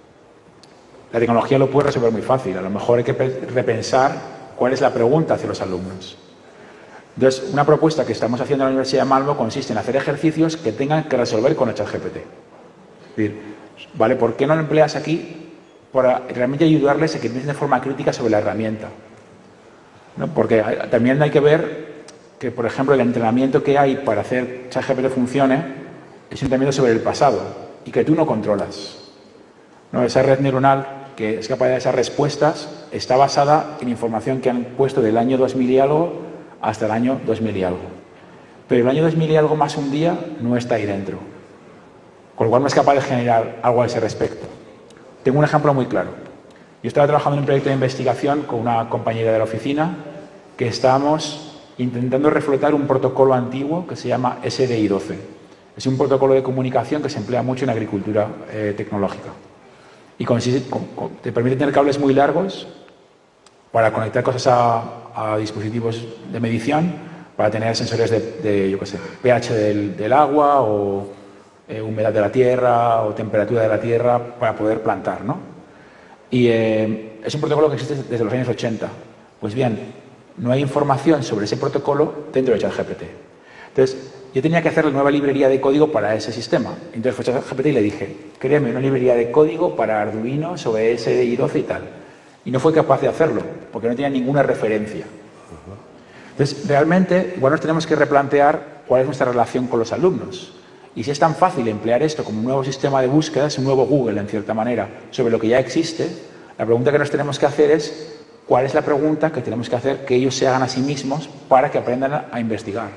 la tecnología lo puede resolver muy fácil. A lo mejor hay que repensar cuál es la pregunta hacia los alumnos. Entonces, una propuesta que estamos haciendo en la Universidad de Malmö consiste en hacer ejercicios que tengan que resolver con el ChatGPT. Es decir, ¿vale? ¿Por qué no lo empleas aquí para realmente ayudarles a que piensen de forma crítica sobre la herramienta? ¿No? Porque también hay que ver que, por ejemplo, el entrenamiento que hay para hacer ChatGPT funcione es un entrenamiento sobre el pasado y que tú no controlas, ¿no? Esa red neuronal que es capaz de dar esas respuestas está basada en información que han puesto del año 2000 y algo hasta el año 2000 y algo. Pero el año 2000 y algo más un día no está ahí dentro. Con lo cual no es capaz de generar algo a ese respecto. Tengo un ejemplo muy claro. Yo estaba trabajando en un proyecto de investigación con una compañera de la oficina que estábamos intentando reflotar un protocolo antiguo que se llama SDI-12. Es un protocolo de comunicación que se emplea mucho en agricultura tecnológica. Y te permite tener cables muy largos para conectar cosas a dispositivos de medición, para tener sensores de yo qué sé, pH del agua o humedad de la tierra o temperatura de la tierra para poder plantar, ¿no? Y es un protocolo que existe desde los años 80. Pues bien, no hay información sobre ese protocolo dentro de ChatGPT. Entonces, yo tenía que hacer la nueva librería de código para ese sistema. Entonces fue a ChatGPT y le dije, créame una librería de código para Arduino sobre SDI-12 y tal. Y no fue capaz de hacerlo, porque no tenía ninguna referencia. Entonces, realmente, igual nos tenemos que replantear cuál es nuestra relación con los alumnos. Y si es tan fácil emplear esto como un nuevo sistema de búsqueda, es un nuevo Google, en cierta manera, sobre lo que ya existe, la pregunta que nos tenemos que hacer es cuál es la pregunta que tenemos que hacer que ellos se hagan a sí mismos para que aprendan a investigar.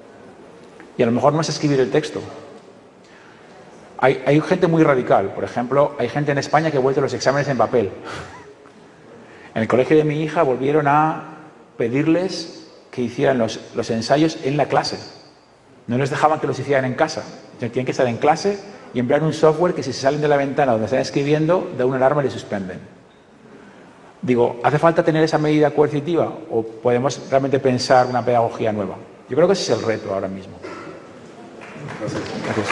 Y a lo mejor no es escribir el texto. Hay gente muy radical. Por ejemplo, hay gente en España que ha vuelto los exámenes en papel. En el colegio de mi hija volvieron a pedirles que hicieran los ensayos en la clase. No les dejaban que los hicieran en casa. Tienen que estar en clase y emplear un software que si se salen de la ventana donde están escribiendo, da una alarma y les suspenden. Digo, ¿hace falta tener esa medida coercitiva o podemos realmente pensar una pedagogía nueva? Yo creo que ese es el reto ahora mismo. Gracias. Gracias.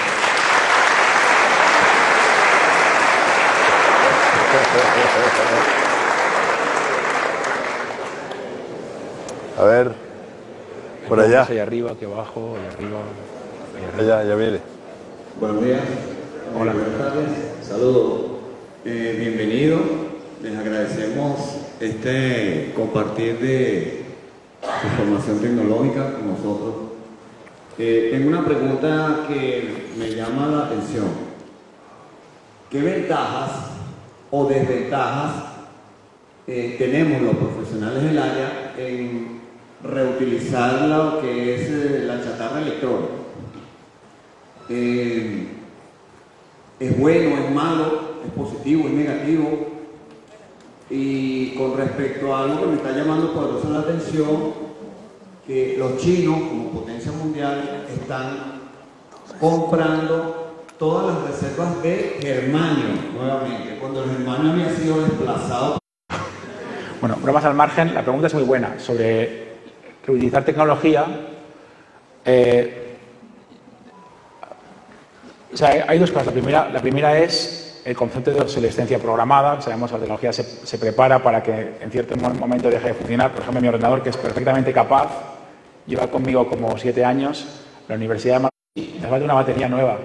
A ver, por allá. Allá arriba, aquí abajo, allá arriba. Allá viene. Buenos días. Hola. Buenas tardes. Saludos. Bienvenidos. Les agradecemos este compartir de información tecnológica con nosotros. Tengo una pregunta que me llama la atención. ¿Qué ventajas o desventajas tenemos los profesionales del área en reutilizar lo que es la chatarra electrónica? ¿Es bueno, es malo, es positivo, es negativo? Y con respecto a algo que me está llamando poderosa la atención, que los chinos, como potencia mundial, están comprando todas las reservas de germanio nuevamente, cuando el germanio había sido desplazado. Bueno, bromas al margen, la pregunta es muy buena sobre reutilizar tecnología. O sea, hay dos cosas. La primera es el concepto de obsolescencia programada. Sabemos que la tecnología se prepara para que en cierto momento deje de funcionar. Por ejemplo, mi ordenador, que es perfectamente capaz, lleva conmigo como 7 años, la Universidad de Madrid, me falta una batería nueva.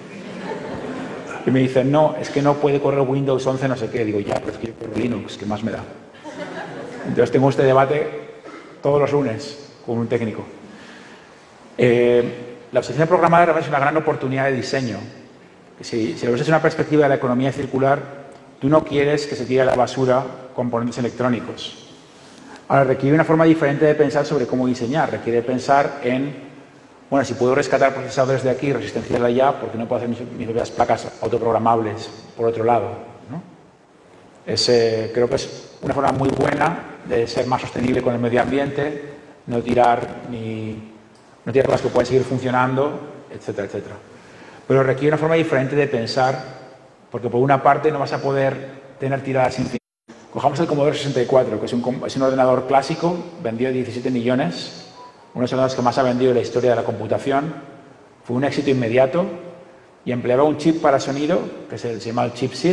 Y me dicen, no, es que no puede correr Windows 11 no sé qué. Digo, ya, pero es que yo corro Linux, ¿qué más me da? Entonces tengo este debate todos los lunes con un técnico. La obsolescencia programada es una gran oportunidad de diseño. Si lo ves desde una perspectiva de la economía circular, tú no quieres que se tire a la basura componentes electrónicos. Ahora, requiere una forma diferente de pensar sobre cómo diseñar. Requiere pensar en, bueno, si puedo rescatar procesadores de aquí, resistencias de allá, ¿por qué no puedo hacer mis propias placas autoprogramables por otro lado? ¿No? Creo que es una forma muy buena de ser más sostenible con el medio ambiente, no tirar cosas que pueden seguir funcionando, etcétera, etcétera. Pero requiere una forma diferente de pensar porque por una parte no vas a poder tener tiradas infinitas. Cojamos el Commodore 64, que es un ordenador clásico, vendió 17 millones, uno de los ordenadores que más ha vendido en la historia de la computación, fue un éxito inmediato y empleaba un chip para sonido, que se llama el chipset,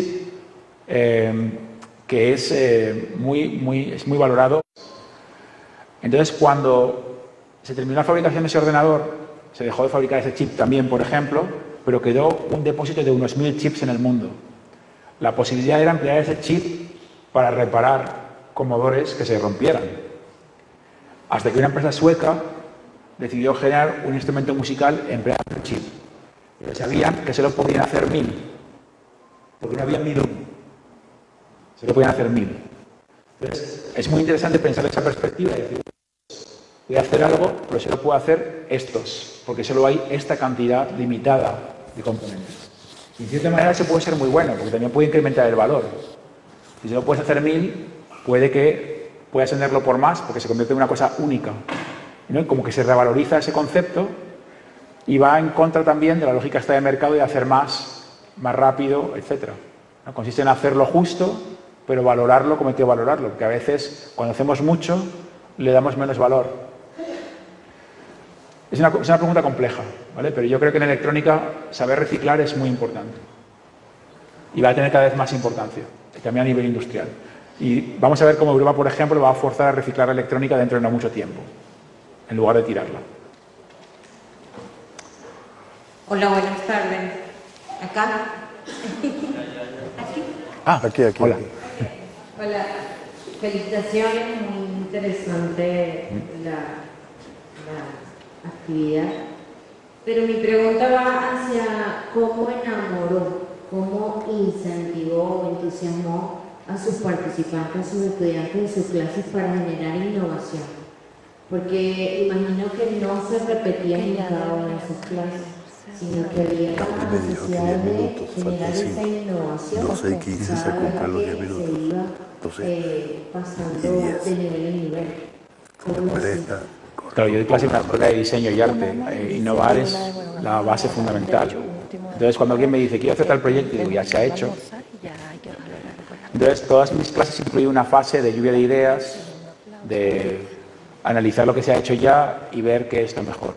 que es muy valorado. Entonces, cuando se terminó la fabricación de ese ordenador, se dejó de fabricar ese chip también, por ejemplo, pero quedó un depósito de unos 1000 chips en el mundo. La posibilidad era emplear ese chip para reparar Commodores que se rompieran. Hasta que una empresa sueca decidió generar un instrumento musical empleando el chip. Pero sabían que solo podían hacer 1000, porque no había 1001. Solo podían hacer 1000. Entonces, es muy interesante pensar en esa perspectiva y decir, voy a hacer algo, pero solo puedo hacer estos, porque solo hay esta cantidad limitada de componentes. Y de cierta manera eso puede ser muy bueno, porque también puede incrementar el valor. Si solo puedes hacer 1000, puede que puedas venderlo por más, porque se convierte en una cosa única, ¿no? Y como que se revaloriza ese concepto y va en contra también de la lógica esta de mercado de hacer más rápido, etc. ¿No? Consiste en hacer lo justo, pero valorarlo como hay que valorarlo, porque a veces cuando hacemos mucho le damos menos valor. Es una pregunta compleja, ¿vale? Pero yo creo que en electrónica saber reciclar es muy importante y va a tener cada vez más importancia, también a nivel industrial. Y vamos a ver cómo Europa, por ejemplo, va a forzar a reciclar la electrónica dentro de no mucho tiempo, en lugar de tirarla. Hola, buenas tardes. ¿Acá? Aquí. Hola. Hola, felicitaciones, muy interesante la actividad. Pero mi pregunta va hacia cómo enamoró, cómo incentivó o entusiasmó a sus participantes, a sus estudiantes de sus clases para generar innovación. Porque imagino que no se repetía en cada una de sus clases, sino que había la necesidad de generar esa innovación. 12 y 15 se cumplen los 10 minutos. Se iba pasando de nivel en nivel. Claro, yo doy clase en una escuela de diseño y arte. Innovar es la base fundamental. Entonces, cuando alguien me dice, quiero hacer tal proyecto, digo, ya se ha hecho. Entonces, todas mis clases incluyen una fase de lluvia de ideas, de analizar lo que se ha hecho ya y ver qué es lo mejor.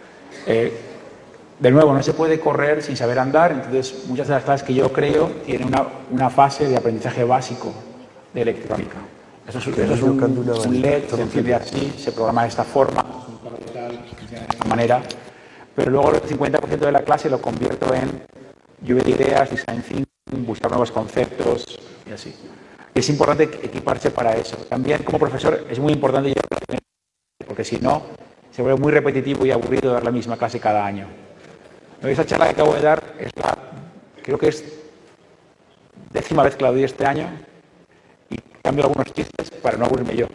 De nuevo, no se puede correr sin saber andar, entonces muchas de las clases que yo creo tienen una fase de aprendizaje básico de electrónica. Eso es un LED, se enciende así, se programa de esta forma, de esta manera, pero luego el 50% de la clase lo convierto en lluvia de ideas, design thinking, buscar nuevos conceptos y así. Es importante equiparse para eso. También como profesor es muy importante porque si no se vuelve muy repetitivo y aburrido dar la misma clase cada año. Esa charla que acabo de dar creo que es 10ª vez que la doy este año y cambio algunos chistes para no aburrirme yo.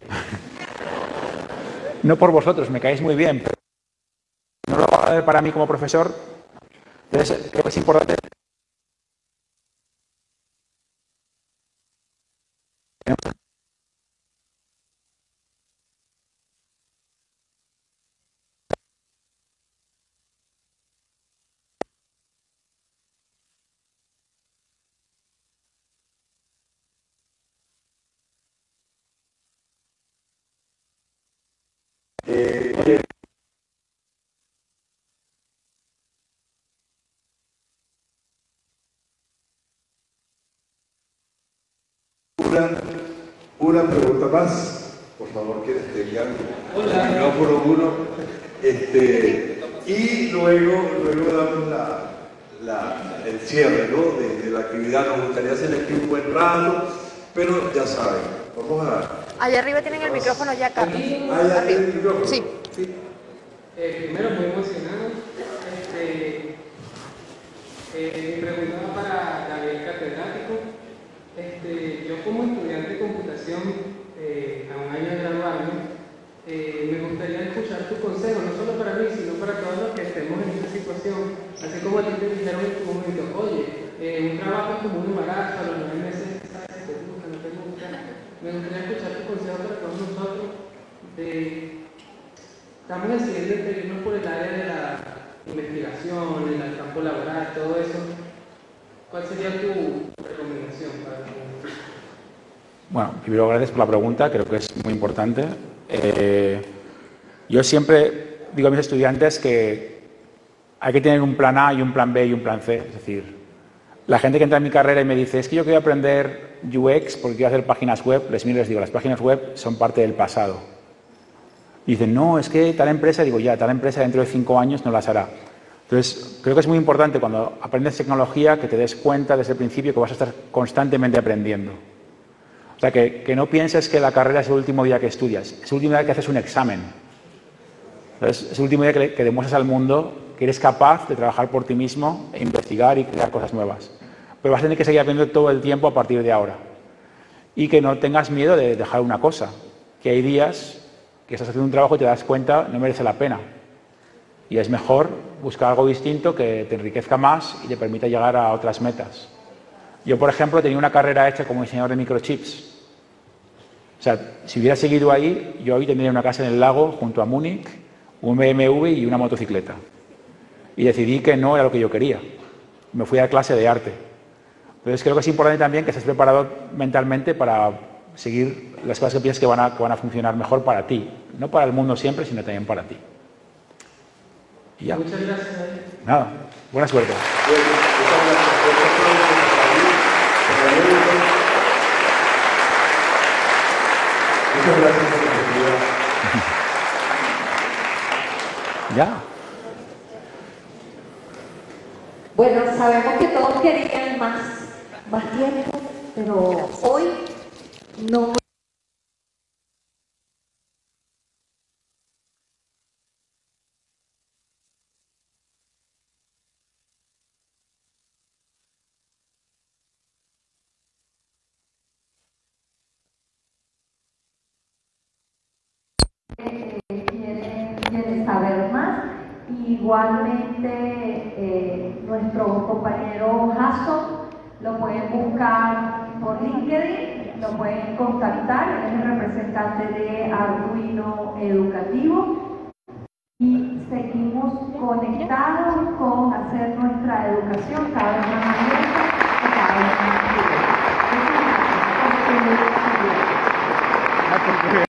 No por vosotros, me caéis muy bien, pero no lo va a ver para mí como profesor. Entonces creo que es importante Una pregunta más, por favor, quienes tengan el micrófono uno, y luego damos el cierre, ¿no? de la actividad. Nos gustaría hacer aquí un buen rato, pero ya saben, vamos a... Allá arriba tienen el micrófono ya, Carlos. Allá tienen el micrófono. Sí. Primero, muy emocionado. Mi pregunta va para Gabriel catedrático. Yo como estudiante de computación, a un año de graduarme, me gustaría escuchar tu consejo, no solo para mí, sino para todos los que estemos en esta situación. Así como a ti te dijeron en tu momento, oye, un trabajo es como un embarazo, a los 9 meses sabes si te gusta, no te gusta. Me gustaría escuchar tu consejo para todos nosotros. Estamos decidiendo irnos por el área de la investigación, en el campo laboral, todo eso. ¿Cuál sería tu recomendación para tu... Bueno, primero gracias por la pregunta, creo que es muy importante. Yo siempre digo a mis estudiantes que hay que tener un plan A y un plan B y un plan C. Es decir, la gente que entra en mi carrera y me dice, es que yo quiero aprender UX porque quiero hacer páginas web, les miro y les digo, las páginas web son parte del pasado. Y dicen, no, es que tal empresa, digo, ya, tal empresa dentro de 5 años no las hará. Entonces, creo que es muy importante cuando aprendes tecnología que te des cuenta desde el principio que vas a estar constantemente aprendiendo. O sea, que no pienses que la carrera es el último día que estudias, es el último día que haces un examen. Entonces, es el último día que demuestras al mundo que eres capaz de trabajar por ti mismo, e investigar y crear cosas nuevas. Pero vas a tener que seguir aprendiendo todo el tiempo a partir de ahora. Y que no tengas miedo de dejar una cosa. Que hay días que estás haciendo un trabajo y te das cuenta no merece la pena. Y es mejor buscar algo distinto que te enriquezca más y te permita llegar a otras metas. Yo, por ejemplo, tenía una carrera hecha como diseñador de microchips. O sea, si hubiera seguido ahí, yo hoy tendría una casa en el lago junto a Múnich, un BMW y una motocicleta. Y decidí que no era lo que yo quería. Me fui a clase de arte. Entonces creo que es importante también que estés preparado mentalmente para seguir las cosas que piensas que van a funcionar mejor para ti. No para el mundo siempre, sino también para ti. Y ya. Muchas gracias. Nada, buena suerte. Muchas gracias por la oportunidad. Ya. Bueno, sabemos que todos querían más tiempo, pero hoy no. Quieren saber más. Igualmente, nuestro compañero Jason lo pueden buscar por LinkedIn, lo pueden contactar, es el representante de Arduino Educativo. Y seguimos conectados con hacer nuestra educación cada vez más